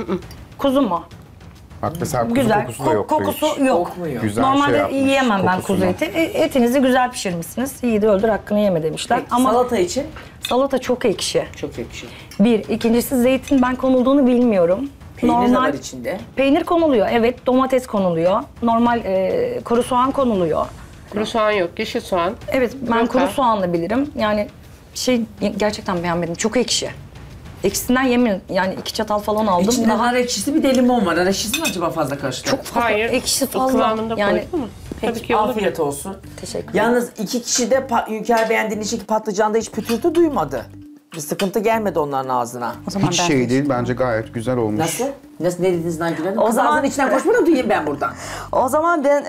Kuzu mu? Bak mesela kuzu Güzel. kokusu da yoktu Kokusu hiç. yok. Kokmuyor. Güzel Normalde şey yapmış, yiyemem ben kuzu kokusunu. eti. Etinizi güzel pişirmişsiniz. Yiğidi öldür hakkını yeme demişler. Peki, Ama salata için salata çok ekşi. çok ekşi. Bir. İkincisi zeytin ben konulduğunu bilmiyorum. Peynir de var içinde. Peynir konuluyor evet. Domates konuluyor. Normal kuru soğan konuluyor. kuru soğan yok. Yeşil soğan. Evet ben Yok kuru ha. soğanla bilirim. Yani gerçekten beğenmedim. Çok ekşi. Ekşisinden yemin yani 2 çatal falan aldım. İçinde Daha nar ekşisi bir de limon var. Nar ekşisi mi acaba fazla karıştı? çok fazla Hayır. ekşisi o fazla. kıvamında Yani koydum ama. Tabii Peki, ki olur. afiyet olsun. teşekkür ederim. Yalnız iki kişi de Hünkar Beğendiğin için patlıcanda hiç pütürtü duymadı. Bir sıkıntı gelmedi onların ağzına. O zaman Hiç ben şey değil, bence gayet güzel olmuş. Nasıl? Ne dediniz Nailgül Hanım? O Kız zaman- ağzının içinden koşmadan duyayım ben buradan. O zaman ben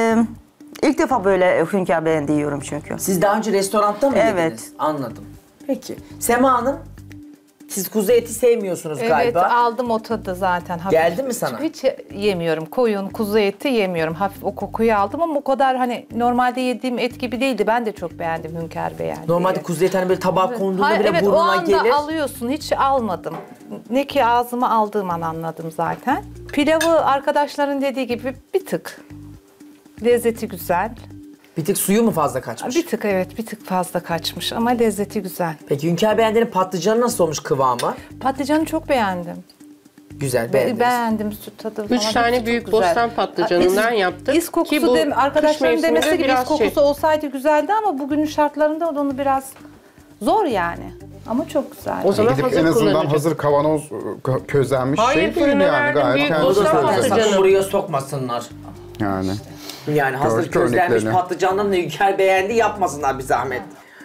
ilk defa böyle Hünkar Beğendiği yiyorum çünkü. Siz daha önce restoranda mı Evet. yediniz? Anladım. Peki. Sema Hanım? Siz kuzu eti sevmiyorsunuz Evet, galiba. aldım o tadı zaten. Hafif. Geldi mi sana? Hiç yemiyorum. Koyun, kuzu eti yemiyorum. Hafif o kokuyu aldım ama o kadar hani normalde yediğim et gibi değildi. Ben de çok beğendim, Hünkar beğendi. Normalde kuzu eti hani böyle tabağa konduğunda Hayır, bile evet, o burnuna anda gelir. alıyorsun. Hiç almadım. Ne ki ağzıma aldığım an anladım zaten. Pilavı arkadaşların dediği gibi bir tık. Lezzeti güzel. Bir tık suyu mu fazla kaçmış? Bir tık evet, bir tık fazla kaçmış ama lezzeti güzel. Peki Hünkar beğendiğinin patlıcanı nasıl olmuş kıvamı? Patlıcanı çok beğendim. Güzel beğendiniz. Beğendim, süt tadı falan. 3 tane hepsi çok büyük güzel. bostan patlıcanından yaptık. İz kokusu Ki bu arkadaşlarım kış demesi mevsiminde gibi iz biraz kokusu olsaydı güzeldi ama bugünün şartlarında onu biraz zor yani. Ama çok güzel. O zaman Gidip hazır en azından kullanacağız. hazır kavanoz közlenmiş Hayır, şey değil fırına yani. verdim, Gayet büyük kendisi bostan közlenmiş. patlıcanı. Sakın buraya sokmasınlar. Yani. Yani hazır Gördük közlenmiş örneklerini. patlıcandan da Hünkar beğendi yapmasınlar bir zahmet.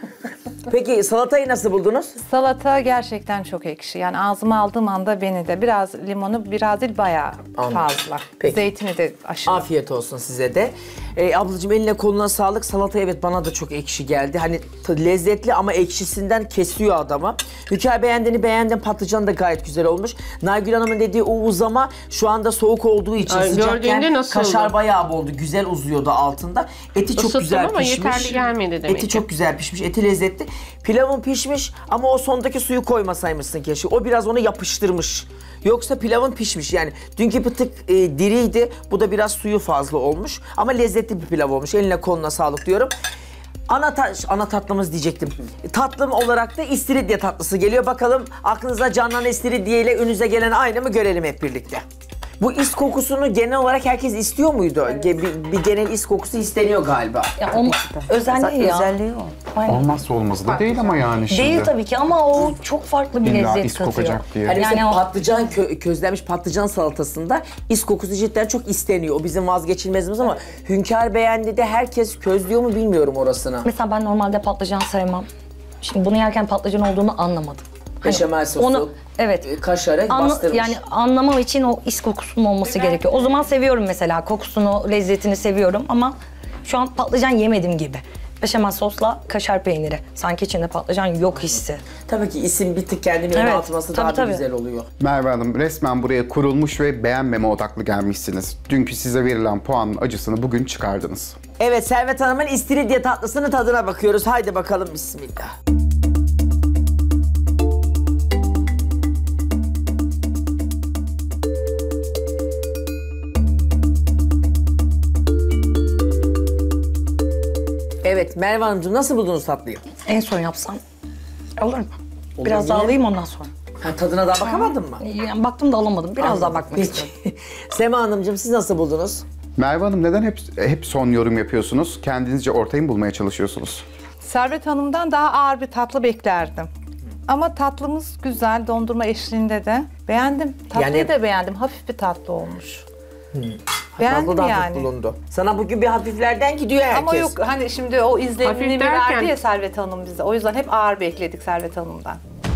Peki salatayı nasıl buldunuz? Salata gerçekten çok ekşi. Yani ağzıma aldığım anda beni de biraz limonu biraz değil bayağı Anladım. fazla. Peki. Zeytini de aşırı. Afiyet olsun size de. Ablacığım eline koluna sağlık. Salata evet bana da çok ekşi geldi. Hani lezzetli ama ekşisinden kesiyor adamı. Hünkar beğendiğini beğendim. Patlıcan da gayet güzel olmuş. Naygül Hanım'ın dediği o uzama şu anda soğuk olduğu için Ay, gördüğünde sıcakken nasıldı? kaşar bayağı boldu. Güzel uzuyordu altında. Eti çok Isıttım güzel ama pişmiş. yeterli gelmedi demek Eti ki. çok güzel pişmiş. Eti lezzetli. Pilavın pişmiş ama o sondaki suyu koymasaymışsın keşke. O biraz onu yapıştırmış. Yoksa pilavın pişmiş yani. Dünkü bir tık diriydi. Bu da biraz suyu fazla olmuş. Ama lezzetli bir pilav olmuş. Eline koluna sağlık diyorum. Ana tatlımız diyecektim. Tatlım olarak da istiridye tatlısı geliyor. Bakalım aklınıza canlanan istiridye ile önünüze gelen aynı mı görelim hep birlikte. Bu is kokusunu genel olarak herkes istiyor muydu? Bir genel is kokusu isteniyor galiba. Ya onun özelliği ya. Özelliği o. Aynen. Olmazsa olmazı da değil ama yani şimdi. Değil tabii ki ama o çok farklı bir İlla lezzet is katıyor. kokacak diye. Hani Yani mesela o- patlıcan közlenmiş patlıcan salatasında is kokusu cidden çok isteniyor. O bizim vazgeçilmezimiz ama Hünkar beğendi de herkes közlüyor mu bilmiyorum orasını. Mesela ben normalde patlıcan sevmem. Şimdi bunu yerken patlıcan olduğunu anlamadım. Beşamel sosu, evet. kaşarı bastırmış. Yani anlamam için o is kokusunun olması gerekiyor. O zaman seviyorum mesela kokusunu, lezzetini seviyorum ama şu an patlıcan yemedim gibi. Beşamel sosla kaşar peyniri. Sanki içinde patlıcan yok hissi. Tabii ki isim bir tık kendini öne Evet, atması tabii, daha bir tabii. güzel oluyor. Merve Hanım resmen buraya kurulmuş ve beğenmeme odaklı gelmişsiniz. Dünkü size verilen puanın acısını bugün çıkardınız. Evet Servet Hanım'ın istiridye tatlısının tadına bakıyoruz. Haydi bakalım bismillah. Evet Merve Hanımcığım nasıl buldunuz tatlıyı? En son yapsam olur mu? Olur, Biraz daha niye? alayım ondan sonra. Ha, tadına daha bakamadın mı? Yani baktım da alamadım. Biraz daha bakmak istiyorum. Peki. Sema Hanımcığım siz nasıl buldunuz? Merve Hanım neden hep son yorum yapıyorsunuz? Kendinizce ortayı mı bulmaya çalışıyorsunuz? Servet Hanım'dan daha ağır bir tatlı beklerdim. Ama tatlımız güzel, dondurma eşliğinde de. Beğendim. Tatlıyı Yani- da beğendim. Hafif bir tatlı olmuş. Beğendim Tatlı da hafif yani. bulundu. Sana bugün bir hafiflerden gidiyor herkes. Ama yok hani şimdi o izlenimini Hafif derken- verdi ya Servet Hanım bize. O yüzden hep ağır bekledik Servet Hanım'dan.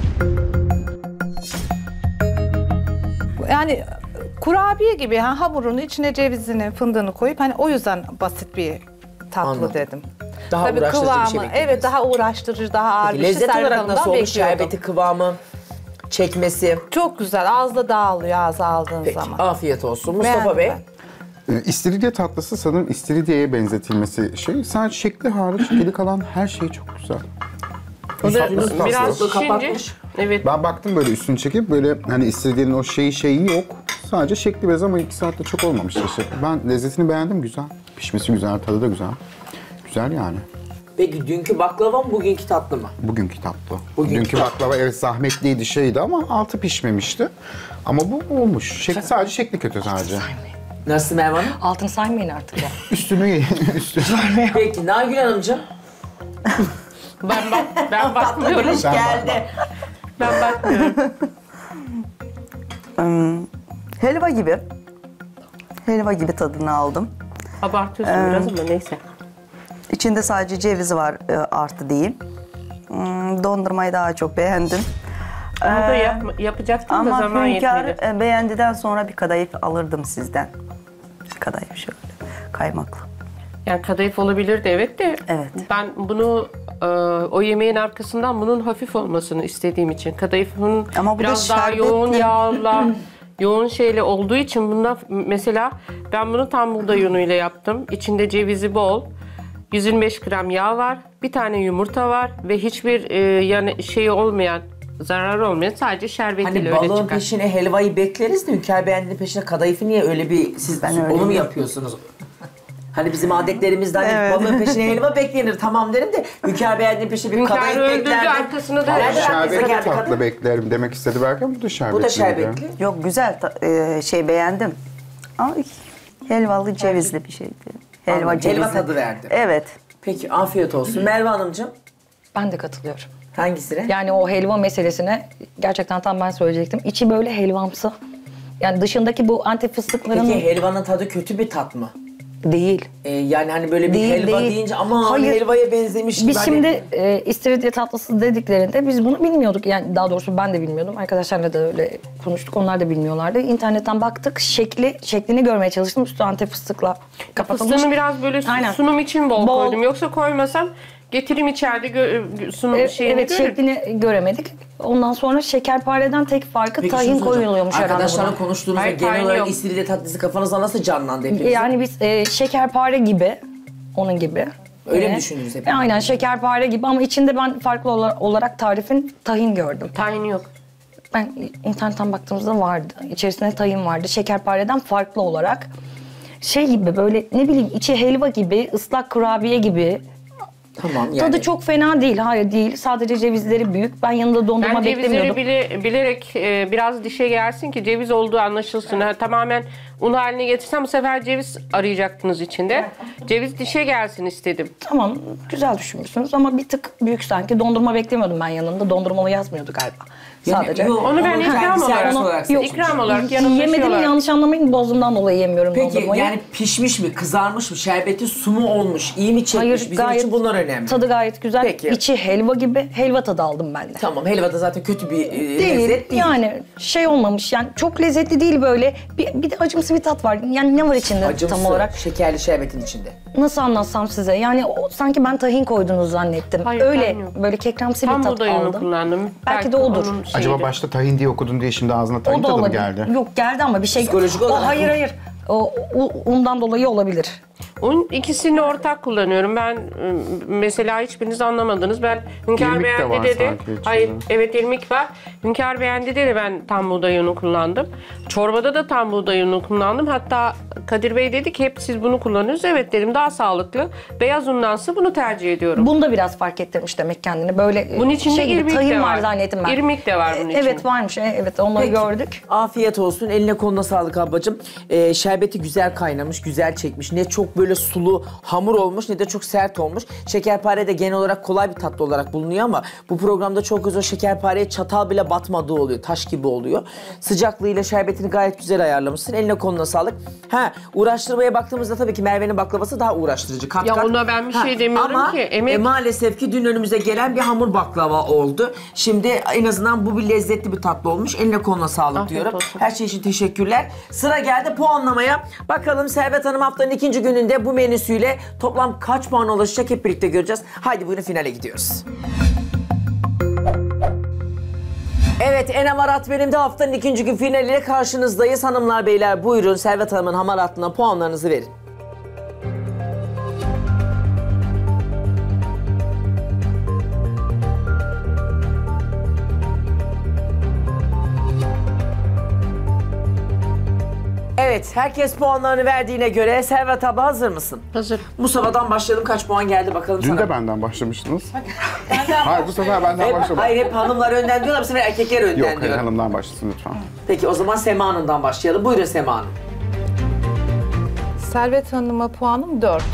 Yani kurabiye gibi hamurun içine cevizini, fındığını koyup hani o yüzden basit bir tatlı Anladım. dedim. Daha Tabii uğraştırıcı bir kıvamı, şey beklediniz. evet daha uğraştırıcı, daha ağır bir şey Lezzet Servet olarak Hanım'dan nasıl olmuş? bekliyordum. Şerbeti kıvamı, çekmesi. Çok güzel, ağızda dağılıyor ağza aldığın Peki zaman. afiyet olsun. Mustafa Beğendim Bey. ben. İstiridye tatlısı sanırım istiridyeye benzetilmesi şey. Sadece şekli hariç geri kalan her şey çok güzel. Tatlısı Biraz tatlı. şişince. Evet. Ben baktım böyle üstünü çekip böyle hani istiridyenin o şeyi yok. Sadece şekli bez ama 2 saatte çok olmamış işte. Ben lezzetini beğendim güzel. Pişmesi güzel, tadı da güzel. Güzel yani. Peki dünkü baklava mı bugünkü tatlı mı? Bugünkü tatlı. Bugünkü Dünkü tatlı. baklava evet zahmetliydi şeydi ama altı pişmemişti. Ama bu olmuş. Sadece şekli kötü sadece. Nasıl Merve Hanım? Altını saymayın artık ya. Üstünü Peki Nail Hanımcığım. Ben bakmıyorum. Gülüş geldi. Ben bakmıyorum. Helva gibi. Helva gibi tadını aldım. Abartıyorsun biraz ama neyse. İçinde sadece cevizi var artı değil. Dondurmayı daha çok beğendim. Onu da yapacaktım da Ama zaman Hünkar yetmedi. beğendiden sonra bir kadayıf alırdım sizden. Kadayıf şöyle kaymaklı. Yani kadayıf olabilirdi evet de Evet. ben bunu o yemeğin arkasından bunun hafif olmasını istediğim için. Kadayıfın Ama bu da biraz daha şerbetli. yoğun yağla, yoğun şeyle olduğu için bundan mesela ben bunu tam buğday unuyla yaptım. İçinde cevizi bol, 125 gram yağ var, bir tane yumurta var ve hiçbir yani şey olmayan, zarar olmayan sadece şerbetiyle Hani öyle balığın çıkar. peşine helvayı bekleriz de Hünkar Beğendi'nin peşine kadayıfı niye öyle bir siz Ben öyle onu mu diyorum. yapıyorsunuz? Hani bizim adetlerimizde hani balığın peşine helva beklenir tamam derim de Hünkar Beğendi'nin peşine bir Hünkârı kadayıf öldürdü, beklerdim. arkasına da Nereden aklınıza Şerbetli geldi tatlı kadın? beklerim demek istedi belki ama bu da şerbetli. Bu da şerbetli. Yok güzel beğendim. Ama helvalı cevizli bir şeydi. Anladım, Cevizli. helva tadı verdi. Evet. Peki afiyet olsun. Merve Hanımcığım Ben de katılıyorum. hangisine? Yani o helva meselesine gerçekten tam ben söyleyecektim. İçi böyle helvamsı. Yani dışındaki bu Antep fıstıklarının Peki helvanın tadı kötü bir tat mı? değil. Yani hani böyle bir Değil, helva değil. deyince ama Hayır. helvaya benzemiş gibi. Biz hani- şimdi istiridye tatlısı dediklerinde biz bunu bilmiyorduk. Yani daha doğrusu ben de bilmiyordum. Arkadaşlarla da öyle konuştuk. Onlar da bilmiyorlardı. İnternetten baktık. Şeklini görmeye çalıştım. Üstü Antep fıstıkla kapatılmış. Fıstığını biraz böyle Aynen. sunum için bol Bol. koydum. Yoksa koymasam getireyim içeride sunum şeyini Evet, görürüm. şeklini göremedik. Ondan sonra şekerpareden tek farkı Peki şunu tahin soracağım. koyuluyormuş herhalde Arkadaşlarla buna. konuştuğunuzda Hayır, genel tahin olarak yok. istiridye tatlısı kafanızda nasıl canlandı hepinizin? Yani biz şekerpare gibi, onun gibi. Öyle mi düşündünüz hep? Aynen şekerpare gibi ama içinde ben farklı olarak tarifin tahin gördüm. Tahin yok. Ben internetten baktığımızda vardı. İçerisinde tahin vardı. Şekerpareden farklı olarak. Şey gibi böyle ne bileyim içi helva gibi, ıslak kurabiye gibi. Tamam yani. Tadı çok fena değil. Hayır değil. Sadece cevizleri büyük. Ben yanında dondurma Ben cevizleri beklemiyordum. bilerek biraz dişe gelsin ki ceviz olduğu anlaşılsın. Ha, tamamen un haline getirsem bu sefer ceviz arayacaktınız içinde. Ceviz dişe gelsin istedim. Tamam güzel düşünmüşsünüz ama bir tık büyük sanki. Dondurma beklemiyordum ben yanında. Dondurmalı yazmıyordu galiba. Yani Sadece. yok, Onu ben kendi ikram servis olarak, seçmiş. ikram olarak yanında şey Yemedim olarak. yanlış anlamayın bozduğumdan dolayı yemiyorum Peki dondurmayı. yani pişmiş mi, kızarmış mı, şerbeti su mu olmuş, iyi mi çekmiş? Hayır, Bizim gayet, için bunlar önemli. Tadı gayet güzel. Peki. İçi helva gibi. Helva tadı aldım ben de. Tamam helvada zaten kötü bir Değil, lezzet değil. yani şey olmamış yani çok lezzetli değil böyle. Bir de acımsı bir tat var. Yani ne var içinde Acımsı, tam olarak? şekerli şerbetin içinde. Nasıl anlatsam size? Yani sanki ben tahin koydunuz zannettim. Hayır, Öyle tahin yok. böyle kekremsi bir Tam tat buğday unu aldım. kullandım. Belki de odur. onun şeyiydi. Acaba başta tahin diye okudun diye şimdi ağzına tahin O da tadı mı olabilir. geldi? Yok geldi ama bir şey. Psikolojik olarak hayır mı? hayır. O undan dolayı olabilir. Un ikisini ortak kullanıyorum. Ben mesela hiçbiriniz anlamadınız. Ben Hünkar İrmik de Beğendi var dedi. sanki içinde. Hayır, evet irmik var. Hünkar Beğendi de ben tam buğday unu kullandım. Çorbada da tam buğday unu kullandım. Hatta Kadir Bey dedi ki hep siz bunu kullanıyorsunuz. Evet dedim daha sağlıklı. Beyaz undansa bunu tercih ediyorum. Bunda biraz fark ettirmiş demek kendini. Böyle Bunun içinde gibi, irmik tahin de var. zannettim ben. İrmik de var bunun içinde. Evet varmış. Evet onları Peki, gördük. Afiyet olsun. Eline koluna sağlık ablacığım. Şerbeti güzel kaynamış, güzel çekmiş. Ne çok böyle sulu hamur olmuş ne de çok sert olmuş. Şekerpare de genel olarak kolay bir tatlı olarak bulunuyor ama bu programda çok güzel şekerpareye çatal bile batmadığı oluyor. Taş gibi oluyor. Sıcaklığıyla şerbetini gayet güzel ayarlamışsın. Eline koluna sağlık. Uğraştırmaya baktığımızda tabii ki Merve'nin baklavası daha uğraştırıcı. Kat Ya kat. ona ben bir şey demiyorum ama, ki. Emek... maalesef ki dün önümüze gelen bir hamur baklava oldu. Şimdi en azından bu bir lezzetli bir tatlı olmuş. Eline koluna sağlık Afiyet diyorum. olsun. Her şey için teşekkürler. Sıra geldi puanlamaya. Bakalım Servet Hanım haftanın ikinci gününde bu menüsüyle toplam kaç puan ulaşacak hep birlikte göreceğiz. Haydi buyurun finale gidiyoruz. Evet Enem Arat benim de haftanın ikinci gün finaliyle karşınızdayız. Hanımlar beyler buyurun Servet Hanım'ın hamar hattına puanlarınızı verin. Evet, herkes puanlarını verdiğine göre Servet abla hazır mısın? Hazır. Mustafa'dan başlayalım. Kaç puan geldi bakalım Dün sana. de benden başlamıştınız. Hayır bu sefer benden başlamadım. Hayır hep hanımlar önden diyorlar, bu sefer erkekler önden Yok hayır diyor. hanımdan başlasın lütfen. Peki o zaman Sema Hanım'dan başlayalım. Buyurun Sema Hanım. Servet Hanım'a puanım 4.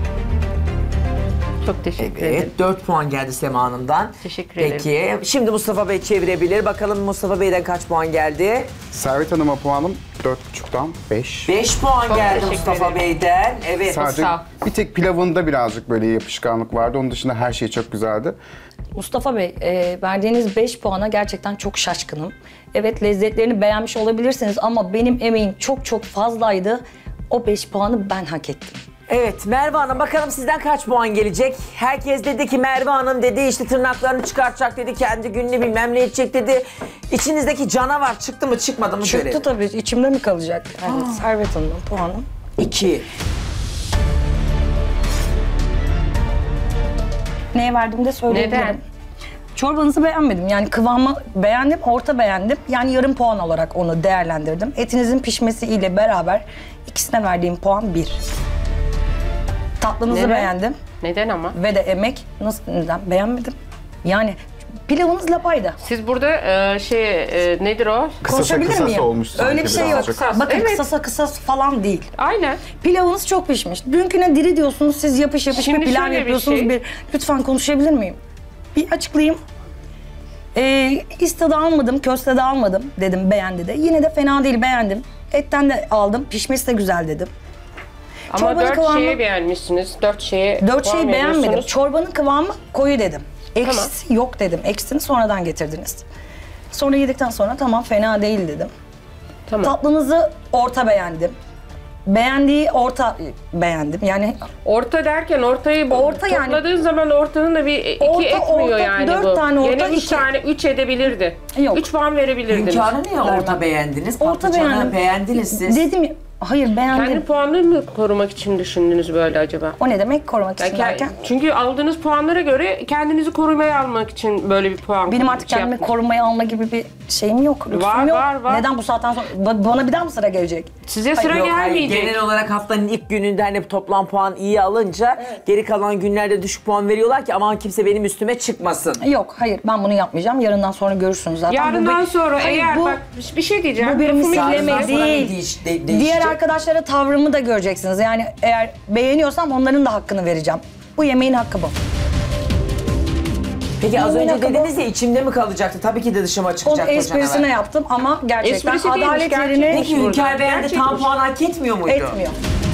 Çok teşekkür ederim. Evet, 4 puan geldi Sema Hanım'dan. Teşekkür Peki, ederim. şimdi Mustafa Bey çevirebilir. Bakalım Mustafa Bey'den kaç puan geldi? Servet Hanım'a puanım 4,5'tan 5. 5 puan Çok geldi teşekkür Mustafa ederim. Bey'den. Evet. Sadece sağ ol. bir tek pilavında birazcık böyle yapışkanlık vardı. Onun dışında her şey çok güzeldi. Mustafa Bey, verdiğiniz 5 puana gerçekten çok şaşkınım. Evet lezzetlerini beğenmiş olabilirsiniz ama benim emeğim çok çok fazlaydı. O 5 puanı ben hak ettim. Evet Merve Hanım bakalım sizden kaç puan gelecek? Herkes dedi ki Merve Hanım dedi işte tırnaklarını çıkartacak dedi. Kendi gününü bilmem ne edecek dedi. İçinizdeki canavar çıktı mı çıkmadı mı Çıktı görelim. tabii. İçimde mi kalacak? Evet. Servet Hanım'ın puanım. 2. Neye verdiğimi de söyleyebilirim. Neden? Çorbanızı beğenmedim. Yani kıvamı beğendim, orta beğendim. Yani yarım puan olarak onu değerlendirdim. Etinizin pişmesi ile beraber ikisine verdiğim puan 1. Tatlınızı Neden? beğendim Neden ama? ve de emek. Neden? Beğenmedim. Yani pilavınız lapaydı. Siz burada nedir o? Konuşabilir miyim? olmuş sanki Öyle bir şey yok. birazcık. Kısas, Bakın evet. kısasa falan değil. Aynen. Pilavınız çok pişmiş. Dünküne diri diyorsunuz, siz yapış Şimdi bir pilav şöyle bir yapıyorsunuz. şey. Lütfen konuşabilir miyim? Bir açıklayayım. İstada almadım, köstede almadım dedim, beğendi de. Yine de fena değil, beğendim. Etten de aldım, pişmesi de güzel dedim. Ama Çorbanın 4 kıvamı- şeyi beğenmişsiniz. 4 şeye 4 şeyi puan beğenmedim. veriyorsunuz. Çorbanın kıvamı koyu dedim. Eksisi yok dedim. Eksisini sonradan getirdiniz. Sonra yedikten sonra tamam fena değil dedim. Tamam. Tatlınızı orta beğendim. Beğendiği orta beğendim. Yani Orta derken ortayı Orta yani- topladığın zaman ortanın da bir iki Orta, etmiyor orta, yani 4 bu. tane orta, Yine 3 2. tane 3 edebilirdi. Yok. 3 puan verebilirdiniz. Hünkârı niye orta beğendiniz? orta Patlıcanı beğendim. beğendiniz siz. Dedim ya, hayır beğendim. Kendi puanını mı korumak için düşündünüz böyle acaba? O ne demek korumak için derken? Çünkü aldığınız puanlara göre kendinizi korumaya almak için böyle bir puan Benim artık kendimi yaptınız. korumaya alma gibi bir şeyim yok. Lüksüm Var, yok. var. Neden bu saatten sonra? Bana bir daha mı sıra gelecek? Size sıra Yok, hayır. gelmeyecek. Genel olarak haftanın ilk gününde hani toplam puan iyi alınca geri kalan günlerde düşük puan veriyorlar ki aman kimse benim üstüme çıkmasın. Yok, hayır ben bunu yapmayacağım. Yarından sonra görürsünüz zaten. Yarından sonra Hayır, eğer bu, bak bir şey diyeceğim. bu bir Lafımı misilleme Yarından sonra değil. ne değişecek? Diğer arkadaşlara tavrımı da göreceksiniz. Yani eğer beğeniyorsam onların da hakkını vereceğim. Bu yemeğin hakkı bu. Peki az Yemin önce hakkı dediniz ya içimde mi kalacaktı? Tabii ki de dışıma Onun çıkacaktı o esprisini canavar. yaptım ama gerçekten Esprisi değilmiş, adalet gerçek. yerine Peki Hünkâr beğendi tam Gerçekmiş. puan hak etmiyor muydu? etmiyor.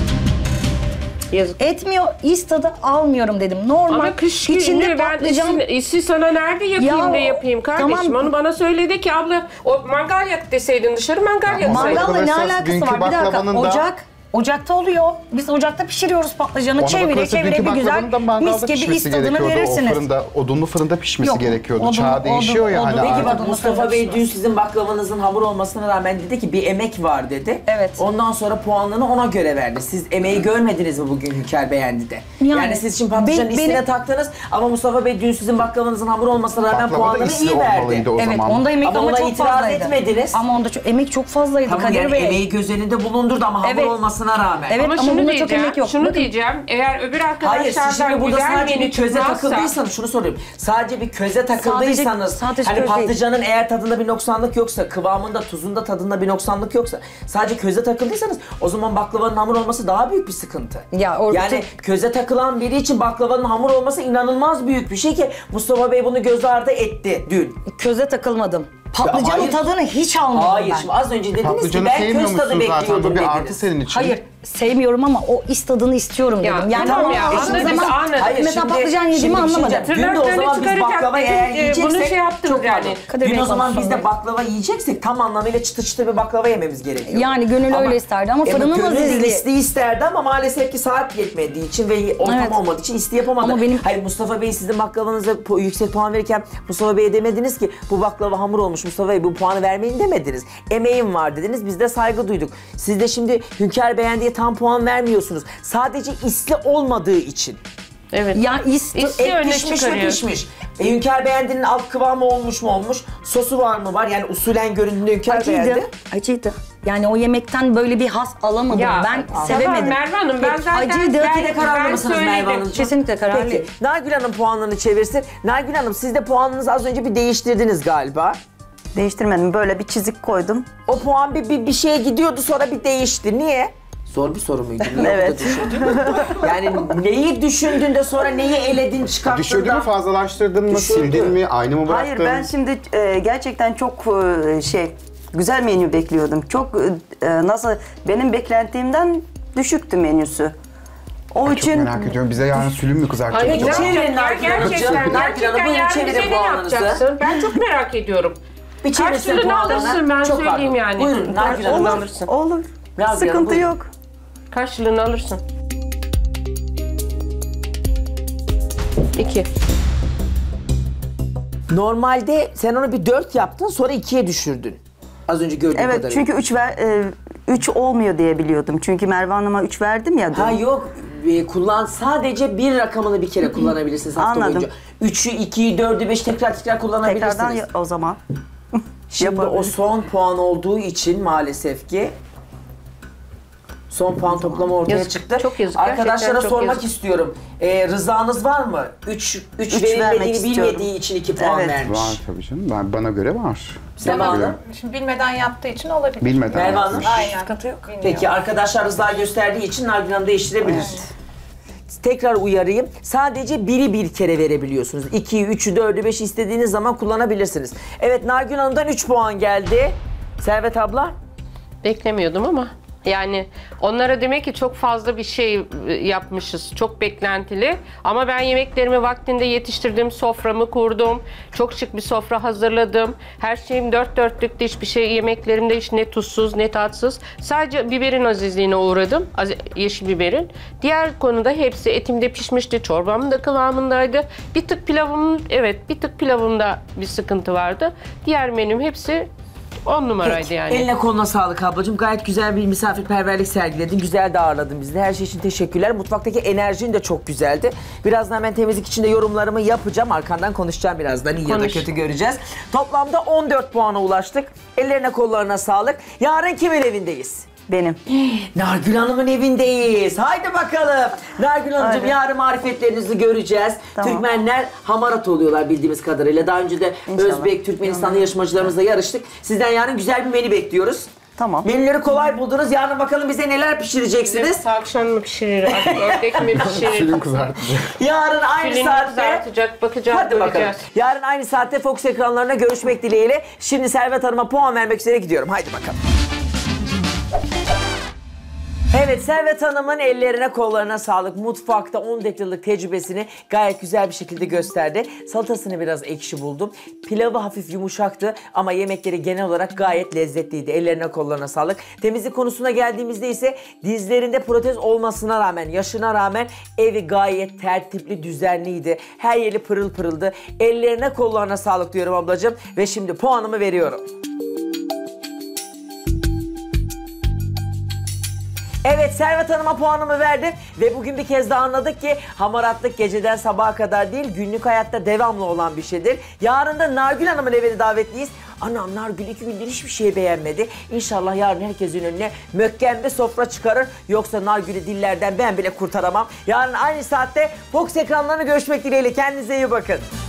Yazık. Etmiyor, istadı almıyorum dedim. Normal. Ama kış içinde günü ben patlıcan. işi sana nerede yapayım Ya, da yapayım kardeşim. tamam. Onu bana söyledi ki abla o mangal yak deseydin dışarı mangal yaksaydın. Mangalla ne Esas alakası dünkü var? Bir dakika. baklavanın da- Ocakta oluyor. Biz ocakta pişiriyoruz patlıcanı. Ona Çevire bakılırsa çevire dünkü bir güzel baklavanın da mangalda mis gibi pişmesi istadını gerekiyordu. verirsiniz. O fırında, odunlu fırında pişmesi Yok, gerekiyordu. odun- Çağ değişiyor ya odun- hani odun- Peki artık. bak Odunlu Mustafa fırında Bey dün pişmez. sizin baklavanızın hamur olmasına rağmen dedi ki bir emek var dedi. Evet. Ondan sonra puanını ona göre verdi. Siz emeği görmediniz mi bugün Hünkâr beğendi de? Yani, siz şimdi patlıcanın Benim- istine taktınız ama Mustafa Bey dün sizin baklavanızın hamur olmasına rağmen Baklava da puanını isli iyi verdi. olmalıydı o Evet, zaman. onda emek Ama ama ona çok itiraz fazlaydı. etmediniz. Ama onda emek çok fazlaydı Tamam Kadir yani Bey. emeği göz önünde bulundurdu ama hamur Evet. olmasına rağmen. Evet. Ama ama şunu bunda çok diyeceğim, emek yok. şunu Bakın. diyeceğim. Eğer öbür Hayır siz arkadaşlardan şimdi burada güzel sadece bir menü köze çıkmazsa... takıldıysanız şunu soruyorum. Sadece bir köze takıldıysanız sadece hani köz değil. patlıcanın eğer tadında bir noksanlık yoksa, kıvamında, tuzunda, tadında bir noksanlık yoksa sadece köze takıldıysanız o zaman baklavanın hamur olması daha büyük bir sıkıntı. Ya orada yani köze takılan biri için baklavanın hamur olması inanılmaz büyük bir şey ki Mustafa Bey bunu göz ardı etti dün. Köze takılmadım. Patlıcanın hayır. tadını hiç almadım Hayır ben. şimdi az önce dediniz ki Patlıcanı ben sevmiyor köz tadı musun zaten? bekliyordum Bu bir artı dediniz. senin için. Hayır, sevmiyorum ama o istadını istiyorum Ya, dedim. Yani tamam ama ya, aldığım anladık, zaman anladık. Hayır, mesela şimdi- patlıcan şimdi yediğimi bir şey anlamadım. diyeceğim. Dün de o zaman biz Tırnaklarını baklava eğer çıkaracak, yiyeceksek bunu şey yaptınız çok yani. pardon. Kadir Dün Bey o zaman biz konuşalım. de baklava yiyeceksek tam anlamıyla çıtır çıtır bir baklava yememiz gerekiyor. Yani gönül öyle isterdi ama fırınımız gönül izli. isterdi ama maalesef ki saat yetmediği için ve ortam Evet. olmadığı için yapamadı. Ama benim- Hayır Mustafa Bey sizin baklavanıza yüksek puan verirken Mustafa Bey'e demediniz ki bu baklava hamur olmuş Mustafa Bey bu puanı vermeyin demediniz. Emeğim var dediniz biz de saygı duyduk. Siz de şimdi Hünkâr beğendiği tam puan vermiyorsunuz. Sadece isli olmadığı için. Evet. Ya İsti Et öne pişmiş mi çıkarıyor. pişmiş. Hünkâr beğendiğinin alt kıvamı olmuş mu olmuş. Sosu var mı var yani usulen göründüğünde Hünkâr beğendi. Acıydı. Acıydı. Yani o yemekten böyle bir has alamadım. Ya, ben tamam sevemedim. Merve Hanım ben Peki, zaten acıydı. Bir de kararlı mısınız Merve söyledim. Hanımcığım? Kesinlikle kararlıyım. Peki Nailgül Hanım puanlarını çevirsin. Nailgül Hanım siz de puanınızı az önce bir değiştirdiniz galiba. Değiştirmedim. Böyle bir çizik koydum. O puan bir şeye gidiyordu sonra bir değişti. Niye? Zor bir soru muydu? Niye Evet. bunu düşündün? Yani neyi düşündün de sonra neyi eledin çıkarttın Düşürdün mü, da? fazlalaştırdın mı, Düşürdü. sildin mi, aynı mı bıraktın? Hayır ben şimdi gerçekten çok güzel menü bekliyordum. Çok nasıl benim beklentimden düşüktü menüsü. O Çok için merak ediyorum. Bize yarın sülüm mü kızartacak Hayır, acaba? Çevirin Nailgül Hanımcığım. gerçekten, Nailgül Hanım, buyurun yani çevirin bize ne puanınızı. yapacaksın? Ben çok merak ediyorum. Bir Kaç çevirsin yılını puanlarını. alırsın ben Çok söyleyeyim pardon. yani. Buyurun Nailgül Hanım. Olur. alırsın. olur. Biraz Sıkıntı buyurun. yok. Kaç yılını alırsın? 2. Normalde sen onu bir 4 yaptın, sonra 2'ye düşürdün. Az önce gördüğüm Evet kadarıyla. çünkü 3 olmuyor diye biliyordum. Çünkü Merve Hanım'a 3 verdim ya. Ha yok, sadece bir rakamını bir kere kullanabilirsiniz hafta Anladım. boyunca. 3'ü, 2'yi, 4'ü, 5 tekrar kullanabilirsiniz. Tekrardan o zaman. Şimdi o son puan olduğu için maalesef ki son puan toplamı ortaya Yazık, çıktı. çok yazık. Arkadaşlara Gerçekten çok sormak yazık. istiyorum. Rızanız var mı? 3 vermek verilmediğini istiyorum. bilmediği için 2 puan Evet. vermiş. Var tabii canım. Bana göre var. Sema Tamam. Hanım. Şimdi bilmeden yaptığı için olabilir. Bilmeden Merve Hanım. yapmış. Aynen. Sıkıntı yok. Peki arkadaşlar rıza gösterdiği için Nargül Hanım değiştirebilir. Tekrar uyarayım. Sadece biri bir kere verebiliyorsunuz. 2'yi, 3'ü, 4'ü, 5'i istediğiniz zaman kullanabilirsiniz. Evet, Nargül Hanım'dan 3 puan geldi. Servet abla? Beklemiyordum ama. Yani onlara demek ki çok fazla bir şey yapmışız. Çok beklentili. Ama ben yemeklerimi vaktinde yetiştirdim. Soframı kurdum. Çok şık bir sofra hazırladım. Her şeyim dört dörtlüktü. Hiçbir şey yemeklerimde hiç ne tuzsuz ne tatsız. Sadece biberin azizliğine uğradım. Yeşil biberin. Diğer konuda hepsi etimde pişmişti. Çorbam da kıvamındaydı. Bir tık pilavımda bir sıkıntı vardı. Diğer menüm hepsi 10 numaraydı Peki. yani. Eline koluna sağlık ablacığım. Gayet güzel bir misafirperverlik sergiledin. Güzel de ağırladın bizi. Her şey için teşekkürler. Mutfaktaki enerjin de çok güzeldi. Birazdan hemen temizlik içinde yorumlarımı yapacağım. Arkandan konuşacağım birazdan. İyi ya da Konuş. kötü göreceğiz. Toplamda 14 puana ulaştık. Ellerine kollarına sağlık. Yarın kimin evindeyiz? Benim. Nargül Hanım'ın evindeyiz. Haydi bakalım. Nargül Hanımcığım Aynen. yarın marifetlerinizi göreceğiz. Tamam. Türkmenler hamarat oluyorlar bildiğimiz kadarıyla. Daha önce de İnşallah. Özbek, Türkmenistanlı yarışmacılarımızla yarıştık. Sizden yarın güzel bir menü bekliyoruz. Tamam. Menüleri kolay buldunuz. Yarın bakalım bize neler pişireceksiniz. Akşam mı pişirir, ördek mi pişirir? Film kızartıcı. Yarın aynı Filini saatte... kızartacak, bakacağız, Hadi bakalım. göreceğiz. Yarın aynı saatte Fox ekranlarına görüşmek dileğiyle. Şimdi Servet Hanım'a puan vermek üzere gidiyorum. Haydi bakalım. Evet, Servet Hanım'ın ellerine kollarına sağlık. Mutfakta 14 yıllık tecrübesini gayet güzel bir şekilde gösterdi. Salatasını biraz ekşi buldum. Pilavı hafif yumuşaktı ama yemekleri genel olarak gayet lezzetliydi. Ellerine kollarına sağlık. Temizlik konusuna geldiğimizde ise dizlerinde protez olmasına rağmen, yaşına rağmen evi gayet tertipli, düzenliydi. Her yeri pırıl pırıldı. Ellerine kollarına sağlık diyorum ablacığım. Ve şimdi puanımı veriyorum. Evet, Servet Hanım'a puanımı verdim ve bugün bir kez daha anladık ki hamaratlık geceden sabaha kadar değil, günlük hayatta devamlı olan bir şeydir. Yarın da Nargül Hanım'ın evine davetliyiz. Anam Nargül 2 gündür hiçbir şey beğenmedi. İnşallah yarın herkesin önüne mökkem bir sofra çıkarır. Yoksa Nargül'ü dillerden ben bile kurtaramam. Yarın aynı saatte Fox ekranlarına görüşmek dileğiyle. Kendinize iyi bakın.